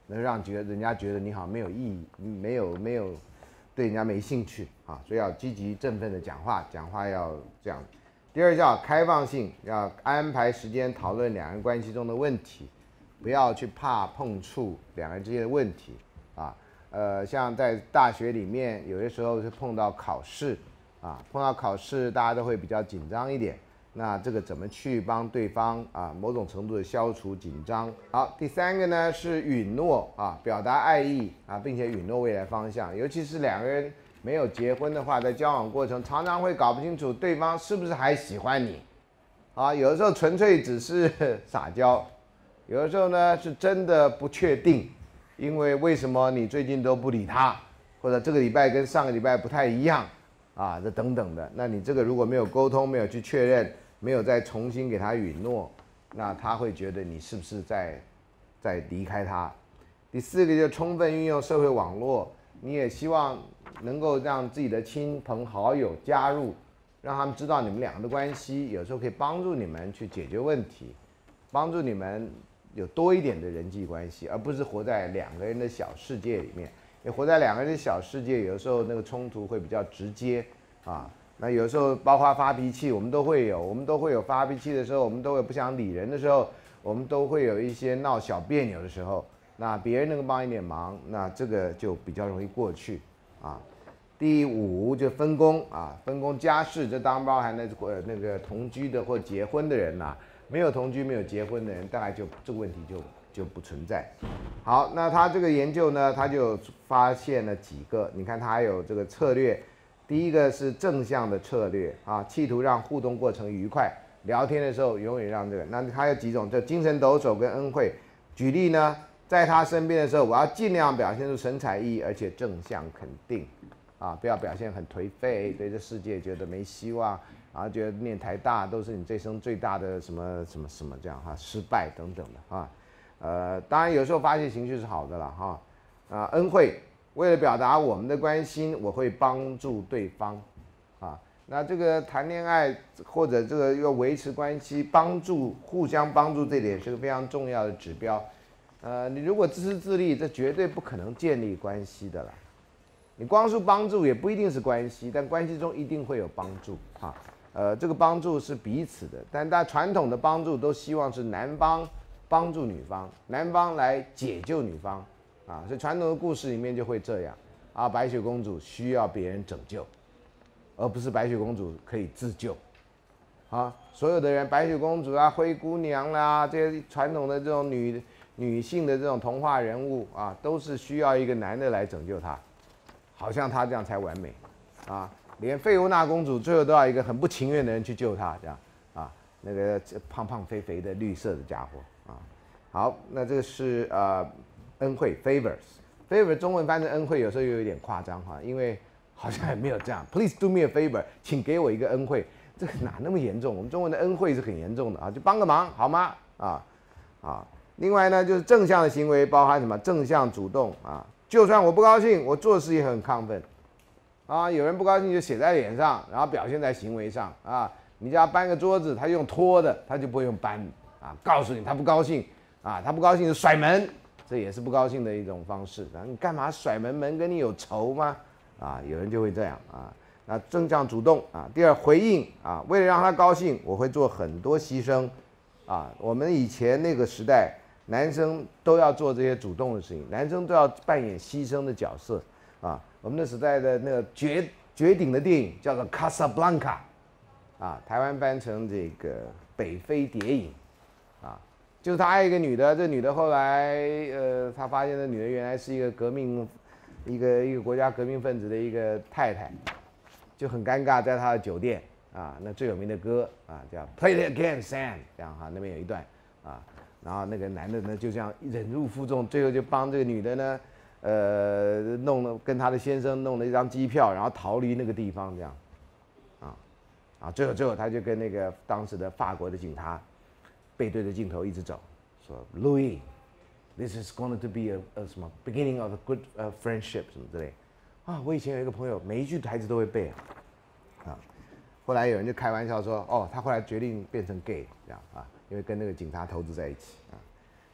能让觉得人家觉得你好像没有意义，没有没有对人家没兴趣啊，所以要积极振奋的讲话，讲话要这样。第二叫开放性，要安排时间讨论两人关系中的问题，不要去怕碰触两人之间的问题啊。呃，像在大学里面，有些时候是碰到考试啊，碰到考试大家都会比较紧张一点。那这个怎么去帮对方啊，某种程度的消除紧张？好，第三个呢是允诺啊，表达爱意啊，并且允诺未来方向。尤其是两个人没有结婚的话，在交往过程常常会搞不清楚对方是不是还喜欢你啊。有的时候纯粹只是撒娇，有的时候呢是真的不确定，因为为什么你最近都不理他，或者这个礼拜跟上个礼拜不太一样。啊，这等等的，那你这个如果没有沟通，没有去确认，没有再重新给他允诺，那他会觉得你是不是在在离开他？第四个就充分运用社会网络，你也希望能够让自己的亲朋好友加入，让他们知道你们两个的关系，有时候可以帮助你们去解决问题，帮助你们有多一点的人际关系，而不是活在两个人的小世界里面。你活在两个人的小世界，有的时候那个冲突会比较直接啊。那有时候包括发脾气，我们都会有，我们都会有发脾气的时候，我们都有不想理人的时候，我们都会有一些闹小别扭的时候。那别人能够帮一点忙，那这个就比较容易过去啊。第五就分工啊，分工家事，这当然包含那个那个同居的或结婚的人呐、啊，没有同居没有结婚的人，大概就这个问题就。就不存在。好，那他这个研究呢，他就发现了几个，你看他还有这个策略，第一个是正向的策略啊，企图让互动过程愉快，聊天的时候永远让这个，那他有几种，就精神抖擞跟恩惠。举例呢，在他身边的时候，我要尽量表现出神采奕奕，而且正向肯定啊，不要表现很颓废，对这世界觉得没希望，然后觉得念台大都是你这生最大的什么什么什么这样哈，失败等等的啊。呃，当然有时候发泄情绪是好的了哈，啊，恩惠，为了表达我们的关心，我会帮助对方，啊，那这个谈恋爱或者这个要维持关系，帮助互相帮助这点是个非常重要的指标，呃，你如果自私自利，这绝对不可能建立关系的了。你光是帮助也不一定是关系，但关系中一定会有帮助啊，呃，这个帮助是彼此的，但大家传统的帮助都希望是男方帮助女方，男方来解救女方，啊，所以传统的故事里面就会这样啊，白雪公主需要别人拯救，而不是白雪公主可以自救，啊，所有的人，白雪公主啊、灰姑娘啦，这些传统的这种女女性的这种童话人物啊，都是需要一个男的来拯救她，好像她这样才完美，啊，连费欧娜公主最后都要一个很不情愿的人去救她，这样啊，那个胖胖肥肥的绿色的家伙。啊，好，那这个是呃恩惠 favors，favor 中文翻成恩惠有时候又有点夸张哈，因为好像也没有这样。Please do me a favor， 请给我一个恩惠，这个哪那么严重？我们中文的恩惠是很严重的啊，就帮个忙好吗？啊啊，另外呢就是正向的行为包含什么？正向主动啊，就算我不高兴，我做事也很亢奋啊。有人不高兴就写在脸上，然后表现在行为上啊。你叫他搬个桌子，他用拖的，他就不会用搬。啊，告诉你他不高兴啊，他不高兴就甩门，这也是不高兴的一种方式。然后你干嘛甩门？门跟你有仇吗？啊，有人就会这样啊。那正向主动啊。第二，回应啊，为了让他高兴，我会做很多牺牲啊。我们以前那个时代，男生都要做这些主动的事情，男生都要扮演牺牲的角色啊。我们那时代的那个绝绝顶的电影叫做《卡萨布兰卡》啊，台湾翻成这个《北非谍影》。啊，就是他爱一个女的，这女的后来，呃，他发现这女的原来是一个革命，一个一个国家革命分子的一个太太，就很尴尬，在他的酒店啊，那最有名的歌啊叫 Play It Again Sam， 这样哈，那边有一段啊，然后那个男的呢就这样忍辱负重，最后就帮这个女的呢，呃，弄了跟他的先生弄了一张机票，然后逃离那个地方这样，啊啊，最后最后他就跟那个当时的法国的警察。背对着镜头一直走，说 Louis，this is going to be a, a 什么 beginning of a good、uh, friendship 什么之类，啊，我以前有一个朋友，每一句台词都会背啊，啊，后来有人就开玩笑说，哦，他后来决定变成 gay 这样啊，因为跟那个警察投资在一起啊，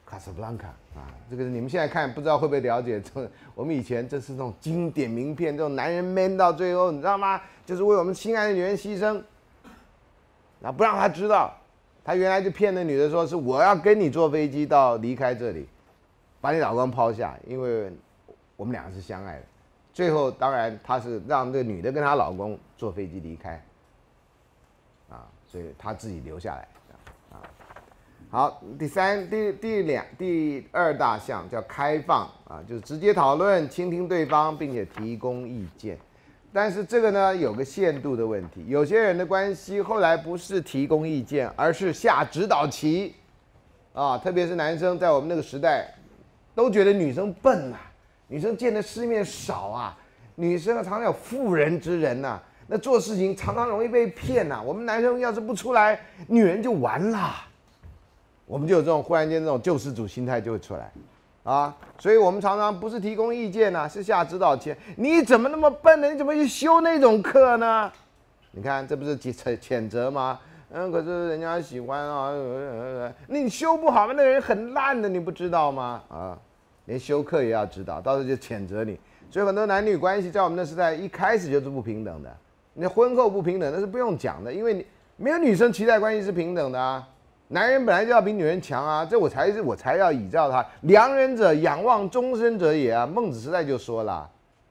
卡萨布兰卡啊，这个你们现在看不知道会不会了解？这我们以前这是那种经典名片，这种男人 man 到最后，你知道吗？就是为我们心爱的女人牺牲，然后不让她知道，他原来就骗那女的说是我要跟你坐飞机到离开这里，把你老公抛下，因为我们两个是相爱的。最后当然他是让这个女的跟她老公坐飞机离开，啊，所以他自己留下来。好，第三、第第两、第二大项叫开放啊，就是直接讨论、倾听对方，并且提供意见。但是这个呢，有个限度的问题。有些人的关系后来不是提供意见，而是下指导棋啊。特别是男生，在我们那个时代，都觉得女生笨啊，女生见的世面少啊，女生常常有妇人之仁呐、啊，那做事情常常容易被骗呐、啊。我们男生要是不出来，女人就完了。我们就有这种忽然间这种救世主心态就会出来，啊，所以我们常常不是提供意见呐、啊，是下指导棋。你怎么那么笨呢？你怎么去修那种课呢？你看这不是谴谴责吗？嗯，可是人家喜欢啊，你修不好吗？那个人很烂的，你不知道吗？啊，连修课也要指导，到时候就谴责你。所以很多男女关系在我们那时代一开始就是不平等的。你婚后不平等那是不用讲的，因为你没有女生期待关系是平等的啊。男人本来就要比女人强啊，这我才是我才要倚照他。良人者仰望终身者也啊，孟子时代就说了。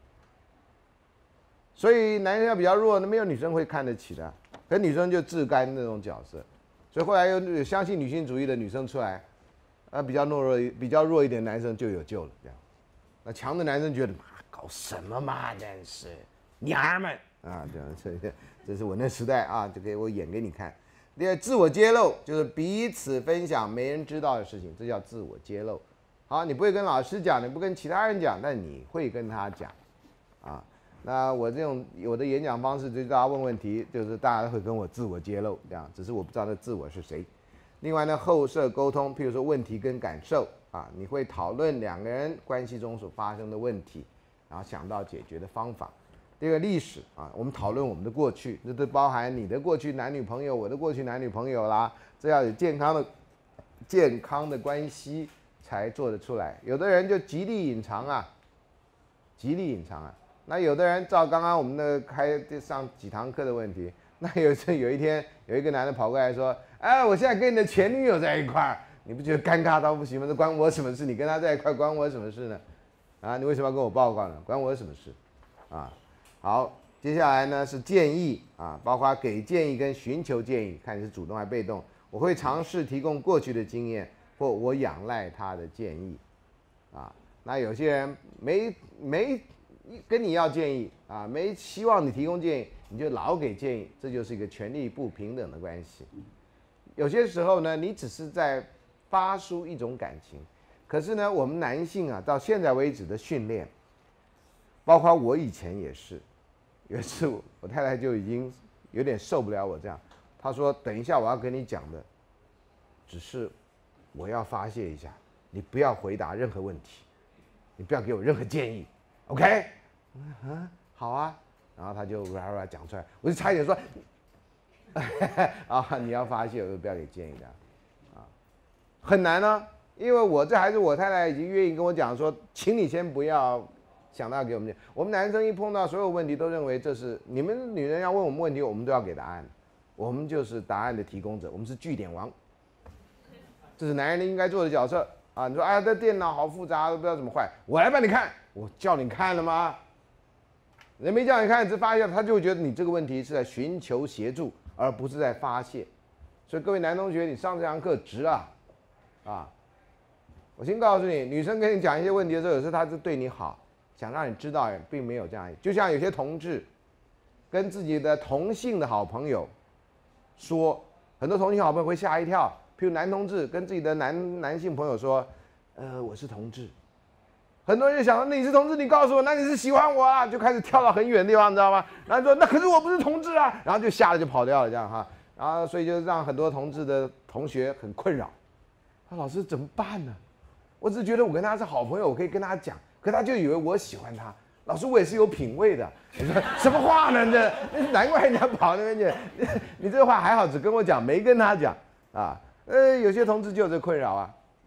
所以男人要比较弱，那没有女生会看得起的，可女生就自甘那种角色。所以后来有相信女性主义的女生出来，啊，比较懦弱、比较弱一点的男生就有救了。这样，那强的男生觉得搞什么嘛，真是娘儿们啊，这样这这是我那时代啊，就给我演给你看。第二，自我揭露就是彼此分享没人知道的事情，这叫自我揭露。好，你不会跟老师讲，你不跟其他人讲，但你会跟他讲，啊，那我这种我的演讲方式就是大家问问题，就是大家会跟我自我揭露，这样，只是我不知道那自我是谁。另外呢，后设沟通，譬如说问题跟感受啊，你会讨论两个人关系中所发生的问题，然后想到解决的方法。第二个历史啊，我们讨论我们的过去，这都包含你的过去男女朋友，我的过去男女朋友啦，这要有健康的、健康的关系才做得出来。有的人就极力隐藏啊，极力隐藏啊。那有的人照刚刚我们那个开上几堂课的问题，那有一次有一天有一个男的跑过来说：“哎，我现在跟你的前女友在一块儿，你不觉得尴尬到不行吗？这关我什么事？你跟他在一块儿关我什么事呢？啊，你为什么要跟我报告呢？关我什么事？啊？”好，接下来呢是建议啊，包括给建议跟寻求建议，看你是主动还是被动。我会尝试提供过去的经验，或我仰赖他的建议，啊，那有些人没没跟你要建议啊，没希望你提供建议，你就老给建议，这就是一个权力不平等的关系。有些时候呢，你只是在发出一种感情，可是呢，我们男性啊，到现在为止的训练，包括我以前也是。有一次我，我太太就已经有点受不了我这样，她说：“等一下我要跟你讲的，只是我要发泄一下，你不要回答任何问题，你不要给我任何建议 ，OK？” 嗯，好啊。然后她就哇哇讲出来，我就差一点说：“啊，你要发泄，我就不要给建议的啊，很难啊，因为我这还是我太太已经愿意跟我讲说，请你先不要。”想到给我们讲，我们男生一碰到所有问题都认为这是你们女人要问我们问题，我们都要给答案，我们就是答案的提供者，我们是句点王，这是男人应该做的角色啊！你说哎，这电脑好复杂，都不知道怎么坏，我来帮你看，我叫你看了吗？人没叫你看，只发现他就会觉得你这个问题是在寻求协助，而不是在发泄。所以各位男同学，你上这堂课值啊啊！我先告诉你，女生跟你讲一些问题的时候，有时候她是对你好。想让你知道，并没有这样。就像有些同志跟自己的同性的好朋友说，很多同性好朋友会吓一跳。譬如男同志跟自己的男男性朋友说：“呃，我是同志。”很多人就想说：“那你是同志，你告诉我，那你是喜欢我啊？”就开始跳到很远的地方，你知道吗？然后说：“那可是我不是同志啊！”然后就吓得就跑掉了，这样哈。然后所以就让很多同志的同学很困扰。他老师怎么办呢？我只是觉得我跟他是好朋友，我可以跟他讲。可他就以为我喜欢他，老师我也是有品味的。你说什么话呢？这难怪人家跑那边去。你这话还好，只跟我讲，没跟他讲啊。呃，有些同志就有这困扰啊，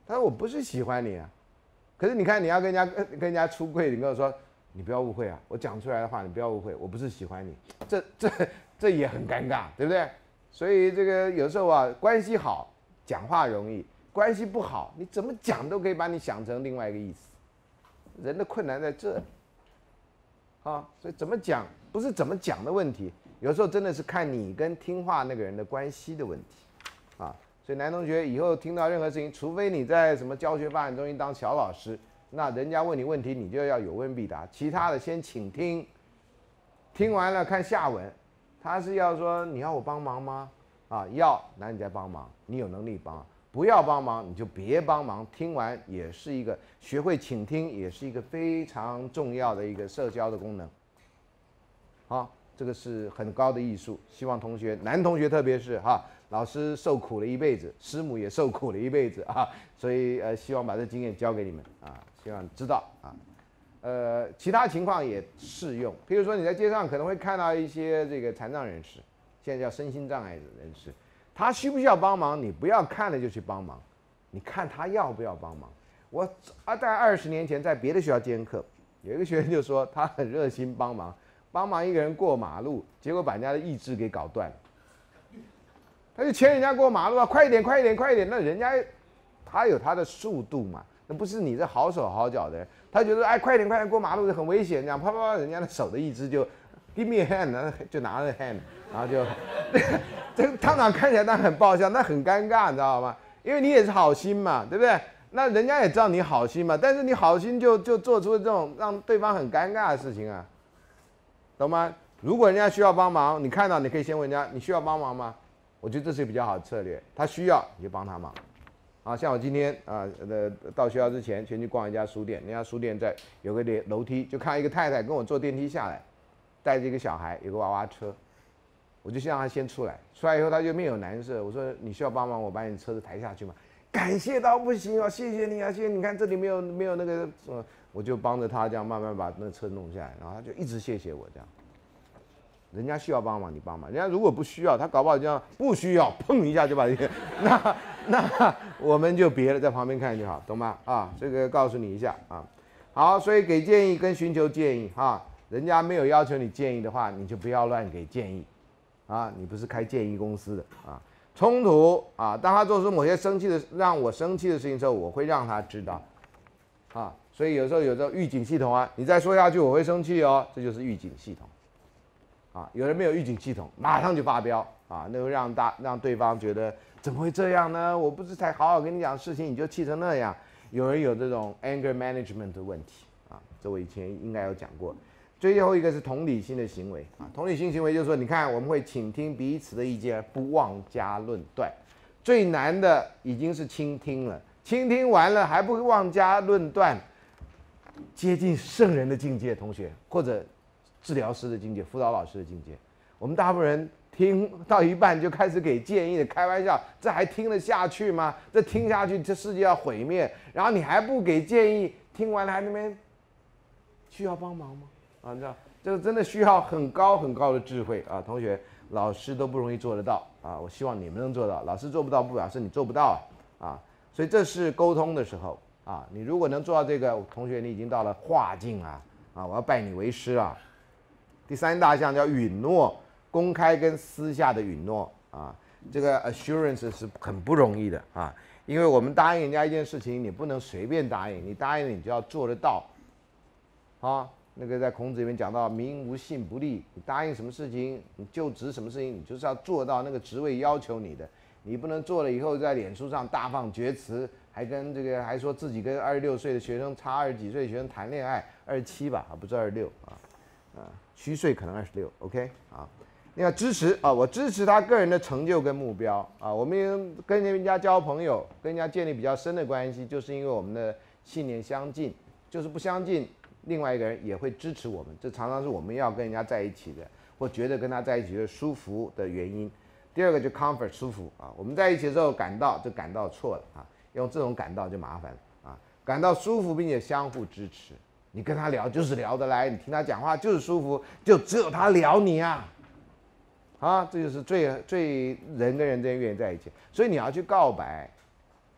他说我不是喜欢你啊，可是你看你要跟人家跟人家出柜，你跟我说你不要误会啊，我讲出来的话你不要误会，我不是喜欢你，这这这也很尴尬，对不对？所以这个有时候啊，关系好讲话容易，关系不好你怎么讲都可以把你想成另外一个意思，人的困难在这。啊，所以怎么讲不是怎么讲的问题，有时候真的是看你跟听话那个人的关系的问题，啊，所以男同学以后听到任何事情，除非你在什么教学发展中心当小老师，那人家问你问题，你就要有问必答，其他的先倾听，听完了看下文，他是要说你要我帮忙吗？啊，要，那你再帮忙，你有能力帮。不要帮忙你就别帮忙，听完也是一个学会倾听，也是一个非常重要的一个社交的功能。好，这个是很高的艺术，希望同学，男同学特别是哈，老师受苦了一辈子，师母也受苦了一辈子啊，所以呃，希望把这经验教给你们啊，希望知道啊。呃，其他情况也适用，譬如说你在街上可能会看到一些这个残障人士，现在叫身心障碍的人士。他需不需要帮忙？你不要看了就去帮忙，你看他要不要帮忙。我啊，在二十年前在别的学校兼课，有一个学生就说他很热心帮忙，帮忙一个人过马路，结果把人家的意志给搞断了。他就牵人家过马路啊，快一点，快一点，快一点。那人家他有他的速度嘛，那不是你这好手好脚的人，他觉得哎，快点，快点过马路很危险，这样啪啪啪，人家的手的意志就 give me a hand， 然后就拿着 hand， 然后就。这个当场看起来那很爆笑，那很尴尬，你知道吗？因为你也是好心嘛，对不对？那人家也知道你好心嘛，但是你好心就就做出这种让对方很尴尬的事情啊，懂吗？如果人家需要帮忙，你看到你可以先问人家你需要帮忙吗？我觉得这是比较好的策略。他需要你就帮他忙。啊，像我今天啊呃到学校之前先去逛一家书店，人家书店在有个楼梯，就看一个太太跟我坐电梯下来，带着一个小孩，有个娃娃车。我就先让他先出来，出来以后他就面有难色。我说你需要帮忙，我把你车子抬下去嘛。感谢到不行哦，谢谢你啊，谢谢你看这里没有没有那个呃，我就帮着他这样慢慢把那车弄下来，然后他就一直谢谢我这样。人家需要帮忙你帮忙，人家如果不需要，他搞不好这样不需要，砰一下就把这个，那那我们就别了，在旁边看就好，懂吗？啊，这个告诉你一下啊。好，所以给建议跟寻求建议哈，人家没有要求你建议的话，你就不要乱给建议。啊，你不是开建议公司的啊！冲突啊，当他做出某些生气的、让我生气的事情之后，我会让他知道，啊，所以有时候有时候预警系统啊，你再说下去我会生气哦，这就是预警系统，啊，有人没有预警系统，马上就发飙啊，那会让大让对方觉得怎么会这样呢？我不是才好好跟你讲事情，你就气成那样。有人有这种 anger management 的问题啊，这我以前应该有讲过。最后一个是同理心的行为啊，同理心行为就是说，你看我们会倾听彼此的意见，不妄加论断。最难的已经是倾听了，倾听完了还不妄加论断，接近圣人的境界，同学或者治疗师的境界、辅导老师的境界。我们大部分人听到一半就开始给建议的，开玩笑，这还听得下去吗？这听下去，这世界要毁灭，然后你还不给建议，听完了还那边需要帮忙吗？啊，你知道这个真的需要很高很高的智慧啊，同学，老师都不容易做得到啊。我希望你们能做到，老师做不到不表示你做不到啊。啊，所以这是沟通的时候啊，你如果能做到这个，同学你已经到了化境啊啊，我要拜你为师啊。第三大项叫允诺，公开跟私下的允诺啊，这个 assurance 是很不容易的啊，因为我们答应人家一件事情，你不能随便答应，你答应了你就要做得到啊。那个在孔子里面讲到民无信不立，你答应什么事情，你就职什么事情，你就是要做到那个职位要求你的，你不能做了以后在脸书上大放厥词，还跟这个还说自己跟二十六岁的学生差二十几岁的学生谈恋爱，二十七吧，不是二十六啊，啊，虚岁可能二十六 ，OK 啊，那要支持啊，我支持他个人的成就跟目标啊，我们跟人家交朋友，跟人家建立比较深的关系，就是因为我们的信念相近，就是不相近。另外一个人也会支持我们，这常常是我们要跟人家在一起的，或觉得跟他在一起的舒服的原因。第二个就 comfort 舒服啊，我们在一起的时候感到就感到错了啊，用这种感到就麻烦了啊，感到舒服并且相互支持，你跟他聊就是聊得来，你听他讲话就是舒服，就只有他聊你啊，啊，这就是最最人跟人之间愿意在一起，所以你要去告白。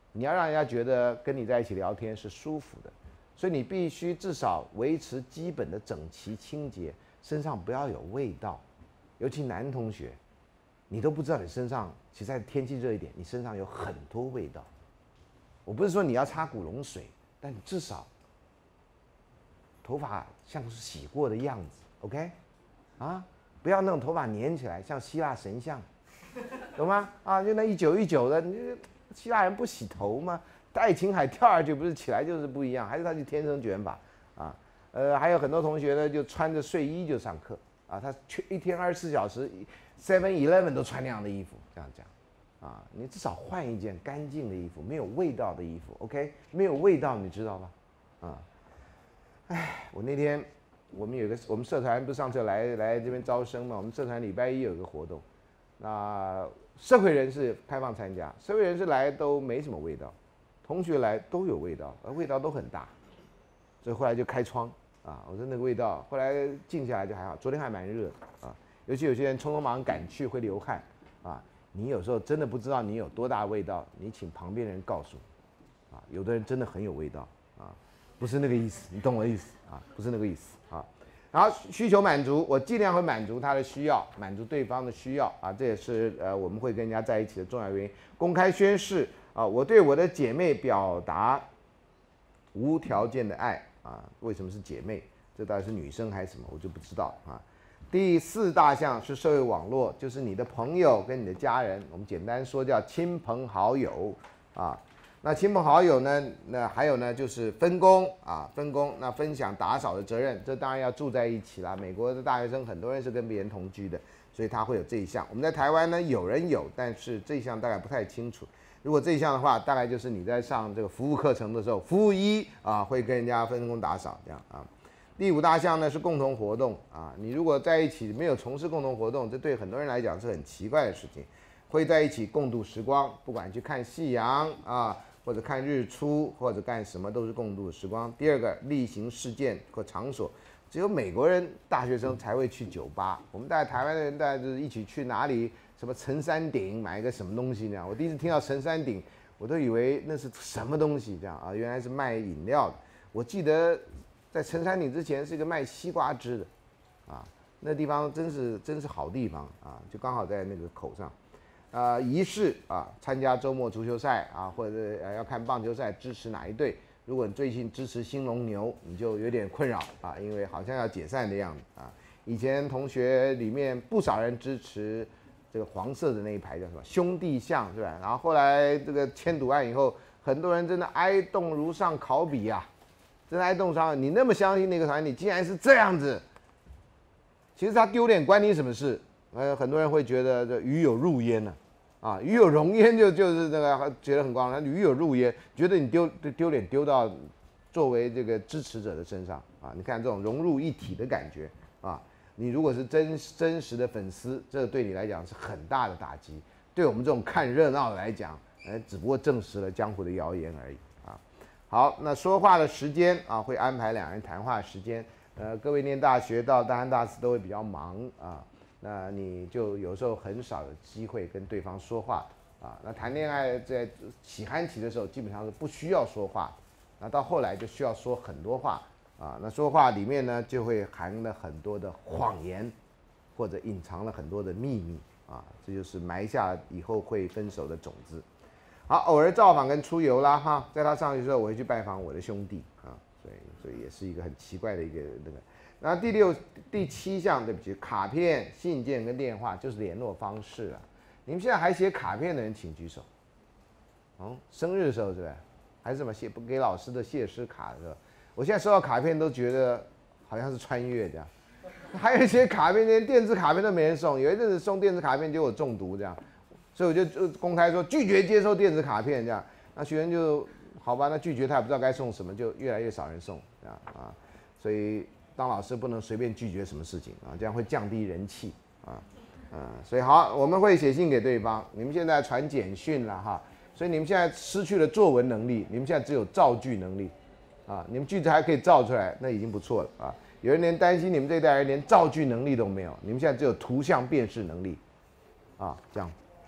你要让人家觉得跟你在一起聊天是舒服的，所以你必须至少维持基本的整齐清洁，身上不要有味道。尤其男同学，你都不知道你身上，其实在天气热一点，你身上有很多味道。我不是说你要擦古龙水，但你至少头发像是洗过的样子 ，OK？ 啊，不要那种头发粘起来，像希腊神像，懂吗？啊，就那一九一九的，你希腊人不洗头吗？戴琴海跳下去不是起来就是不一样，还是他就天生卷发啊？呃，还有很多同学呢，就穿着睡衣就上课啊，他一天二十四小时 ，Seven Eleven 都穿那样的衣服，这样讲。啊，你至少换一件干净的衣服，没有味道的衣服 ，OK？ 没有味道，你知道吧？啊，哎，我那天我们有个我们社团不是上次来来这边招生嘛？我们社团礼拜一有个活动，那社会人士开放参加，社会人士来都没什么味道，同学来都有味道，而味道都很大，所以后来就开窗啊，我说那个味道，后来静下来就还好，昨天还蛮热啊，尤其有些人匆匆忙忙赶去会流汗啊。你有时候真的不知道你有多大味道，你请旁边的人告诉你，啊，有的人真的很有味道啊，不是那个意思，你懂我的意思啊，不是那个意思啊。然后需求满足，我尽量会满足他的需要，满足对方的需要啊，这也是呃我们会跟人家在一起的重要原因。公开宣誓啊，我对我的姐妹表达无条件的爱啊，为什么是姐妹？这到底是女生还是什么？我就不知道啊。第四大项是社会网络，就是你的朋友跟你的家人，我们简单说叫亲朋好友啊。那亲朋好友呢，那还有呢就是分工啊，分工，那分享打扫的责任，这当然要住在一起啦。美国的大学生很多人是跟别人同居的，所以他会有这一项。我们在台湾呢有人有，但是这一项大概不太清楚。如果这一项的话，大概就是你在上这个服务课程的时候，服务一啊会跟人家分工打扫这样啊。第五大项呢是共同活动啊，你如果在一起没有从事共同活动，这对很多人来讲是很奇怪的事情。会在一起共度时光，不管去看夕阳啊，或者看日出，或者干什么都是共度的时光。第二个，例行事件或场所，只有美国人大学生才会去酒吧，我们大概台湾的人大概就是一起去哪里，什么陈山顶买一个什么东西那样。我第一次听到陈山顶，我都以为那是什么东西这样啊，原来是卖饮料的。我记得。在陈山顶之前是一个卖西瓜汁的，啊，那地方真是真是好地方啊，就刚好在那个口上，啊，仪式啊，参加周末足球赛啊，或者呃要看棒球赛，支持哪一队？如果你最近支持兴隆牛，你就有点困扰啊，因为好像要解散的样子啊。以前同学里面不少人支持这个黄色的那一排叫什么兄弟象是吧？然后后来这个迁赌案以后，很多人真的哀动如上考妣啊。真的爱动伤，你那么相信那个团体，竟然是这样子。其实他丢脸关你什么事？呃，很多人会觉得这鱼有入焉呢，啊，鱼有容焉就就是那个觉得很光荣，鱼有入焉，觉得你丢丢脸丢到作为这个支持者的身上啊。你看这种融入一体的感觉啊，你如果是真真实的粉丝，这对你来讲是很大的打击。对我们这种看热闹的来讲，呃，只不过证实了江湖的谣言而已。好，那说话的时间啊，会安排两人谈话时间。呃，各位念大学到大三、大四都会比较忙啊，那你就有时候很少有机会跟对方说话啊。那谈恋爱在喜欢期的时候，基本上是不需要说话，那到后来就需要说很多话啊。那说话里面呢，就会含了很多的谎言，或者隐藏了很多的秘密啊，这就是埋下以后会分手的种子。好，偶尔造访跟出游啦哈，在他上学的时候，我会去拜访我的兄弟啊，所以所以也是一个很奇怪的一个那个。然后第六、第七项，对不起，卡片、信件跟电话就是联络方式啊。你们现在还写卡片的人，请举手。嗯，生日的时候是吧？还是什么写不给老师的谢师卡的时候？我现在收到卡片都觉得好像是穿越这样。还有一些卡片，连电子卡片都没人送，有一阵子送电子卡片就有中毒这样。所以我就就公开说拒绝接受电子卡片这样，那学生就好吧，那拒绝他也不知道该送什么，就越来越少人送这样啊。所以当老师不能随便拒绝什么事情啊，这样会降低人气啊啊。所以好，我们会写信给对方。你们现在传简讯了哈，所以你们现在失去了作文能力，你们现在只有造句能力啊。你们句子还可以造出来，那已经不错了啊。有人连担心你们这一代人连造句能力都没有，你们现在只有图像辨识能力啊，这样。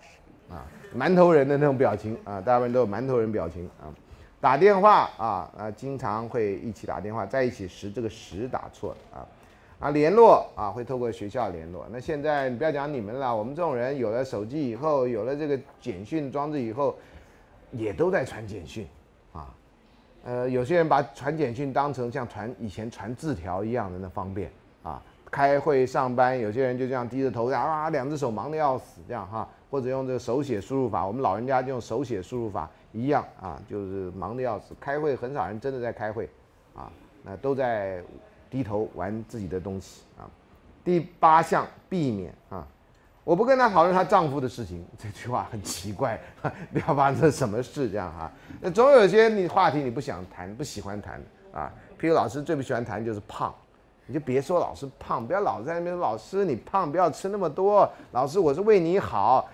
啊，馒头人的那种表情啊，大部分都有馒头人表情啊。打电话啊啊，经常会一起打电话，在一起时这个时打错了啊。啊，联络啊，会透过学校联络。那现在你不要讲你们了，我们这种人有了手机以后，有了这个简讯装置以后，也都在传简讯啊。呃，有些人把传简讯当成像传以前传字条一样的那方便啊。开会上班，有些人就这样低着头啊，两只手忙得要死这样哈，或者用这个手写输入法，我们老人家就用手写输入法一样啊，就是忙得要死。开会很少人真的在开会啊，那都在低头玩自己的东西啊。第八项，避免啊，我不跟她讨论她丈夫的事情，这句话很奇怪，不要发生什么事这样哈。那总有些你话题你不想谈，不喜欢谈啊。譬如老师最不喜欢谈就是胖，你就别说老师胖，不要老在那边说老师你胖，不要吃那么多，老师我是为你好，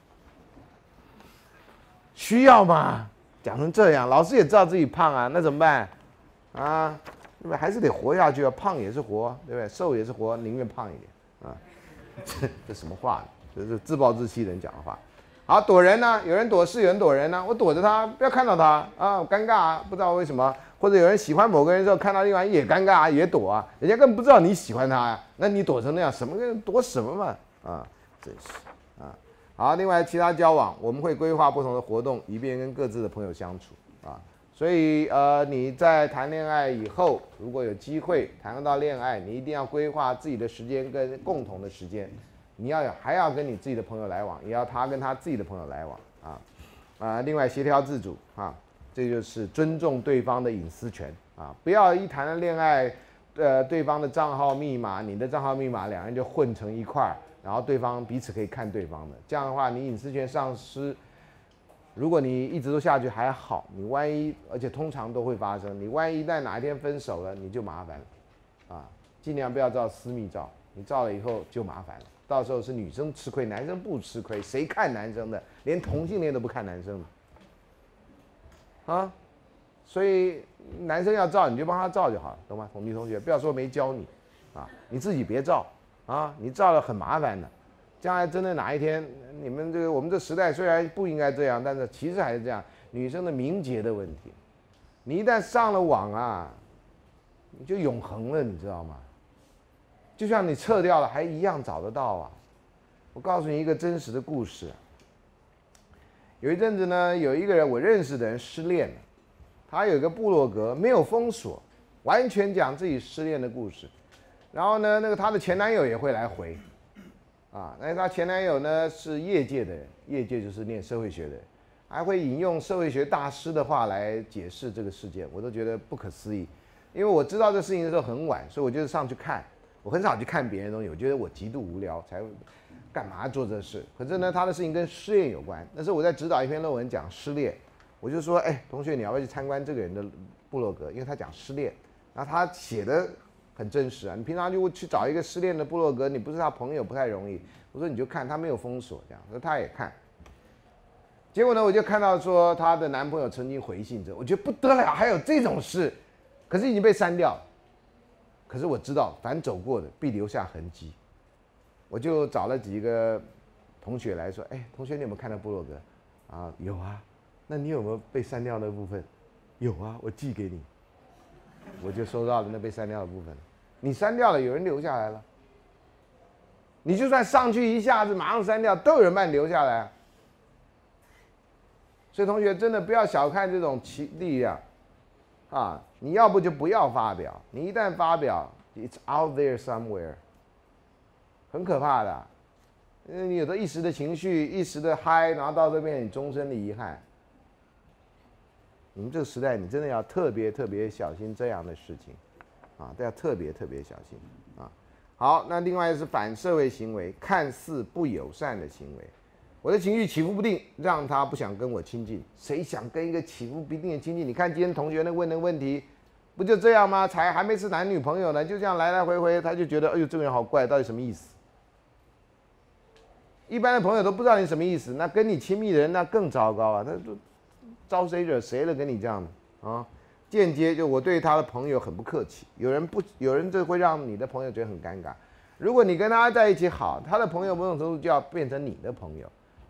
需要吗？讲成这样，老师也知道自己胖啊，那怎么办啊？对吧？还是得活下去啊，胖也是活，对不对？瘦也是活，宁愿胖一点啊。这这什么话呢？这是自暴自弃的人讲的话。好，躲人呢、啊，有人躲事，有人躲人呢、啊。我躲着他，不要看到他啊，尴尬啊，不知道为什么。或者有人喜欢某个人之后，看到另外也尴尬啊，也躲啊，人家根本不知道你喜欢他呀、啊，那你躲成那样，什么躲什么嘛？啊，真是啊。好，另外其他交往，我们会规划不同的活动，以便跟各自的朋友相处啊。所以呃，你在谈恋爱以后，如果有机会谈到恋爱，你一定要规划自己的时间跟共同的时间，你要有还要跟你自己的朋友来往，也要他跟他自己的朋友来往啊啊。另外协调自主啊，这就是尊重对方的隐私权啊，不要一谈了恋爱，呃，对方的账号密码、你的账号密码，两人就混成一块儿，然后对方彼此可以看对方的，这样的话你隐私权丧失。如果你一直都下去还好，你万一，而且通常都会发生，你万一一旦哪一天分手了，你就麻烦了，啊，尽量不要照私密照，你照了以后就麻烦了，到时候是女生吃亏，男生不吃亏，谁看男生的？连同性恋都不看男生的，啊，所以男生要照你就帮他照就好了，懂吗？同女同学，不要说没教你，啊，你自己别照，啊，你照了很麻烦的。将来真的哪一天，你们这个我们这时代虽然不应该这样，但是其实还是这样。女生的名节的问题，你一旦上了网啊，你就永恒了，你知道吗？就像你撤掉了，还一样找得到啊。我告诉你一个真实的故事。有一阵子呢，有一个人我认识的人失恋了，他有一个部落格没有封锁，完全讲自己失恋的故事。然后呢，那个他的前男友也会来回。啊，那她前男友呢是业界的人，业界就是念社会学的人，还会引用社会学大师的话来解释这个事件，我都觉得不可思议。因为我知道这事情的时候很晚，所以我就上去看，我很少去看别人的东西，我觉得我极度无聊，才干嘛做这事。可是呢，他的事情跟失恋有关，那时候我在指导一篇论文讲失恋，我就说，哎，同学你要不要去参观这个人的部落格，因为他讲失恋，然后他写的很真实啊，你平常就去找一个失恋的部落格，你不是他朋友不太容易。我说你就看，他没有封锁这样，说他也看。结果呢，我就看到说她的男朋友曾经回信这，我觉得不得了，还有这种事，可是已经被删掉。可是我知道，凡走过的必留下痕迹。我就找了几个同学来说，哎，同学你有没有看到部落格？啊，有啊。那你有没有被删掉的部分？有啊，我寄给你。我就收到了那被删掉的部分。你删掉了，有人留下来了。你就算上去一下子马上删掉，都有人把你留下来。所以同学真的不要小看这种力量啊！你要不就不要发表，你一旦发表 ，it's out there somewhere， 很可怕的。因为你有的一时的情绪，一时的嗨，然后到这边你终身的遗憾。你们这个时代，你真的要特别特别小心这样的事情，啊，都要特别特别小心啊。好，那另外是反社会行为，看似不友善的行为。我的情绪起伏不定，让他不想跟我亲近。谁想跟一个起伏不定的亲近？你看今天同学那问的问题，不就这样吗？才还没是男女朋友呢，就这样来来回回，他就觉得，哎呦，这个人好怪，到底什么意思？一般的朋友都不知道你什么意思，那跟你亲密的人那更糟糕啊！他都招谁惹谁了？跟你这样啊，间接就我对他的朋友很不客气。有人不，有人这会让你的朋友觉得很尴尬。如果你跟他在一起好，他的朋友某种程度就要变成你的朋友。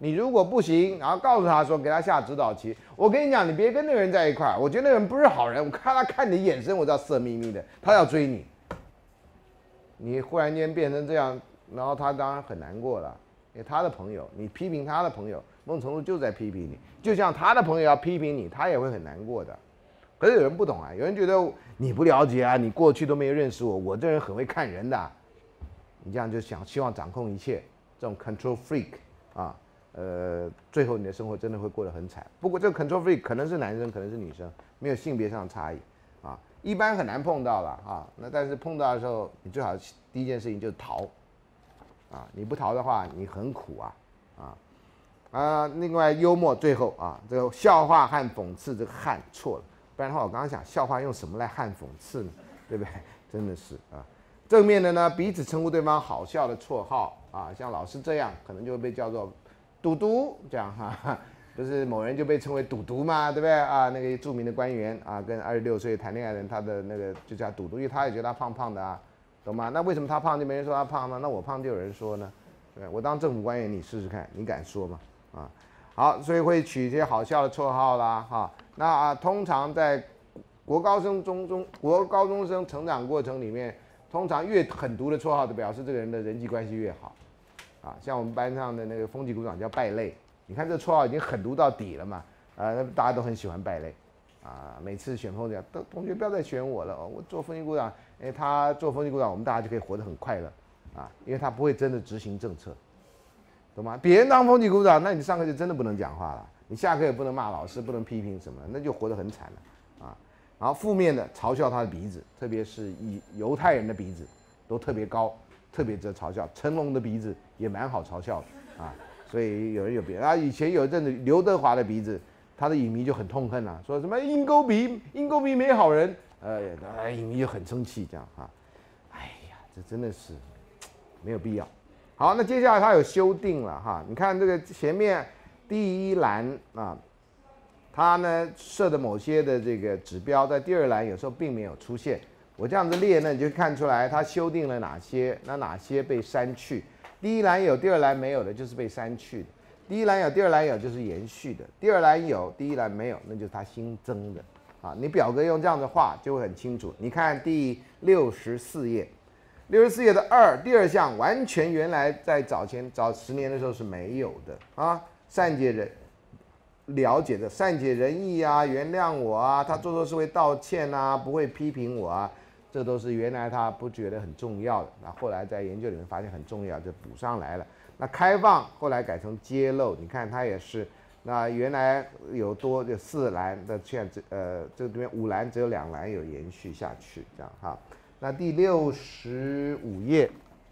你如果不行，然后告诉他说，给他下指导棋。我跟你讲，你别跟那个人在一块儿，我觉得那个人不是好人。我看他看你的眼神，我知道色眯眯的，他要追你。你忽然间变成这样，然后他当然很难过了。因为他的朋友，你批评他的朋友，某种程度就在批评你。就像他的朋友要批评你，他也会很难过的。可是有人不懂啊，有人觉得你不了解啊，你过去都没有认识我，我这人很会看人的。你这样就想希望掌控一切，这种 control freak 啊，呃，最后你的生活真的会过得很惨。不过这个 control freak 可能是男生，可能是女生，没有性别上的差异啊，一般很难碰到了啊。那但是碰到的时候，你最好第一件事情就是逃。啊，你不逃的话，你很苦啊，啊，啊，另外幽默最后啊，这个笑话和讽刺这个汉错了，不然的话，我刚刚想笑话用什么来汉讽刺呢？对不对？真的是啊，正面的呢，彼此称呼对方好笑的绰号啊，像老师这样，可能就会被叫做赌毒这样哈、啊，不是某人就被称为赌毒嘛，对不对啊？那个著名的官员啊，跟二十六岁谈恋爱的人，他的那个就叫赌毒，因为他也觉得他胖胖的啊。懂吗？那为什么他胖就没人说他胖呢？那我胖就有人说呢？对，我当政府官员，你试试看，你敢说吗？啊，好，所以会取一些好笑的绰号啦，哈。那啊，通常在国高中中中国高中生成长过程里面，通常越狠毒的绰号，就表示这个人的人际关系越好。啊，像我们班上的那个风纪股长叫败类，你看这绰号已经狠毒到底了嘛？啊，大家都很喜欢败类。啊，每次选风纪股长，同学不要再选我了，我做风纪股长。哎，他做风纪股长，我们大家就可以活得很快乐啊，因为他不会真的执行政策，懂吗？别人当风纪股长，那你上课就真的不能讲话了，你下课也不能骂老师，不能批评什么，那就活得很惨了啊。然后负面的嘲笑他的鼻子，特别是以犹太人的鼻子都特别高，特别值得嘲笑。成龙的鼻子也蛮好嘲笑的啊，所以有人有别。啊，以前有一阵子刘德华的鼻子，他的影迷就很痛恨啊，说什么鹰钩鼻，鹰钩鼻没好人。呃，影迷就很生气，这样哈，哎呀，这真的是没有必要。好，那接下来它有修订了哈，你看这个前面第一栏啊，它呢设的某些的这个指标，在第二栏有时候并没有出现。我这样子列呢，你就看出来它修订了哪些，那哪些被删去。第一栏有，第二栏没有的，就是被删去的；第一栏有，第二栏有，就是延续的；第二栏有，第一栏没有，那就是它新增的。啊，你表格用这样的画就会很清楚。你看第六十四页，六十四页的二第二项完全原来在早前早十年的时候是没有的啊。善解人了解的善解人意啊，原谅我啊，他做错事会道歉啊，不会批评我啊，这都是原来他不觉得很重要的。那后来在研究里面发现很重要，就补上来了。那开放后来改成揭露，你看它也是。那原来有多有四栏的，现在呃这边五栏只有两栏有延续下去，这样哈。那第六十五页，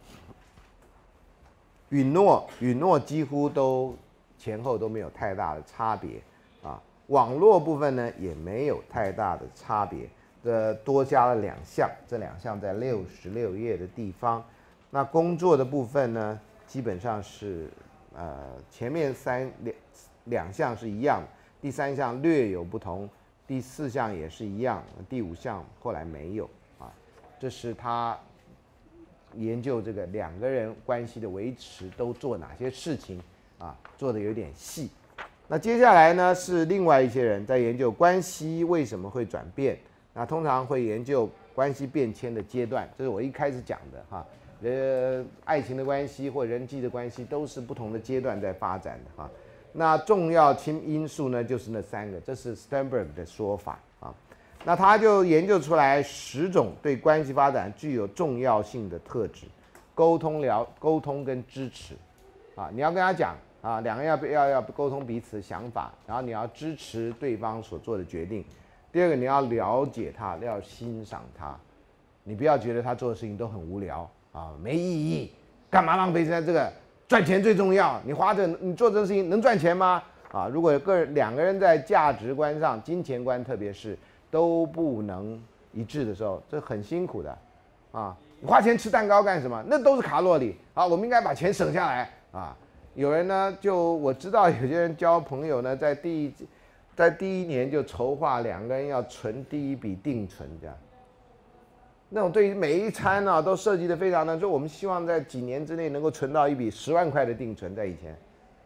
允诺允诺几乎都前后都没有太大的差别啊。网络部分呢也没有太大的差别，这多加了两项，这两项在六十六页的地方。那工作的部分呢，基本上是呃前面三两。两项是一样，第三项略有不同，第四项也是一样，第五项后来没有啊。这是他研究这个两个人关系的维持都做哪些事情啊，做的有点细。那接下来呢是另外一些人在研究关系为什么会转变，那通常会研究关系变迁的阶段，这是我一开始讲的哈。呃，爱情的关系或人际的关系都是不同的阶段在发展的哈。那重要因因素呢，就是那三个，这是 Sternberg 的说法啊。那他就研究出来十种对关系发展具有重要性的特质，沟通聊沟通跟支持啊，你要跟他讲啊，两个人要要要沟通彼此的想法，然后你要支持对方所做的决定。第二个，你要了解他，要欣赏他，你不要觉得他做的事情都很无聊啊，没意义，干嘛浪费时间这个？赚钱最重要，你花这你做这个事情能赚钱吗？啊，如果个人两个人在价值观上、金钱观，特别是都不能一致的时候，这很辛苦的啊。你花钱吃蛋糕干什么？那都是卡路里啊。我们应该把钱省下来啊。有人呢，就我知道有些人交朋友呢，在第一在第一年就筹划两个人要存第一笔定存这样。那种对于每一餐啊都设计的非常的，说我们希望在几年之内能够存到一笔十万块的定存，在以前，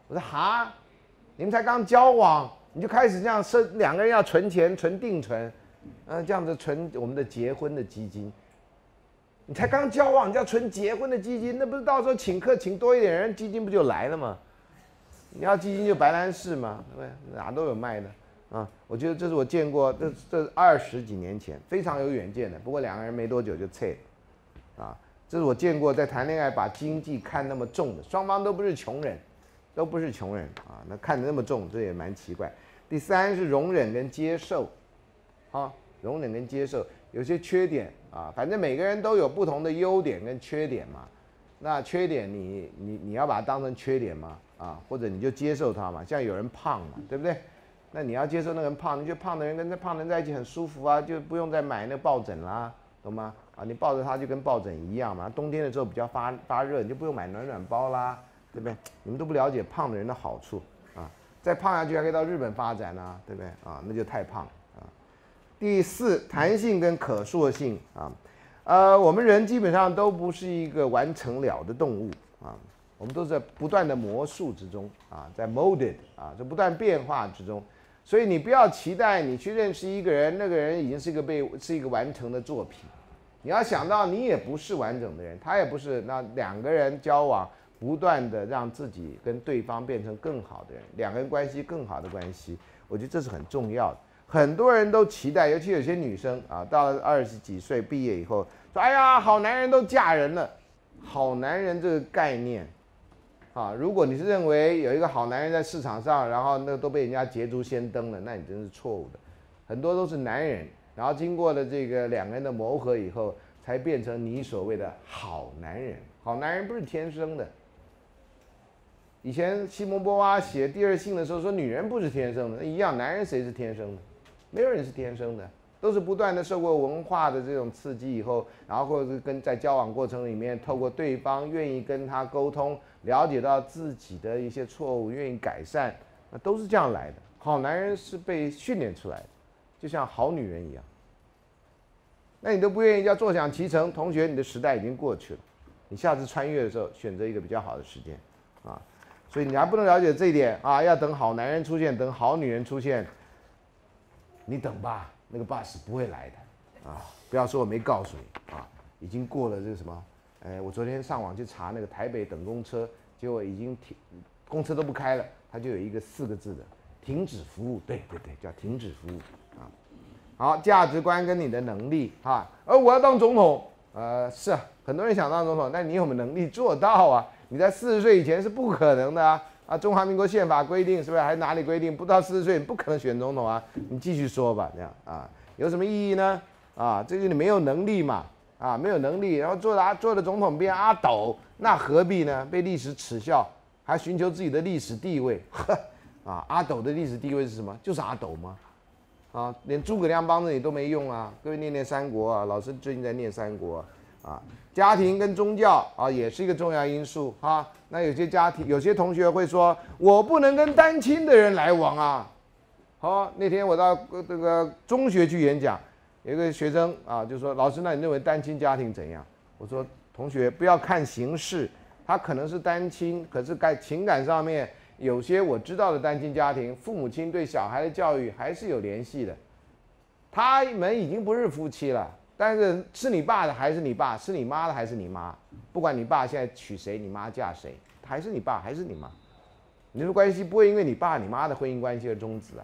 我说哈，你们才刚交往，你就开始这样生两个人要存钱，存定存，嗯、呃，这样子存我们的结婚的基金。你才刚交往，你就要存结婚的基金，那不是到时候请客请多一点人，基金不就来了吗？你要基金就白兰氏嘛，对不对？哪都有卖的啊。我觉得这是我见过，这这二十几年前非常有远见的。不过两个人没多久就撤了，啊，这是我见过在谈恋爱把经济看那么重的，双方都不是穷人，都不是穷人啊，那看得那么重，这也蛮奇怪。第三是容忍跟接受，啊，容忍跟接受。有些缺点啊，反正每个人都有不同的优点跟缺点嘛。那缺点你你你要把它当成缺点嘛，啊，或者你就接受它嘛。像有人胖嘛，对不对？那你要接受那个人胖，你觉得胖的人跟这胖的人在一起很舒服啊，就不用再买那个抱枕啦，懂吗？啊，你抱着它就跟抱枕一样嘛。冬天的时候比较发发热，你就不用买暖暖包啦，对不对？你们都不了解胖的人的好处啊。再胖下去还可以到日本发展啊，对不对？啊，那就太胖。第四，弹性跟可塑性啊，呃，我们人基本上都不是一个完成了的动物啊，我们都在不断的魔术之中啊，在 molded 啊，在不断变化之中，所以你不要期待你去认识一个人，那个人已经是一个被是一个完成的作品，你要想到你也不是完整的人，他也不是，那两个人交往，不断的让自己跟对方变成更好的人，两个人关系更好的关系，我觉得这是很重要的。很多人都期待，尤其有些女生啊，到了二十几岁毕业以后，说：“哎呀，好男人都嫁人了。”好男人这个概念，啊，如果你是认为有一个好男人在市场上，然后那都被人家捷足先登了，那你真是错误的。很多都是男人，然后经过了这个两个人的磨合以后，才变成你所谓的好男人。好男人不是天生的。以前西蒙波娃写《第二性》的时候说，女人不是天生的，那一样，男人谁是天生的？没有人是天生的，都是不断的受过文化的这种刺激以后，然后或者是跟在交往过程里面，透过对方愿意跟他沟通，了解到自己的一些错误，愿意改善，那都是这样来的。好男人是被训练出来的，就像好女人一样。那你都不愿意要坐享其成，同学，你的时代已经过去了，你下次穿越的时候选择一个比较好的时间啊。所以你还不能了解这一点啊，要等好男人出现，等好女人出现。你等吧，那个 bus 不会来的啊！不要说我没告诉你啊，已经过了这个什么，哎，我昨天上网去查那个台北等公车，结果已经停，公车都不开了，它就有一个四个字的停止服务，对对对，叫停止服务啊。好，价值观跟你的能力啊，而我要当总统，呃，是啊，很多人想当总统，但你有没有能力做到啊？你在四十岁以前是不可能的啊！啊，中华民国宪法规定是不是？还哪里规定？不到四十岁你不可能选总统啊！你继续说吧，这样啊，有什么意义呢？啊，这个你没有能力嘛，啊，没有能力，然后做了做了总统变阿斗，那何必呢？被历史耻笑，还寻求自己的历史地位，呵，啊，阿斗的历史地位是什么？就是阿斗吗？啊，连诸葛亮帮着你都没用啊！各位念念三国啊，老师最近在念三国啊。家庭跟宗教啊，也是一个重要因素啊。那有些家庭，有些同学会说，我不能跟单亲的人来往啊。好，那天我到这个中学去演讲，有一个学生啊，就说，老师，那你认为单亲家庭怎样？我说，同学不要看形式，他可能是单亲，可是在情感上面，有些我知道的单亲家庭，父母亲对小孩的教育还是有联系的，他们已经不是夫妻了。但是是你爸的还是你爸，是你妈的还是你妈，不管你爸现在娶谁，你妈嫁谁，还是你爸还是你妈，你的关系不会因为你爸你妈的婚姻关系而终止啊。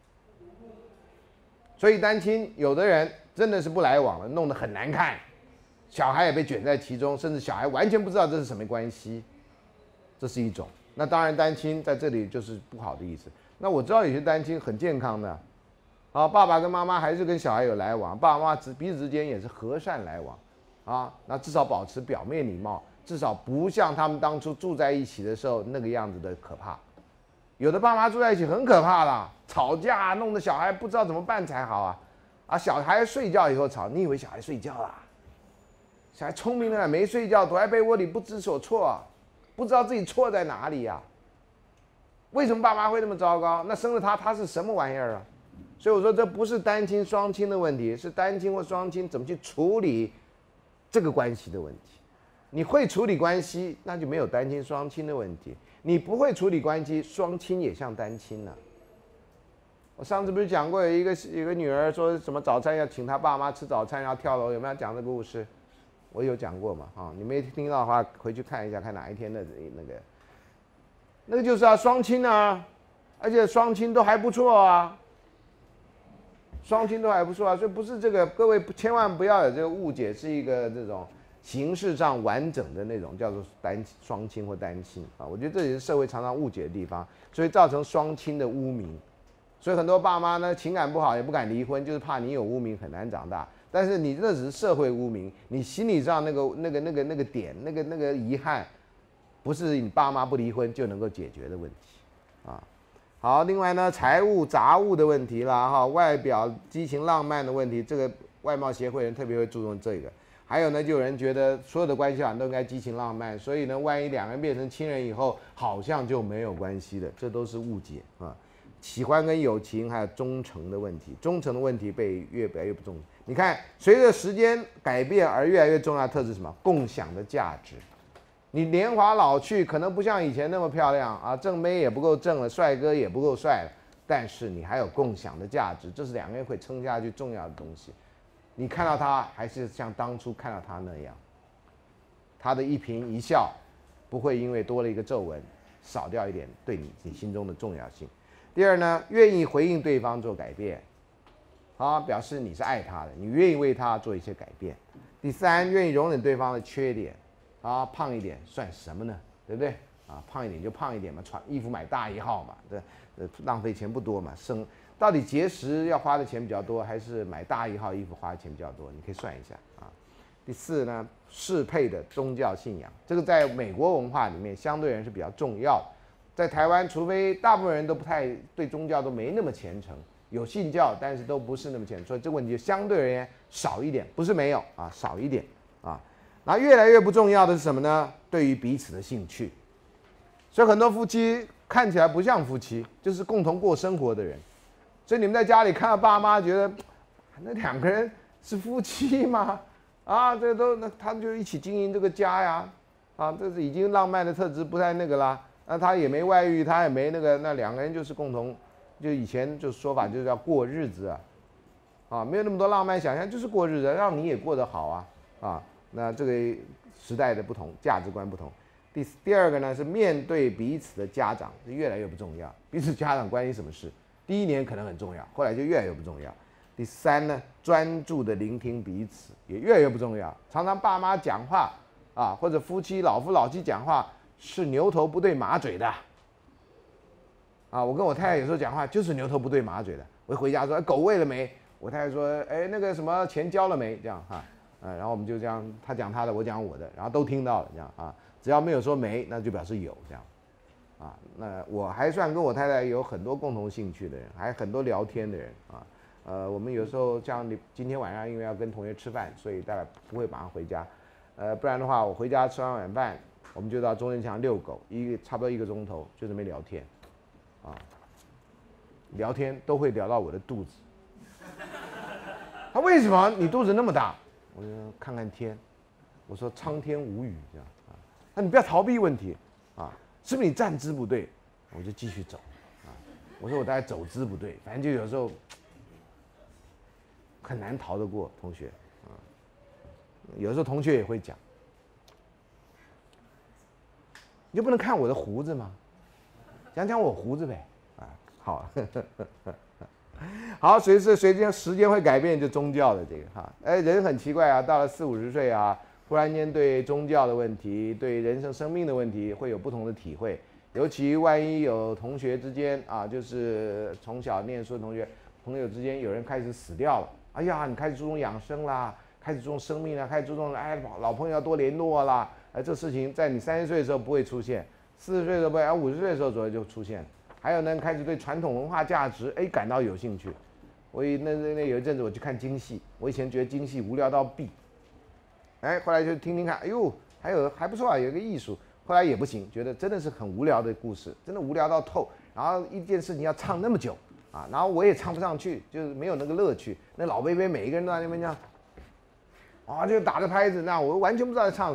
所以单亲有的人真的是不来往了，弄得很难看，小孩也被卷在其中，甚至小孩完全不知道这是什么关系，这是一种。那当然单亲在这里就是不好的意思。那我知道有些单亲很健康的。啊，爸爸跟妈妈还是跟小孩有来往，爸爸妈妈之彼此之间也是和善来往，啊，那至少保持表面礼貌，至少不像他们当初住在一起的时候那个样子的可怕。有的爸妈住在一起很可怕啦，吵架弄得小孩不知道怎么办才好啊，啊，小孩睡觉以后吵，你以为小孩睡觉啦？小孩聪明的没睡觉，躲在被窝里不知所措啊，不知道自己错在哪里呀？为什么爸妈会那么糟糕？那生了他，他是什么玩意儿啊？所以我说，这不是单亲双亲的问题，是单亲或双亲怎么去处理这个关系的问题。 你会处理关系，那就没有单亲双亲的问题；你不会处理关系，双亲也像单亲了、啊。我上次不是讲过有一个有个女儿说什么早餐要请她爸妈吃早餐，然后跳楼，有没有讲这个故事？我有讲过嘛？啊，你没听到的话，回去看一下，看哪一天的那个，那个就是啊，双亲啊，而且双亲都还不错啊，双亲都还不错啊，所以不是这个，各位千万不要有这个误解，是一个这种形式上完整的那种叫做单双亲或单亲啊，我觉得这也是社会常常误解的地方，所以造成双亲的污名。所以很多爸妈呢情感不好也不敢离婚，就是怕你有污名很难长大。但是你这只是社会污名，你心理上那个那个那个那个点那个那个遗憾，不是你爸妈不离婚就能够解决的问题啊。好，另外呢，财务杂物的问题啦，哈，外表激情浪漫的问题，这个外貌协会人特别会注重这个。还有呢，就有人觉得所有的关系好像都应该激情浪漫，所以呢，万一两个人变成亲人以后，好像就没有关系了，这都是误解啊。喜欢跟友情还有忠诚的问题，忠诚的问题被越来越不重视。你看，随着时间改变而越来越重要的特质是什么？共享的价值。你年华老去，可能不像以前那么漂亮啊，正妹也不够正了，帅哥也不够帅了，但是你还有共享的价值，这是两个人会撑下去重要的东西。你看到他还是像当初看到他那样，他的一颦一笑不会因为多了一个皱纹少掉一点对你你心中的重要性。第二呢，愿意回应对方做改变，啊，表示你是爱他的，你愿意为他做一些改变。第三，愿意容忍对方的缺点，啊，胖一点算什么呢？对不对？啊，胖一点就胖一点嘛，穿衣服买大一号嘛，这呃浪费钱不多嘛。生到底节食要花的钱比较多，还是买大一号衣服花的钱比较多？你可以算一下啊。第四呢，适配的宗教信仰，这个在美国文化里面相对人是比较重要的。在台湾，除非大部分人都不太对宗教都没那么虔诚，有信教，但是都不是那么虔诚，所以这个问题就相对而言少一点，不是没有啊，少一点啊。那越来越不重要的是什么呢？对于彼此的兴趣，所以很多夫妻看起来不像夫妻，就是共同过生活的人。所以你们在家里看到爸妈，觉得那两个人是夫妻吗？啊，这都那他们就一起经营这个家呀，啊，这是已经浪漫的特质不太那个啦。那他也没外遇，他也没那个，那两个人就是共同，就以前就说法就是要过日子啊，啊，没有那么多浪漫想象，就是过日子，让你也过得好啊，啊，那这个时代的不同，价值观不同。第第二个呢是面对彼此的家长，是越来越不重要，彼此家长关你什么事？第一年可能很重要，后来就越来越不重要。第三呢，专注的聆听彼此也越来越不重要，常常爸妈讲话啊，或者夫妻老夫老妻讲话。是牛头不对马嘴的，啊！我跟我太太有时候讲话就是牛头不对马嘴的。我回家说、哎、狗喂了没？我太太说哎那个什么钱交了没？这样哈，呃，然后我们就这样，他讲他的，我讲我的，然后都听到了这样啊。只要没有说没，那就表示有这样，啊。那我还算跟我太太有很多共同兴趣的人，还很多聊天的人啊。呃，我们有时候像你今天晚上因为要跟同学吃饭，所以大概不会马上回家，呃，不然的话我回家吃完晚饭。我们就到中正墙遛狗，一个差不多一个钟头，就这么聊天，啊，聊天都会聊到我的肚子。他为什么你肚子那么大？我就看看天，我说苍天无语这样啊。那你不要逃避问题啊，是不是你站姿不对？我就继续走啊。我说我大概走姿不对，反正就有时候很难逃得过同学啊。有时候同学也会讲。你就不能看我的胡子吗？讲讲我胡子呗，啊，好，好，随着随着时间会改变，就宗教的这个哈，哎，人很奇怪啊，到了四五十岁啊，忽然间对宗教的问题、对人生生命的问题会有不同的体会，尤其万一有同学之间啊，就是从小念书的同学朋友之间有人开始死掉了，哎呀，你开始注重养生啦，开始注重生命啦，开始注重哎老朋友要多联络啦。哎，这事情在你三十岁的时候不会出现，四十岁的时候不会，而五十岁的时候左右就出现。还有呢，开始对传统文化价值哎感到有兴趣。我那那那有一阵子我去看京戏，我以前觉得京戏无聊到毙，哎，后来就听听看，哎呦，还有还不错啊，有一个艺术。后来也不行，觉得真的是很无聊的故事，真的无聊到透。然后一件事情要唱那么久啊，然后我也唱不上去，就是没有那个乐趣。那老贝贝每一个人都在那边这样，啊，就打着拍子，那我完全不知道在唱什么。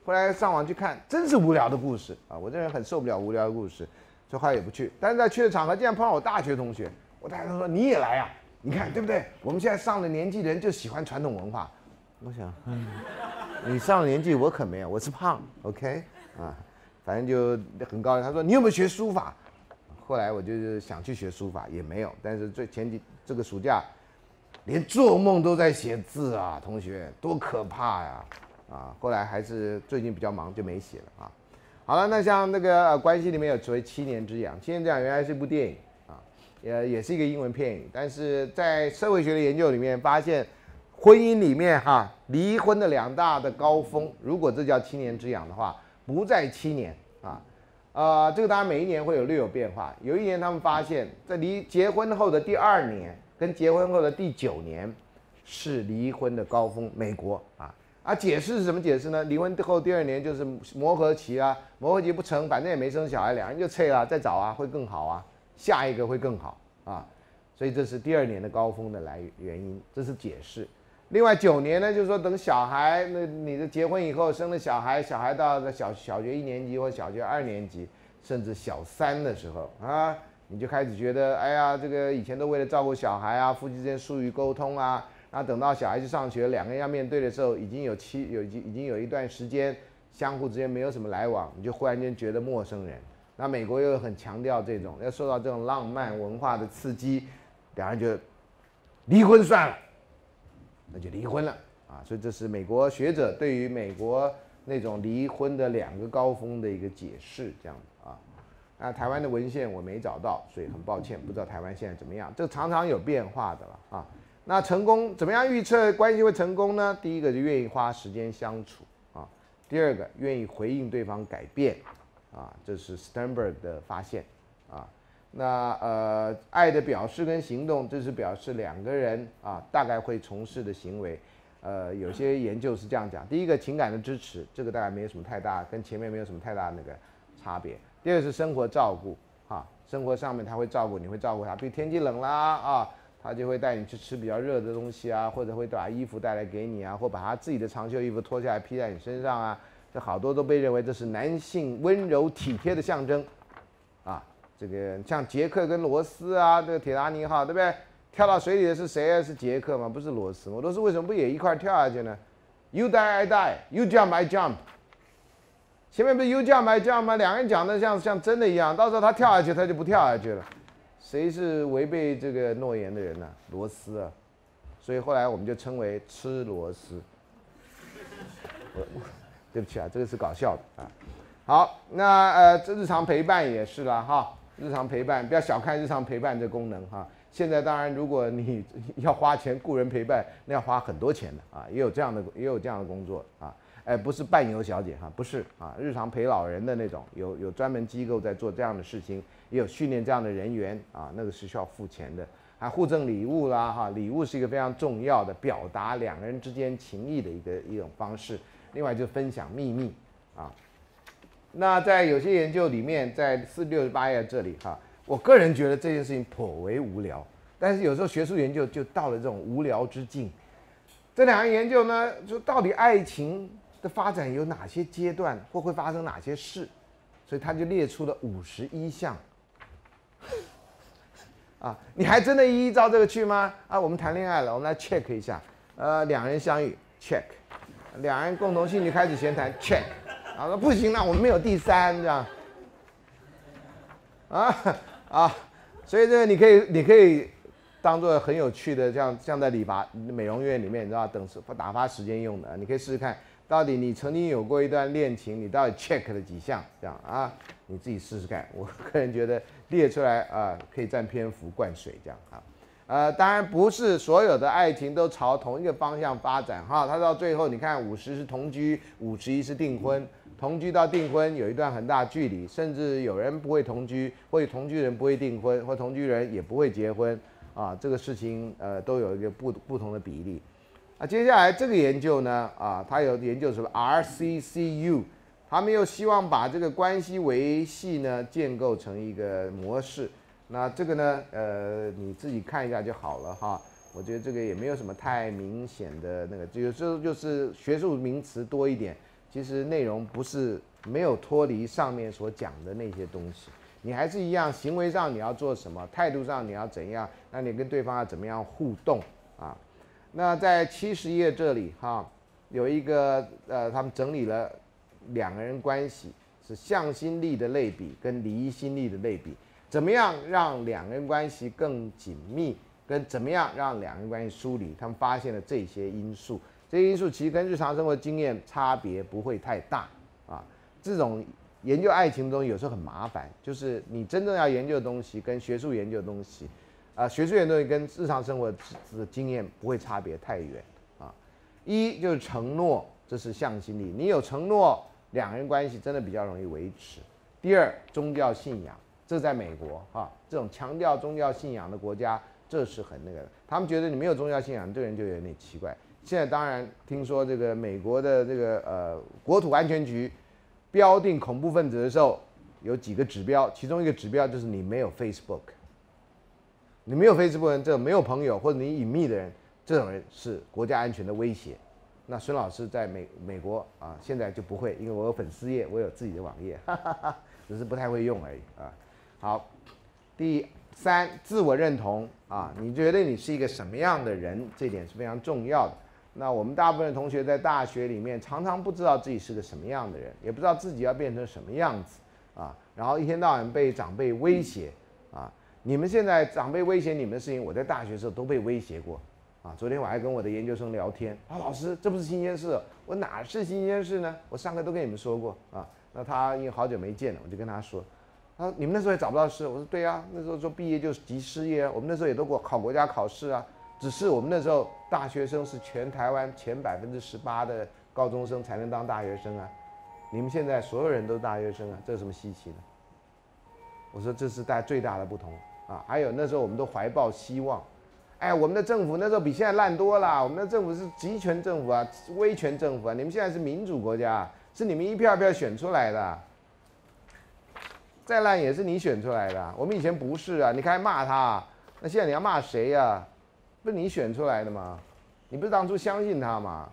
后来上网去看，真是无聊的故事啊！我这人很受不了无聊的故事，所以后来也不去。但是在去的场合，竟然碰到我大学同学，我大学同学说你也来啊？你看对不对？我们现在上了年纪的人就喜欢传统文化。我想，嗯，你上了年纪，我可没有，我是胖 ，OK 啊，反正就很高兴。他说你有没有学书法？后来我就是想去学书法，也没有。但是最前几这个暑假，连做梦都在写字啊，同学多可怕呀！啊，后来还是最近比较忙，就没写了啊。好了，那像那个、呃、关系里面有所谓七年之痒，七年之痒原来是一部电影啊，也也是一个英文片语，但是在社会学的研究里面发现。婚姻里面哈，离婚的两大的高峰，如果这叫七年之痒的话，不在七年啊，呃，这个当然每一年会有略有变化。有一年他们发现，在离结婚后的第二年跟结婚后的第九年是离婚的高峰，美国啊，啊，解释是什么解释呢？离婚后第二年就是磨合期啊，磨合期不成，反正也没生小孩，两人就撤了，再找啊，会更好啊，下一个会更好啊，所以这是第二年的高峰的来原因，这是解释。另外九年呢，就是说等小孩，那你的结婚以后生了小孩，小孩到了小小学一年级或小学二年级，甚至小三的时候啊，你就开始觉得，哎呀，这个以前都为了照顾小孩啊，夫妻之间疏于沟通啊，然后等到小孩去上学，两个人要面对的时候，已经有期有已经已经有一段时间相互之间没有什么来往，你就忽然间觉得陌生人。那美国又很强调这种，要受到这种浪漫文化的刺激，两人就离婚算了。那就离婚了啊，所以这是美国学者对于美国那种离婚的两个高峰的一个解释，这样啊。那台湾的文献我没找到，所以很抱歉，不知道台湾现在怎么样。这常常有变化的了啊。那成功怎么样预测关系会成功呢？第一个就愿意花时间相处啊，第二个愿意回应对方改变啊，这是 Sternberg 的发现啊。那呃，爱的表示跟行动，这是表示两个人啊大概会从事的行为。呃，有些研究是这样讲：第一个情感的支持，这个大概没有什么太大，跟前面没有什么太大的那个差别。第二个是生活照顾，啊，生活上面他会照顾，你会照顾他，比如天气冷啦啊，他就会带你去吃比较热的东西啊，或者会把衣服带来给你啊，或把他自己的长袖衣服脱下来披在你身上啊，这好多都被认为这是男性温柔体贴的象征，啊。这个像杰克跟罗斯啊，这个铁达尼号，对不对？跳到水里的是谁啊？是杰克吗？不是罗斯吗？罗斯为什么不也一块跳下去呢 ？You die, I die. You jump, I jump. 前面不是 You jump, I jump 吗？两个人讲的像像真的一样，到时候他跳下去，他就不跳下去了。谁是违背这个诺言的人呢、啊？罗斯啊。所以后来我们就称为吃螺丝。我对不起啊，这个是搞笑的啊。好，那呃，这日常陪伴也是了哈。日常陪伴，不要小看日常陪伴这功能哈。现在当然，如果你要花钱雇人陪伴，那要花很多钱的啊，也有这样的，也有这样的工作啊。哎，不是伴游小姐哈，不是啊，日常陪老人的那种，有有专门机构在做这样的事情，也有训练这样的人员啊，那个是需要付钱的。啊，互赠礼物啦哈，礼物是一个非常重要的表达两个人之间情谊的一个一种方式。另外就是分享秘密啊。那在有些研究里面，在四六十八页这里哈，我个人觉得这件事情颇为无聊，但是有时候学术研究就到了这种无聊之境。这两个研究呢，就到底爱情的发展有哪些阶段，或会发生哪些事，所以他就列出了五十一项。啊，你还真的依照这个去吗？啊，我们谈恋爱了，我们来 check 一下。呃，两人相遇 check， 两人共同兴趣开始闲谈 check。然后说不行了，我们没有第三这样，啊啊，所以这个你可以你可以当做很有趣的，像像在理发美容院里面，你知道等打发时间用的，你可以试试看，到底你曾经有过一段恋情，你到底 check 了几项这样啊？你自己试试看。我个人觉得列出来啊，可以占篇幅灌水这样啊。呃，当然不是所有的爱情都朝同一个方向发展哈。它到最后你看，五十是同居，五十一是订婚。同居到订婚有一段很大距离，甚至有人不会同居，或者同居人不会订婚，或同居人也不会结婚啊，这个事情呃都有一个不不同的比例。啊，接下来这个研究呢啊，他有研究什么 R C C U， 他们又希望把这个关系维系呢建构成一个模式。那这个呢呃你自己看一下就好了哈。我觉得这个也没有什么太明显的那个，有时候就是学术名词多一点。 其实内容不是没有脱离上面所讲的那些东西，你还是一样，行为上你要做什么，态度上你要怎样，那你跟对方要怎么样互动啊？那在七十页这里哈，有一个呃，他们整理了两个人关系是向心力的类比跟离心力的类比，怎么样让两个人关系更紧密，跟怎么样让两个人关系疏离，他们发现了这些因素。这些因素其实跟日常生活经验差别不会太大啊。这种研究爱情中有时候很麻烦，就是你真正要研究的东西跟学术研究的东西，啊，学术研究的东西跟日常生活的经验不会差别太远啊。一就是承诺，这是向心力，你有承诺，两个人关系真的比较容易维持。第二，宗教信仰，这在美国啊，这种强调宗教信仰的国家，这是很那个的。他们觉得你没有宗教信仰，这个人就有点奇怪。现在当然听说这个美国的这个呃国土安全局标定恐怖分子的时候，有几个指标，其中一个指标就是你没有 Facebook， 你没有 Facebook 人，这种没有朋友或者你隐秘的人，这种人是国家安全的威胁。那孙老师在美美国啊，现在就不会，因为我有粉丝页，我有自己的网页，哈哈哈，只是不太会用而已啊。好，第三，自我认同啊，你觉得你是一个什么样的人，这点是非常重要的。那我们大部分同学在大学里面常常不知道自己是个什么样的人，也不知道自己要变成什么样子啊，然后一天到晚被长辈威胁啊。你们现在长辈威胁你们的事情，我在大学的时候都被威胁过啊。昨天我还跟我的研究生聊天啊，老师这不是新鲜事，我哪是新鲜事呢？我上课都跟你们说过啊。那他因为好久没见了，我就跟他说，他说你们那时候也找不到事，我说对啊，那时候说毕业就是即失业，我们那时候也都过考国家考试啊。只是我们那时候大学生是全台湾前百分之十八的高中生才能当大学生啊，你们现在所有人都是大学生啊，这有什么稀奇的？我说这是大最大的不同啊。还有那时候我们都怀抱希望，哎，我们的政府那时候比现在烂多了，我们的政府是集权政府啊，威权政府啊，你们现在是民主国家，是你们一票一票选出来的，再烂也是你选出来的，我们以前不是啊，你还骂他，那现在你要骂谁呀、啊？不是你选出来的吗？你不是当初相信他吗？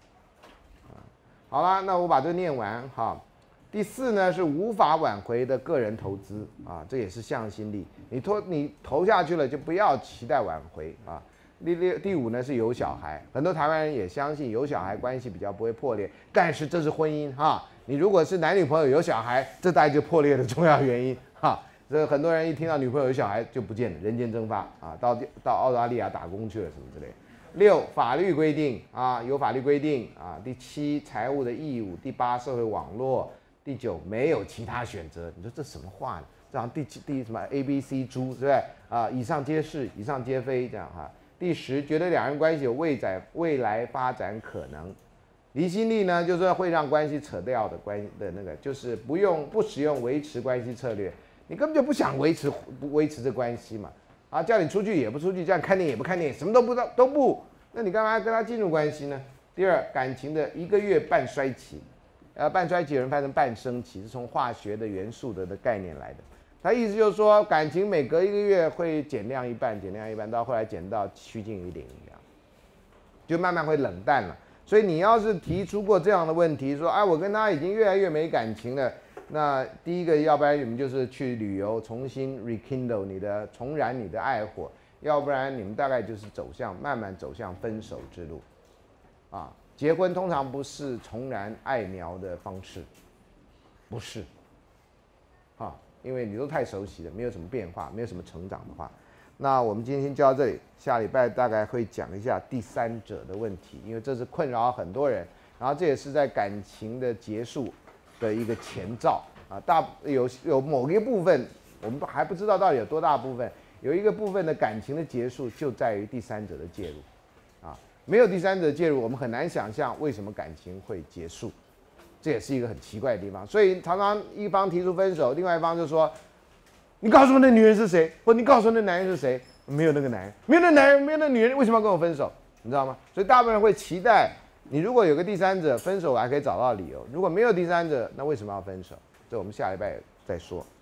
好了，那我把这念完哈。第四呢是无法挽回的个人投资啊，这也是向心力。你投你投下去了，就不要期待挽回啊。第六第五呢是有小孩，很多台湾人也相信有小孩关系比较不会破裂，但是这是婚姻哈。你如果是男女朋友有小孩，这大概就破裂的重要原因哈。这很多人一听到女朋友有小孩就不见了，人间蒸发啊，到到澳大利亚打工去了什么之类的。六，法律规定啊，有法律规定啊。第七，财务的义务。第八，社会网络。第九，没有其他选择。你说这什么话呢？这样第七第什么 A B C 猪，对不对啊？以上皆是，以上皆非，这样哈。第十，觉得两人关系有未在未来发展可能。离心力呢，就是说会让关系扯掉的关的那个，就是不用不使用维持关系策略。你根本就不想维持不维持这关系嘛，啊，叫你出去也不出去，叫你看电影也不看电影，什么都不知道都不，那你干嘛跟他进入关系呢？第二，感情的一个月半衰期，呃，半衰期有人翻成半生期，是从化学的元素的的概念来的。他意思就是说，感情每隔一个月会减量一半，减量一半，到后来减到趋近于零一样，就慢慢会冷淡了。所以你要是提出过这样的问题，说，哎，我跟他已经越来越没感情了。那第一个，要不然你们就是去旅游，重新 rekindle 你的，重燃你的爱火；要不然你们大概就是走向慢慢走向分手之路。啊，结婚通常不是重燃爱苗的方式，不是。啊，因为你都太熟悉了，没有什么变化，没有什么成长的话，那我们今天先教到这里，下礼拜大概会讲一下第三者的问题，因为这是困扰很多人，然后这也是在感情的结束的一个前兆啊，大有有某一个部分，我们还不知道到底有多大部分，有一个部分的感情的结束就在于第三者的介入，啊，没有第三者介入，我们很难想象为什么感情会结束，这也是一个很奇怪的地方。所以常常一方提出分手，另外一方就说：“你告诉我那女人是谁，或你告诉我那男人是谁？没有那个男人，没有那男人，没有那女人，为什么要跟我分手？你知道吗？所以大部分人会期待。”你如果有个第三者，分手我还可以找到理由；如果没有第三者，那为什么要分手？这我们下礼拜再说。